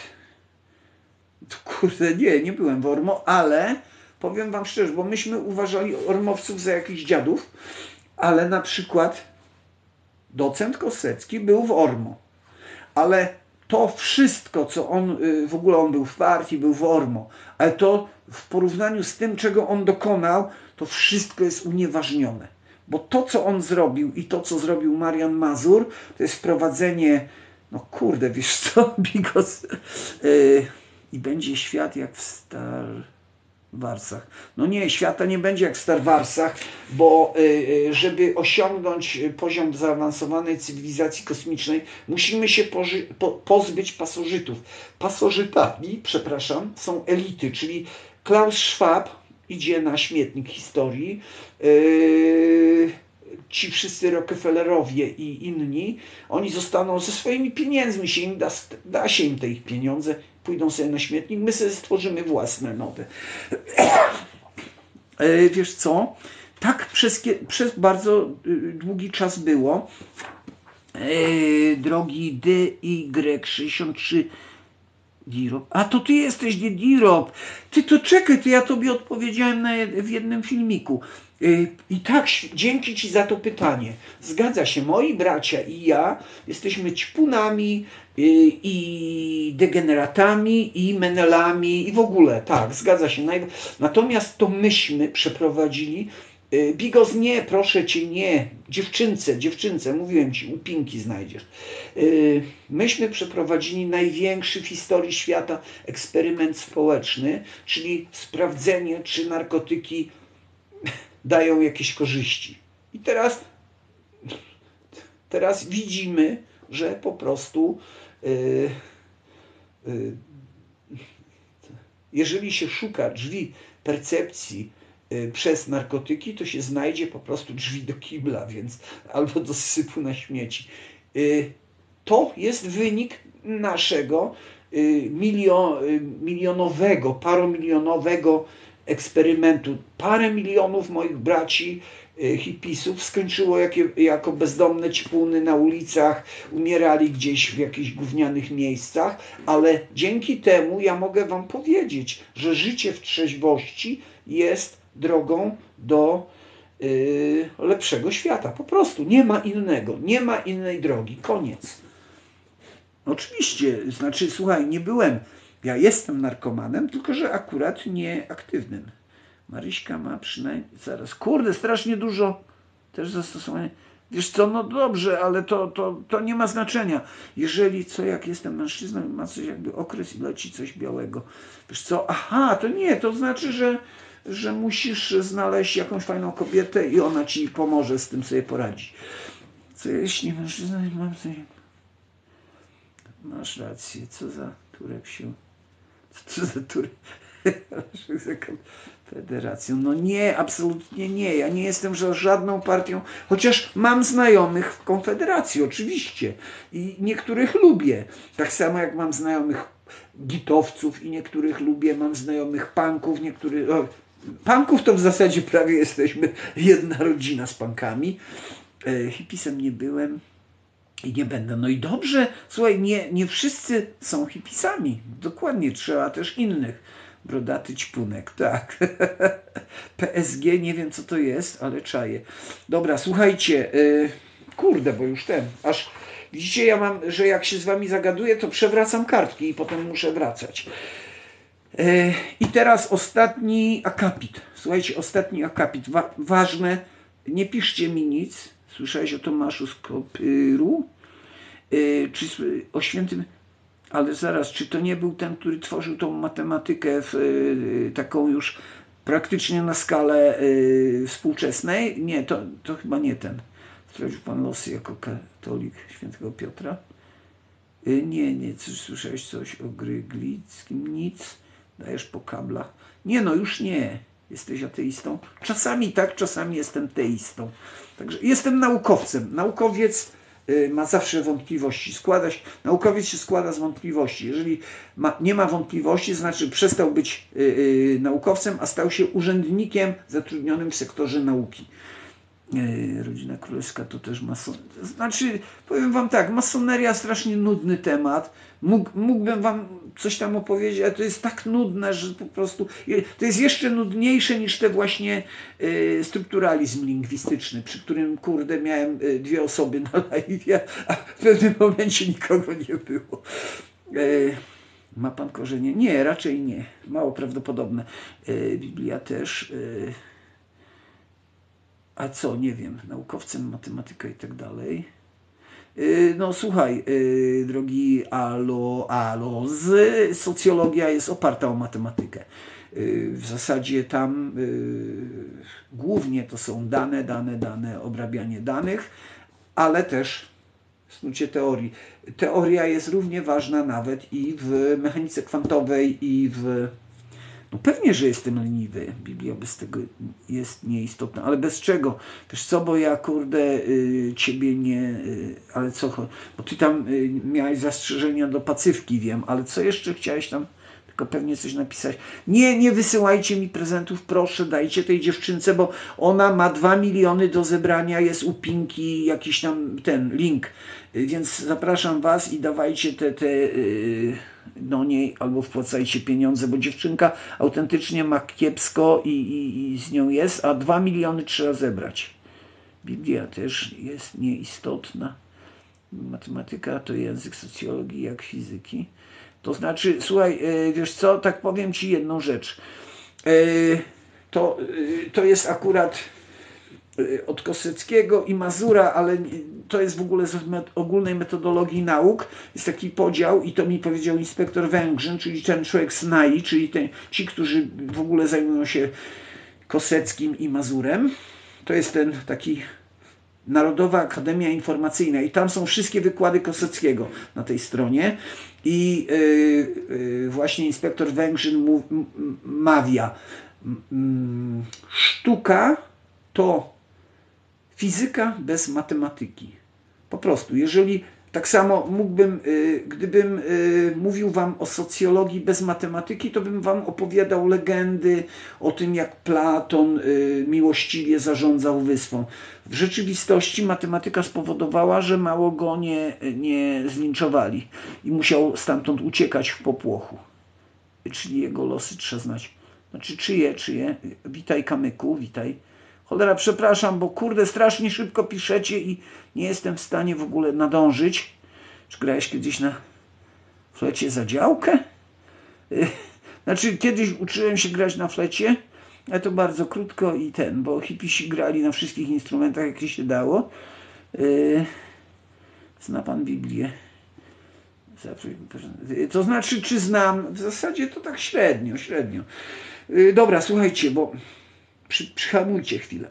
To kurde, nie, nie byłem w Ormo, ale powiem wam szczerze, bo myśmy uważali ormowców za jakichś dziadów, ale na przykład docent Kosecki był w Ormo, ale to wszystko, co on, w ogóle on był w partii, był w Ormo, ale to w porównaniu z tym, czego on dokonał, to wszystko jest unieważnione. Bo to, co on zrobił i to, co zrobił Marian Mazur, to jest wprowadzenie, no kurde, wiesz co, Bigos, yy, i będzie świat jak w Star Warsach. No nie, świata nie będzie jak w Star Warsach, bo y, żeby osiągnąć poziom zaawansowanej cywilizacji kosmicznej, musimy się po, pozbyć pasożytów. Pasożytami, przepraszam, są elity, czyli Klaus Schwab idzie na śmietnik historii, yy, ci wszyscy Rockefellerowie i inni, oni zostaną ze swoimi pieniędzmi, się im da, da się im te ich pieniądze, pójdą sobie na śmietnik, my sobie stworzymy własne nowe. E, wiesz co? Tak przez, przez bardzo długi czas było. E, drogi D Y sześćdziesiąt trzy Dirop. A to ty jesteś, nie Dirop. Ty to czekaj, to ja tobie odpowiedziałem na, w jednym filmiku. I tak, dzięki ci za to pytanie. Zgadza się, moi bracia i ja jesteśmy ćpunami i degeneratami i menelami i w ogóle, tak, zgadza się. Natomiast to myśmy przeprowadzili, Bigos, nie, proszę cię, nie, dziewczynce, dziewczynce, mówiłem ci, upinki znajdziesz. Myśmy przeprowadzili największy w historii świata eksperyment społeczny, czyli sprawdzenie, czy narkotyki dają jakieś korzyści. I teraz, teraz widzimy, że po prostu yy, yy, jeżeli się szuka drzwi percepcji yy, przez narkotyki, to się znajdzie po prostu drzwi do kibla, więc albo do sypu na śmieci. Yy, to jest wynik naszego yy, milion, yy, milionowego, paromilionowego eksperymentu. Parę milionów moich braci y, hipisów skończyło jakie, jako bezdomne ćpuny na ulicach, umierali gdzieś w jakichś gównianych miejscach, ale dzięki temu ja mogę wam powiedzieć, że życie w trzeźwości jest drogą do y, lepszego świata. Po prostu nie ma innego, nie ma innej drogi. Koniec. Oczywiście, znaczy słuchaj, nie byłem Ja jestem narkomanem, tylko że akurat nieaktywnym. Maryśka ma przynajmniej, zaraz, kurde, strasznie dużo też zastosowania. Wiesz co, no dobrze, ale to, to, to nie ma znaczenia. Jeżeli co, jak jestem mężczyzną, ma coś jakby okres i leci coś białego. Wiesz co, aha, to nie, to znaczy, że że musisz znaleźć jakąś fajną kobietę i ona ci pomoże z tym sobie poradzić. Co jeśli mężczyzna mam sobie... Masz rację, co za Turek się... Co to za Turek? Federacją. No nie, absolutnie nie. Ja nie jestem żadną partią, chociaż mam znajomych w Konfederacji, oczywiście. I niektórych lubię. Tak samo jak mam znajomych gitowców i niektórych lubię. Mam znajomych punków, niektórych... O, punków to w zasadzie prawie jesteśmy jedna rodzina z punkami. E, hipisem nie byłem i nie będę. No i dobrze, słuchaj, nie, nie wszyscy są hipisami. Dokładnie, trzeba też innych. Brodaty ćpunek, tak. P S G, nie wiem co to jest, ale czaję. Dobra, słuchajcie, yy, kurde, bo już ten, aż widzicie, ja mam, że jak się z wami zagaduję, to przewracam kartki i potem muszę wracać. Yy, I teraz ostatni akapit. Słuchajcie, ostatni akapit. Wa ważne, nie piszcie mi nic. Słyszałeś o Tomaszu z Kopyru? Yy, czy o świętym... Ale zaraz, czy to nie był ten, który tworzył tą matematykę w, y, taką już praktycznie na skalę y, współczesnej? Nie, to, to chyba nie ten. Sprawdził pan losy jako katolik świętego Piotra? Y, nie, nie, coś, słyszałeś coś o Gryglickim? Nic? Dajesz po kablach? Nie, no już nie. Jesteś ateistą? Czasami tak, czasami jestem teistą. Także jestem naukowcem. Naukowiec ma zawsze wątpliwości. Składa się, naukowiec się składa z wątpliwości. Jeżeli ma, nie ma wątpliwości, to znaczy przestał być y, y, naukowcem, a stał się urzędnikiem zatrudnionym w sektorze nauki. Y, rodzina królewska to też mason... Znaczy, powiem wam tak, masoneria strasznie nudny temat. Mógł, mógłbym wam coś tam opowiedzieć, ale to jest tak nudne, że po prostu... To jest jeszcze nudniejsze niż te właśnie y, strukturalizm lingwistyczny, przy którym, kurde, miałem y, dwie osoby na live, a w pewnym momencie nikogo nie było. Y, ma pan korzenie? Nie, raczej nie. Mało prawdopodobne. Y, Biblia też... Y, A co, nie wiem, naukowcem, matematyka i tak dalej. No słuchaj, drogi Alo, Alo, z socjologia jest oparta o matematykę. W zasadzie tam głównie to są dane, dane, dane, obrabianie danych, ale też snucie teorii. Teoria jest równie ważna nawet i w mechanice kwantowej, i w... No pewnie, że jestem leniwy. Biblia bez tego jest nieistotna. Ale bez czego? Wiesz co, bo ja, kurde, y, ciebie nie... Y, ale co? Bo ty tam y, miałeś zastrzeżenia do Pacyfki, wiem. Ale co jeszcze chciałeś tam? Tylko pewnie coś napisać. Nie, nie wysyłajcie mi prezentów, proszę, dajcie tej dziewczynce, bo ona ma dwa miliony do zebrania, jest u Pinki jakiś tam ten link. Y, więc zapraszam was i dawajcie te... te y, do niej albo wpłacajcie pieniądze, bo dziewczynka autentycznie ma kiepsko i, i, i z nią jest, a dwa miliony trzeba zebrać. Biblia też jest nieistotna. Matematyka to język socjologii jak fizyki. To znaczy, słuchaj, wiesz co, tak powiem ci jedną rzecz. To, to jest akurat od Koseckiego i Mazura, ale to jest w ogóle z ogólnej metodologii nauk. Jest taki podział i to mi powiedział inspektor Węgrzyn, czyli ten człowiek z N A I, czyli ten, ci, którzy w ogóle zajmują się Koseckim i Mazurem. To jest ten taki Narodowa Akademia Informacyjna i tam są wszystkie wykłady Koseckiego na tej stronie i yy, yy, właśnie inspektor Węgrzyn mów, mawia, sztuka to fizyka bez matematyki. Po prostu, jeżeli tak samo mógłbym, y, gdybym y, mówił wam o socjologii bez matematyki, to bym wam opowiadał legendy o tym, jak Platon y, miłościwie zarządzał wyspą. W rzeczywistości matematyka spowodowała, że mało go nie, nie zlinczowali i musiał stamtąd uciekać w popłochu. Czyli jego losy trzeba znać. Znaczy czyje, czyje? Witaj kamyku, witaj. Cholera, przepraszam, bo kurde, strasznie szybko piszecie i nie jestem w stanie w ogóle nadążyć. Czy grałeś kiedyś na flecie za działkę? Znaczy, kiedyś uczyłem się grać na flecie, ale to bardzo krótko i ten, bo hipisi grali na wszystkich instrumentach, jakie się dało. Zna pan Biblię? To znaczy, czy znam? W zasadzie to tak średnio, średnio. Yy, dobra, słuchajcie, bo przy, przyhamujcie chwilę.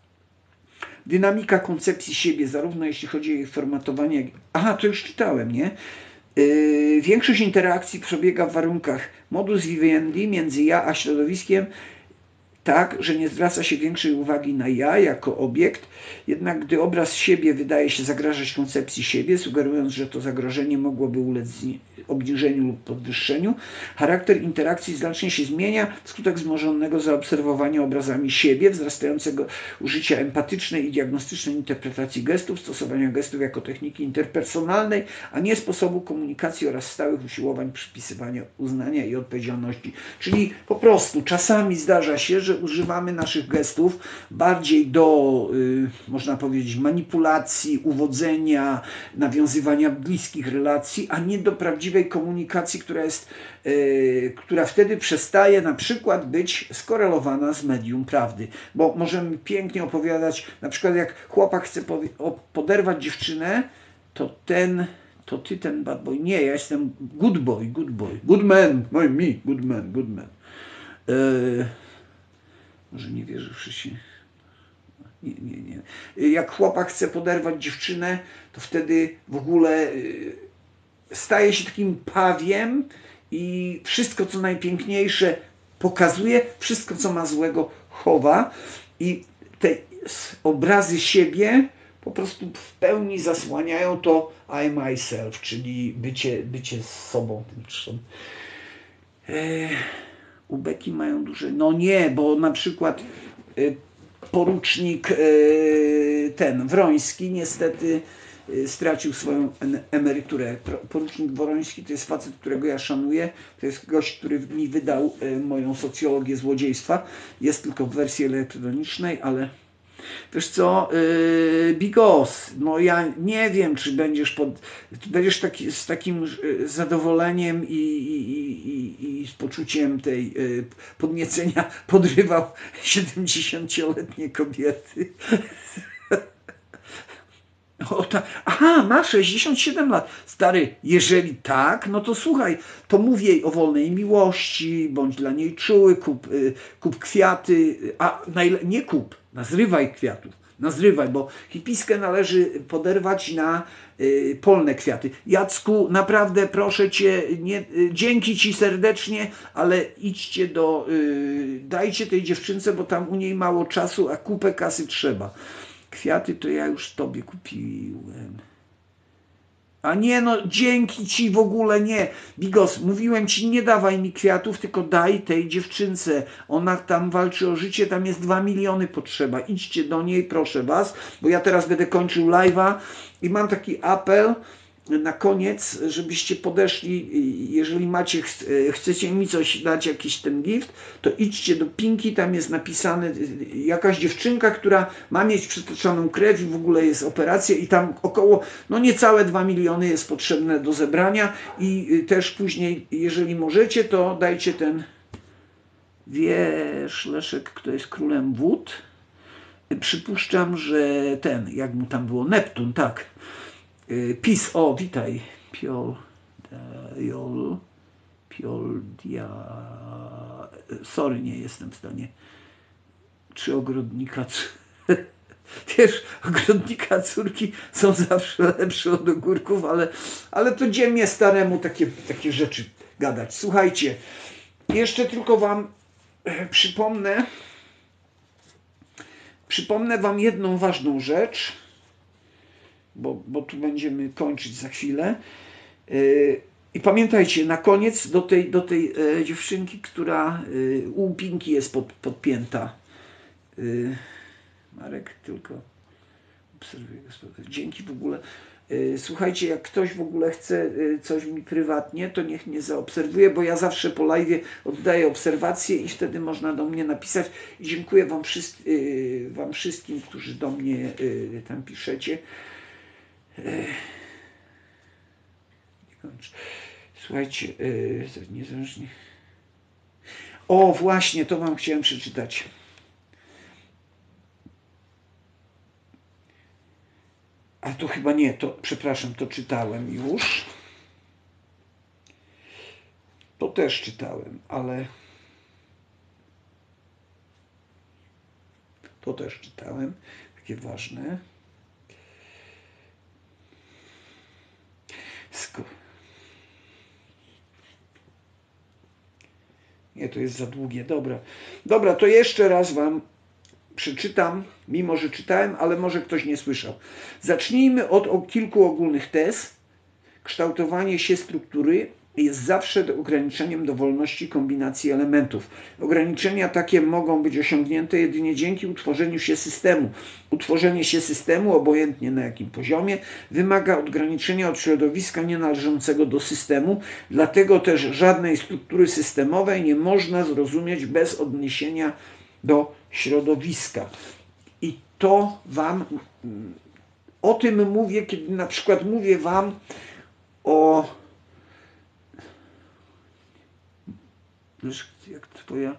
Dynamika koncepcji siebie, zarówno jeśli chodzi o jej formatowanie, jak... Aha, to już czytałem, nie? Yy, większość interakcji przebiega w warunkach modus vivendi między ja a środowiskiem, tak, że nie zwraca się większej uwagi na ja jako obiekt, jednak gdy obraz siebie wydaje się zagrażać koncepcji siebie, sugerując, że to zagrożenie mogłoby ulec obniżeniu lub podwyższeniu, charakter interakcji znacznie się zmienia wskutek wzmożonego zaobserwowania obrazami siebie, wzrastającego użycia empatycznej i diagnostycznej interpretacji gestów, stosowania gestów jako techniki interpersonalnej, a nie sposobu komunikacji oraz stałych usiłowań przypisywania uznania i odpowiedzialności. Czyli po prostu czasami zdarza się, że używamy naszych gestów bardziej do, yy, można powiedzieć, manipulacji, uwodzenia, nawiązywania bliskich relacji, a nie do prawdziwej komunikacji, która jest, yy, która wtedy przestaje na przykład być skorelowana z medium prawdy. Bo możemy pięknie opowiadać, na przykład jak chłopak chce poderwać dziewczynę, to ten, to ty ten bad boy. Nie, ja jestem good boy, good boy, good man, my, me, good man, good man. Yy, Może nie wierzywszy się. Nie, nie, nie. Jak chłopak chce poderwać dziewczynę, to wtedy w ogóle staje się takim pawiem i wszystko, co najpiękniejsze pokazuje, wszystko, co ma złego chowa i te obrazy siebie po prostu w pełni zasłaniają to I myself, czyli bycie, bycie z sobą. Eee... Ubeki mają duże... No nie, bo na przykład y, porucznik y, ten Wroński niestety y, stracił swoją emeryturę. Porucznik Wroński to jest facet, którego ja szanuję. To jest gość, który mi wydał y, moją socjologię złodziejstwa. Jest tylko w wersji elektronicznej, ale wiesz co, yy, Bigos, no ja nie wiem, czy będziesz, pod, będziesz taki, z takim zadowoleniem i, i, i, i z poczuciem tej yy, podniecenia podrywał siedemdziesięcioletnie kobiety. O, ta, aha, ma sześćdziesiąt siedem lat. Stary, jeżeli tak, no to słuchaj, to mów jej o wolnej miłości, bądź dla niej czuły, kup, y, kup kwiaty, a najle- nie kup, nazrywaj kwiatów, nazrywaj, bo hipiskę należy poderwać na y, polne kwiaty. Jacku, naprawdę proszę cię, nie, y, dzięki ci serdecznie, ale idźcie do, y, dajcie tej dziewczynce, bo tam u niej mało czasu, a kupę kasy trzeba. Kwiaty to ja już tobie kupiłem. A nie no, dzięki ci w ogóle nie. Bigos, mówiłem ci, nie dawaj mi kwiatów, tylko daj tej dziewczynce. Ona tam walczy o życie, tam jest dwa miliony potrzeba. Idźcie do niej, proszę was, bo ja teraz będę kończył live'a i mam taki apel na koniec, żebyście podeszli, jeżeli macie, chcecie mi coś dać, jakiś ten gift, to idźcie do Pinki, tam jest napisane jakaś dziewczynka, która ma mieć przytoczoną krew i w ogóle jest operacja i tam około, no niecałe dwa miliony jest potrzebne do zebrania i też później, jeżeli możecie, to dajcie ten, wiesz, Leszek, kto jest królem wód? Przypuszczam, że ten, jak mu tam było, Neptun, tak. PiS, o, witaj. Piol, Diol, Piol, Dia... Sorry, nie jestem w stanie. Czy ogrodnika... Wiesz, ogrodnika córki są zawsze lepsze od ogórków, ale, ale to dziennie staremu takie, takie rzeczy gadać. Słuchajcie, jeszcze tylko wam przypomnę, przypomnę wam jedną ważną rzecz, Bo, bo tu będziemy kończyć za chwilę. Yy, I pamiętajcie, na koniec do tej, do tej e, dziewczynki, która yy, u Pinki jest pod, podpięta. Yy, Marek, tylko obserwuję gospodarkę. Dzięki w ogóle. Yy, słuchajcie, jak ktoś w ogóle chce yy, coś mi prywatnie, to niech mnie zaobserwuje, bo ja zawsze po live'ie oddaję obserwacje i wtedy można do mnie napisać. I dziękuję wam, wszyscy, yy, wam wszystkim, którzy do mnie yy, tam piszecie. Nie kończę. Słuchajcie, yy, niezależnie. O, właśnie, to wam chciałem przeczytać. A to chyba nie, to przepraszam, to czytałem już. To też czytałem, ale To też czytałem, takie ważne. Sko Nie, to jest za długie. Dobra. Dobra, to jeszcze raz wam przeczytam, mimo że czytałem, ale może ktoś nie słyszał. Zacznijmy od o kilku ogólnych tez. Kształtowanie się struktury jest zawsze ograniczeniem do wolności kombinacji elementów. Ograniczenia takie mogą być osiągnięte jedynie dzięki utworzeniu się systemu. Utworzenie się systemu, obojętnie na jakim poziomie, wymaga odgraniczenia od środowiska nienależącego do systemu, dlatego też żadnej struktury systemowej nie można zrozumieć bez odniesienia do środowiska. I to wam, o tym mówię, kiedy na przykład mówię wam o jak twoja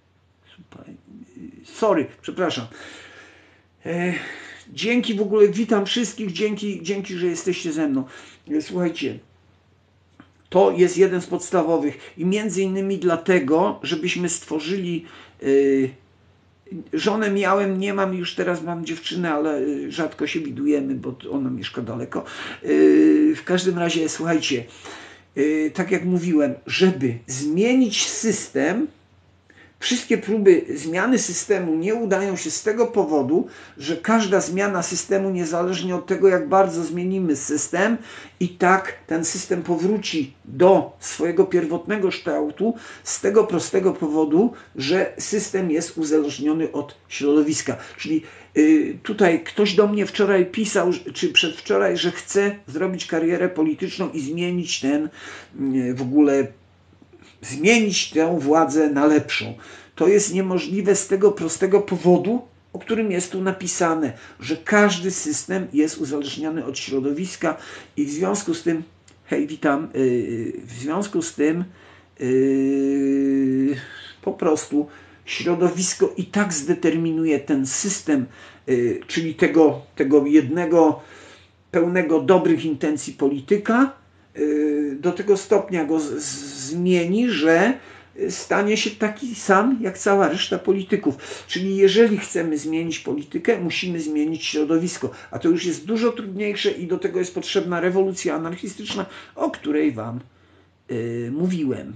sorry, przepraszam. E, dzięki w ogóle, witam wszystkich, dzięki, dzięki, że jesteście ze mną. Słuchajcie, to jest jeden z podstawowych i między innymi dlatego, żebyśmy stworzyli y, żonę miałem, nie mam już teraz, mam dziewczynę, ale rzadko się widujemy, bo ona mieszka daleko. Y, w każdym razie, słuchajcie, y, tak jak mówiłem, żeby zmienić system, wszystkie próby zmiany systemu nie udają się z tego powodu, że każda zmiana systemu, niezależnie od tego, jak bardzo zmienimy system, i tak ten system powróci do swojego pierwotnego kształtu z tego prostego powodu, że system jest uzależniony od środowiska. Czyli yy, tutaj ktoś do mnie wczoraj pisał, czy przedwczoraj, że chce zrobić karierę polityczną i zmienić ten yy, w ogóle zmienić tę władzę na lepszą. To jest niemożliwe z tego prostego powodu, o którym jest tu napisane, że każdy system jest uzależniony od środowiska i w związku z tym, hej, witam, yy, w związku z tym yy, po prostu środowisko i tak zdeterminuje ten system, yy, czyli tego, tego jednego pełnego dobrych intencji polityka, do tego stopnia go z, z, zmieni, że stanie się taki sam jak cała reszta polityków. Czyli jeżeli chcemy zmienić politykę, musimy zmienić środowisko. A to już jest dużo trudniejsze i do tego jest potrzebna rewolucja anarchistyczna, o której wam yy, mówiłem.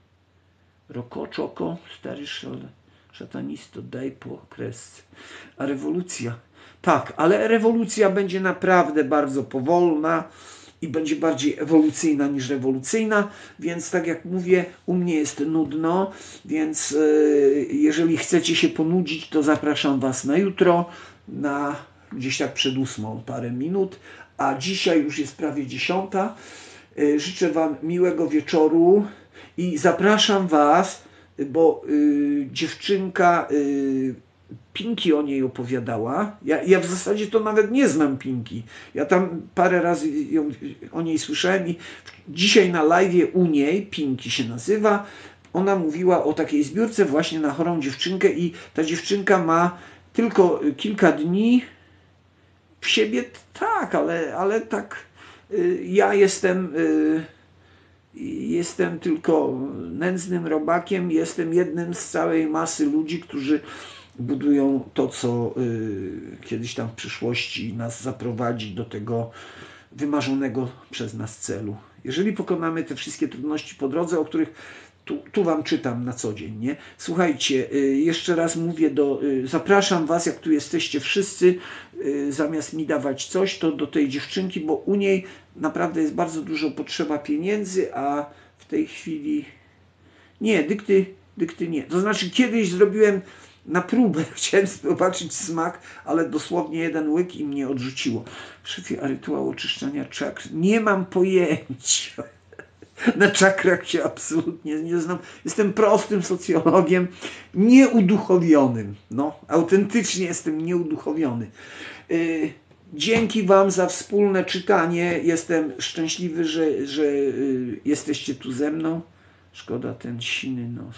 Roko, czoko, stary szatanisto, daj po kresce. A rewolucja? Tak, ale rewolucja będzie naprawdę bardzo powolna i będzie bardziej ewolucyjna niż rewolucyjna, więc tak jak mówię, u mnie jest nudno, więc yy, jeżeli chcecie się ponudzić, to zapraszam was na jutro, na gdzieś tak przed ósmą parę minut, a dzisiaj już jest prawie dziesiąta. Yy, życzę wam miłego wieczoru i zapraszam was, bo yy, dziewczynka yy, Pinki o niej opowiadała. Ja, ja w zasadzie to nawet nie znam Pinki. Ja tam parę razy ją, o niej słyszałem i dzisiaj na live'ie u niej, Pinki się nazywa, ona mówiła o takiej zbiórce właśnie na chorą dziewczynkę i ta dziewczynka ma tylko kilka dni w siebie, tak, ale, ale tak y, ja jestem y, jestem tylko nędznym robakiem, jestem jednym z całej masy ludzi, którzy budują to, co y, kiedyś tam w przyszłości nas zaprowadzi do tego wymarzonego przez nas celu. Jeżeli pokonamy te wszystkie trudności po drodze, o których tu, tu wam czytam na co dzień, nie? Słuchajcie, y, jeszcze raz mówię, do, y, zapraszam was, jak tu jesteście wszyscy, y, zamiast mi dawać coś, to do tej dziewczynki, bo u niej naprawdę jest bardzo dużo potrzeba pieniędzy, a w tej chwili nie, dykty, dykty nie. To znaczy kiedyś zrobiłem na próbę, chciałem zobaczyć smak, ale dosłownie jeden łyk i mnie odrzuciło. Szefie, a rytuał oczyszczania czakr? Nie mam pojęcia. Na czakrach się absolutnie nie znam. Jestem prostym socjologiem, nieuduchowionym. No, autentycznie jestem nieuduchowiony. Yy, dzięki wam za wspólne czytanie. Jestem szczęśliwy, że, że yy, jesteście tu ze mną. Szkoda ten siny nos.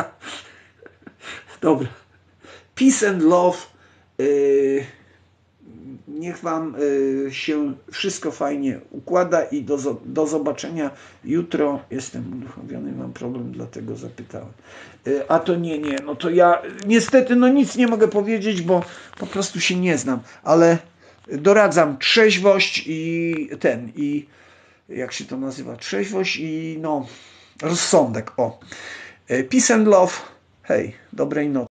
Dobra. Peace and love. Yy, niech Wam się wszystko fajnie układa i do, do zobaczenia jutro. Jestem uduchowiony, mam problem, dlatego zapytałem. A to nie, nie, no to ja niestety no nic nie mogę powiedzieć, bo po prostu się nie znam, ale doradzam trzeźwość i ten, i jak się to nazywa, trzeźwość i no rozsądek, o. Peace and love, hej, dobrej nocy.